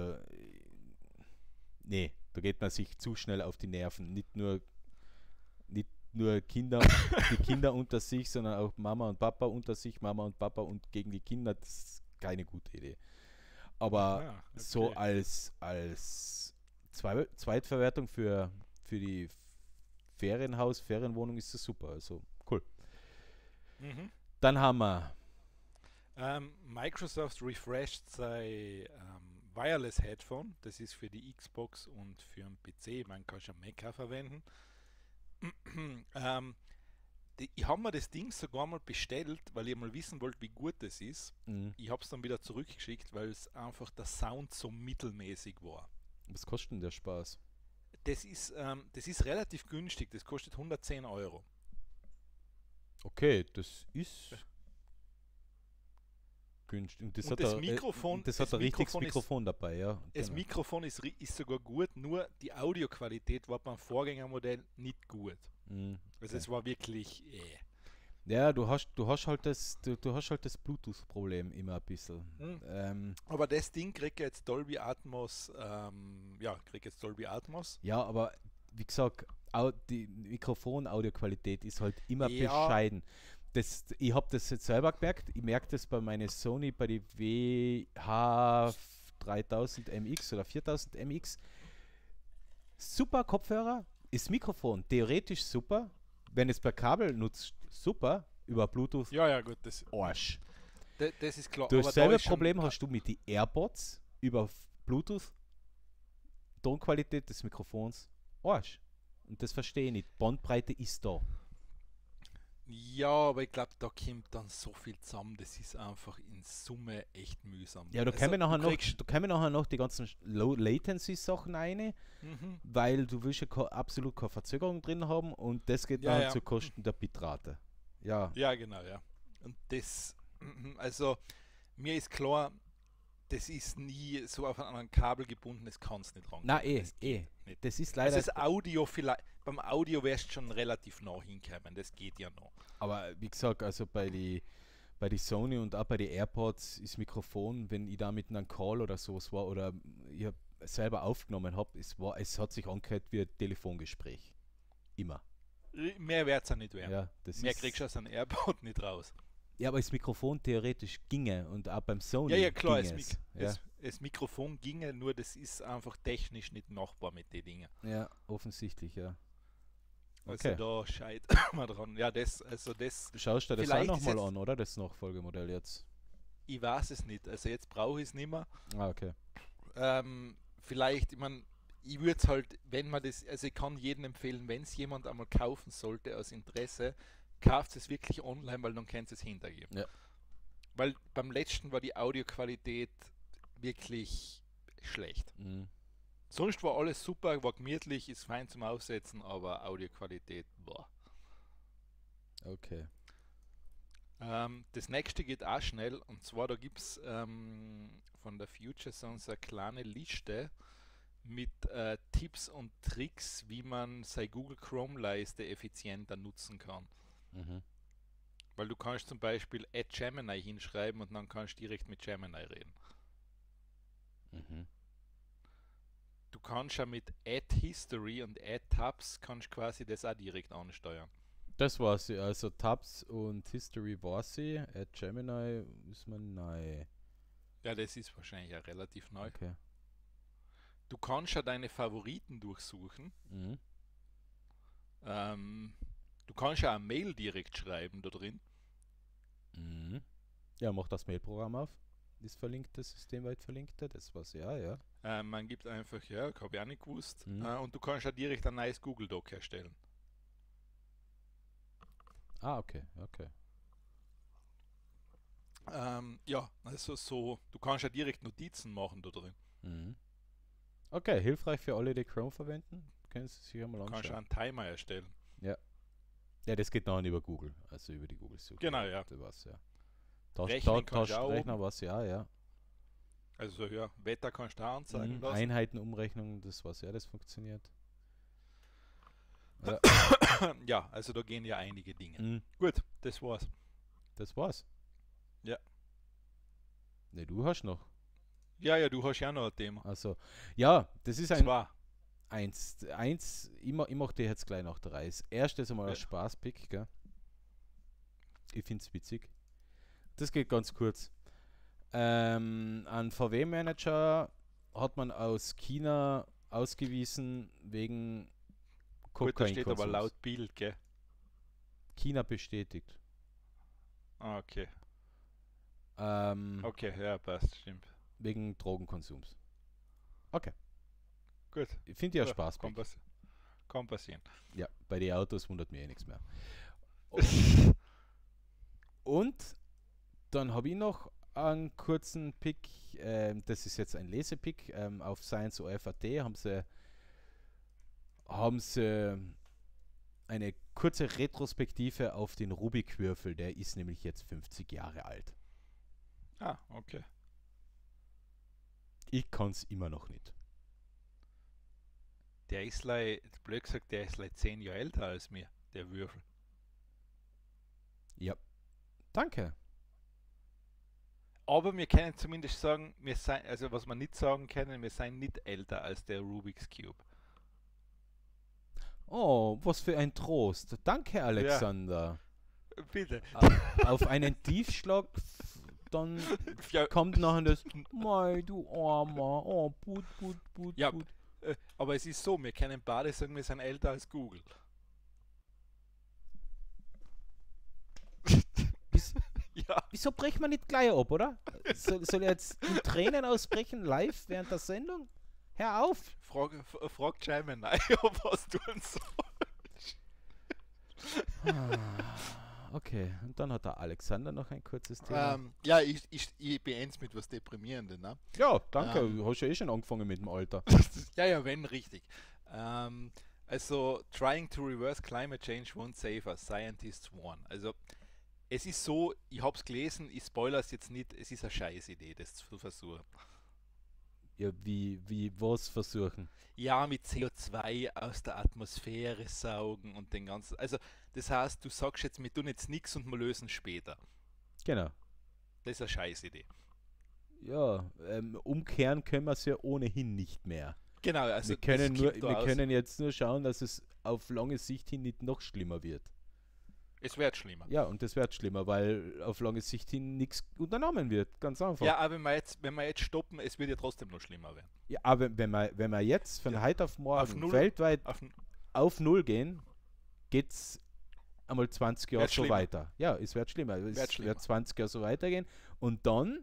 Nee, da geht man sich zu schnell auf die Nerven. Nicht nur Kinder, die Kinder unter sich, sondern auch Mama und Papa unter sich, Mama und Papa und gegen die Kinder, das ist keine gute Idee. Aber so als Zweitverwertung für die Ferienwohnung ist das super. Also cool. Mhm. Dann haben wir Microsoft refreshed sein Wireless Headphone. Das ist für die Xbox und für den PC. Man kann schon Mac auch verwenden. Ich habe mir das Ding sogar mal bestellt, weil ich mal wissen wollte, wie gut das ist. Mhm. Ich habe es dann wieder zurückgeschickt, weil es einfach der Sound so mittelmäßig war. Was kostet denn der Spaß? Das ist relativ günstig, das kostet 110 Euro. Okay, das ist günstig. Und das hat ein richtiges Mikrofon dabei, ja. Das Genau. Mikrofon ist sogar gut, nur die Audioqualität war beim Vorgängermodell nicht gut. Also es war wirklich Ja, du hast halt das Bluetooth-Problem immer ein bisschen. Aber das Ding kriegt jetzt Dolby Atmos, Ja, aber wie gesagt, die Mikrofon-Audioqualität ist halt immer bescheiden. Ich habe das jetzt selber gemerkt. Ich merke das bei meiner Sony, bei die WH3000 MX oder 4000 MX. Super Kopfhörer, ist Mikrofon theoretisch super. Wenn es per Kabel nutzt, super. Über Bluetooth, Ja, gut, das, Arsch. das ist klar. Du hast aber da selbe ist schon- Problem hast du mit den AirPods über Bluetooth. Tonqualität des Mikrofons, Arsch. Und das verstehe ich nicht. Bandbreite ist da. Ja, aber ich glaube, da kommt dann so viel zusammen, das ist einfach in Summe echt mühsam. Ja, da Also, kommen nachher, du noch, kriegst- da kommen nachher noch die ganzen Low-Latency-Sachen rein, Mhm. weil du willst ja absolut keine Verzögerung drin haben und das geht Ja, dann ja. zu Kosten der Bitrate. Ja, Ja, genau, ja. Und das, also mir ist klar, das ist nie so auf ein Kabel gebunden, das kannst nicht ran. na Das geht nicht. das ist Also leider, das Audio vielleicht, beim Audio wärst du schon relativ nah hinkommen, das geht ja noch. aber wie gesagt, also bei die Sony und auch bei den AirPods ist Mikrofon, wenn ich da mit einem Call oder sowas war oder ich hab selber aufgenommen habe, es hat sich angehört wie ein Telefongespräch. Immer. Mehr wird es ja nicht werden. Ja, das Mehr ist, kriegst du aus einem AirPod nicht raus. ja, aber das Mikrofon theoretisch ginge und auch beim Sony Ja, klar, ginge es. Ja. das Mikrofon ginge, nur das ist einfach technisch nicht machbar mit den Dingen. Ja, offensichtlich, ja. Also Okay. da scheit mal dran. Ja, das, Schaust du dir das auch Vielleicht ist nochmal jetzt- an, oder? Das Nachfolgemodell jetzt. ich weiß es nicht. Also jetzt brauche ich es nicht mehr. Ah, okay. Vielleicht, ich meine, ich würde es halt, wenn man das, also ich kann jedem empfehlen, wenn es jemand einmal kaufen sollte aus Interesse, kauft es wirklich online, weil dann könnt ihr es hintergeben. Ja. Weil beim letzten war die Audioqualität wirklich schlecht. Mhm. Sonst war alles super, war gemütlich, ist fein zum Aufsetzen, aber Audioqualität, boah. Okay. Das nächste geht auch schnell, und zwar da gibt es von der Future Sounds eine kleine Liste mit Tipps und Tricks, wie man seine Google Chrome-Leiste effizienter nutzen kann. Mhm. Weil du kannst zum Beispiel @Gemini hinschreiben und dann kannst du direkt mit Gemini reden. Mhm. Du kannst ja mit @History und @Tabs kannst quasi das auch direkt ansteuern. Das war sie. Also Tabs und History war sie. At Gemini ist man neu. Ja, das ist wahrscheinlich ja relativ neu. Okay. Du kannst ja deine Favoriten durchsuchen. Mhm. Du kannst ja eine Mail direkt schreiben da drin. Mhm. Ja, mach das Mailprogramm auf. Das verlinkte, systemweit verlinkte. Das war's, ja. Man gibt einfach, ja, habe ich auch nicht gewusst. Mhm. Und du kannst ja direkt ein neues Google Doc erstellen. Ah, okay. Ja, also so, du kannst ja direkt Notizen machen da drin. Mhm. Okay, hilfreich für alle, die Chrome verwenden. Können Sie sich einmal Du kannst ja anschauen. einen Timer erstellen. Ja, das geht dann über Google. Also über die Google-Suche. Genau, ja. Das war's, ja. Rechnen kannst du auch Rechner war's, ja. Also ja, Wetter kannst du auch anzeigen Mhm. lassen. Einheitenumrechnung, das war's, ja, das funktioniert. Ja. Ja, also da gehen ja einige Dinge. Mhm. Gut, das war's. Das war's. Ja. Ne, du hast noch. Ja, du hast ja noch ein Thema. Also, ja, das ist ein Zwar. eins, ich mach dir jetzt gleich nach der Reihe. Das erste ist einmal ein Ja. Spaßpick, gell? Ich find's witzig. Das geht ganz kurz. Ein VW-Manager hat man aus China ausgewiesen wegen Gut, da steht aber Kokainkonsums. laut Bild, gell? China bestätigt. Ah, okay. Ähm, Okay, ja, passt, stimmt. Wegen Drogenkonsums. Gut. Ich finde ja Ja, Spaß. kann passieren. Ja, bei den Autos wundert mich eh nichts mehr. Und dann habe ich noch einen kurzen Pick. Das ist jetzt ein Lesepick. Auf Science.orf.at haben sie eine kurze Retrospektive auf den Rubik-Würfel. Der ist nämlich jetzt 50 Jahre alt. Ah, okay. Ich kann es immer noch nicht. Der ist blöd gesagt, der ist 10 Jahre älter als mir, der Würfel. Ja. Danke. Aber wir können zumindest sagen, also was wir nicht sagen können, wir sind nicht älter als der Rubik's Cube. Oh, was für ein Trost. Danke, Alexander. Bitte. Auf einen Tiefschlag, dann Ja, kommt nachher das, mei, du Armer, oh, put, put, put, ja, put. aber es ist so, wir können beide sagen, wir sind älter als Google. Bis, Ja, wieso brechen wir nicht gleich ab, oder? Soll ich jetzt in Tränen ausbrechen, live während der Sendung? Hör auf! frag Gemini, was tun soll. Okay, und dann hat der Alexander noch ein kurzes Thema. Ja, ich beende es mit was Deprimierendes. Ne? Ja, danke, ähm, du hast ja eh schon angefangen mit dem Alter. Ja, ja, wenn, richtig. Also, trying to reverse climate change won't save us, scientists warn. Also, es ist so, ich habe es gelesen, ich spoilere es jetzt nicht, es ist eine scheiß Idee, das zu versuchen. Ja, wie was versuchen? Ja, mit CO2 aus der Atmosphäre saugen und den ganzen. Also, das heißt, du sagst jetzt, wir tun jetzt nichts und wir lösen später. Genau. Das ist eine scheiß Idee. Ja, umkehren können wir es ja ohnehin nicht mehr. Genau, also Wir können jetzt nur schauen, dass es auf lange Sicht hin nicht noch schlimmer wird. es wird schlimmer. Ja, und das wird schlimmer, weil auf lange Sicht hin nichts unternommen wird. Ganz einfach. Ja, aber wenn wir jetzt stoppen, es wird ja trotzdem noch schlimmer werden. Ja, aber wenn wir jetzt von Ja, heute auf morgen auf null- weltweit Auf, auf Null gehen, geht es einmal 20 Jahre Wird so schlimmer. weiter. Ja, es wird schlimmer. Es Wird schlimmer. wird 20 Jahre so weitergehen und dann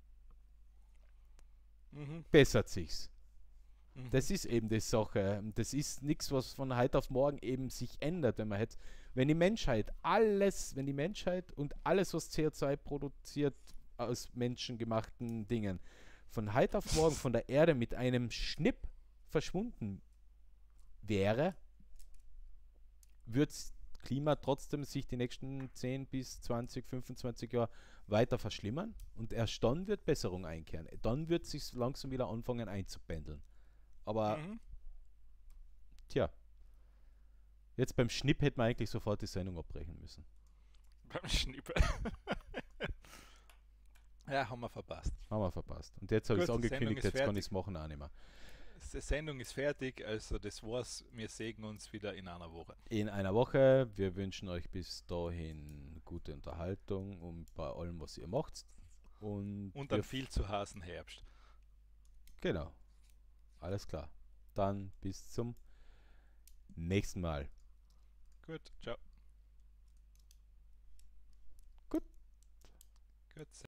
mhm, bessert sich's. mhm. Das ist eben die Sache. Das ist nichts, was von heute auf morgen eben sich ändert. Wenn die Menschheit und alles, was CO2 produziert aus menschengemachten Dingen, von heute auf morgen von der Erde mit einem Schnipp verschwunden wäre, wird das Klima trotzdem sich die nächsten 10 bis 20, 25 Jahre weiter verschlimmern und erst dann wird Besserung einkehren. Dann wird es sich langsam wieder anfangen einzupendeln. Aber Mhm. tja, jetzt beim Schnipp hätten wir eigentlich sofort die Sendung abbrechen müssen. Beim Schnippel. Ja, haben wir verpasst. Haben wir verpasst. Und jetzt habe ich es Gut, die Sendung angekündigt, ist jetzt kann ich fertig. es machen auch nicht mehr. Die Sendung ist fertig, also das war's. Wir sehen uns wieder in einer Woche. In einer Woche. Wir wünschen euch bis dahin gute Unterhaltung und bei allem, was ihr macht. Und Und wir dann viel zu heißen Herbst. genau. Alles klar. Dann bis zum nächsten Mal. Gut, ciao. Gut. Gut.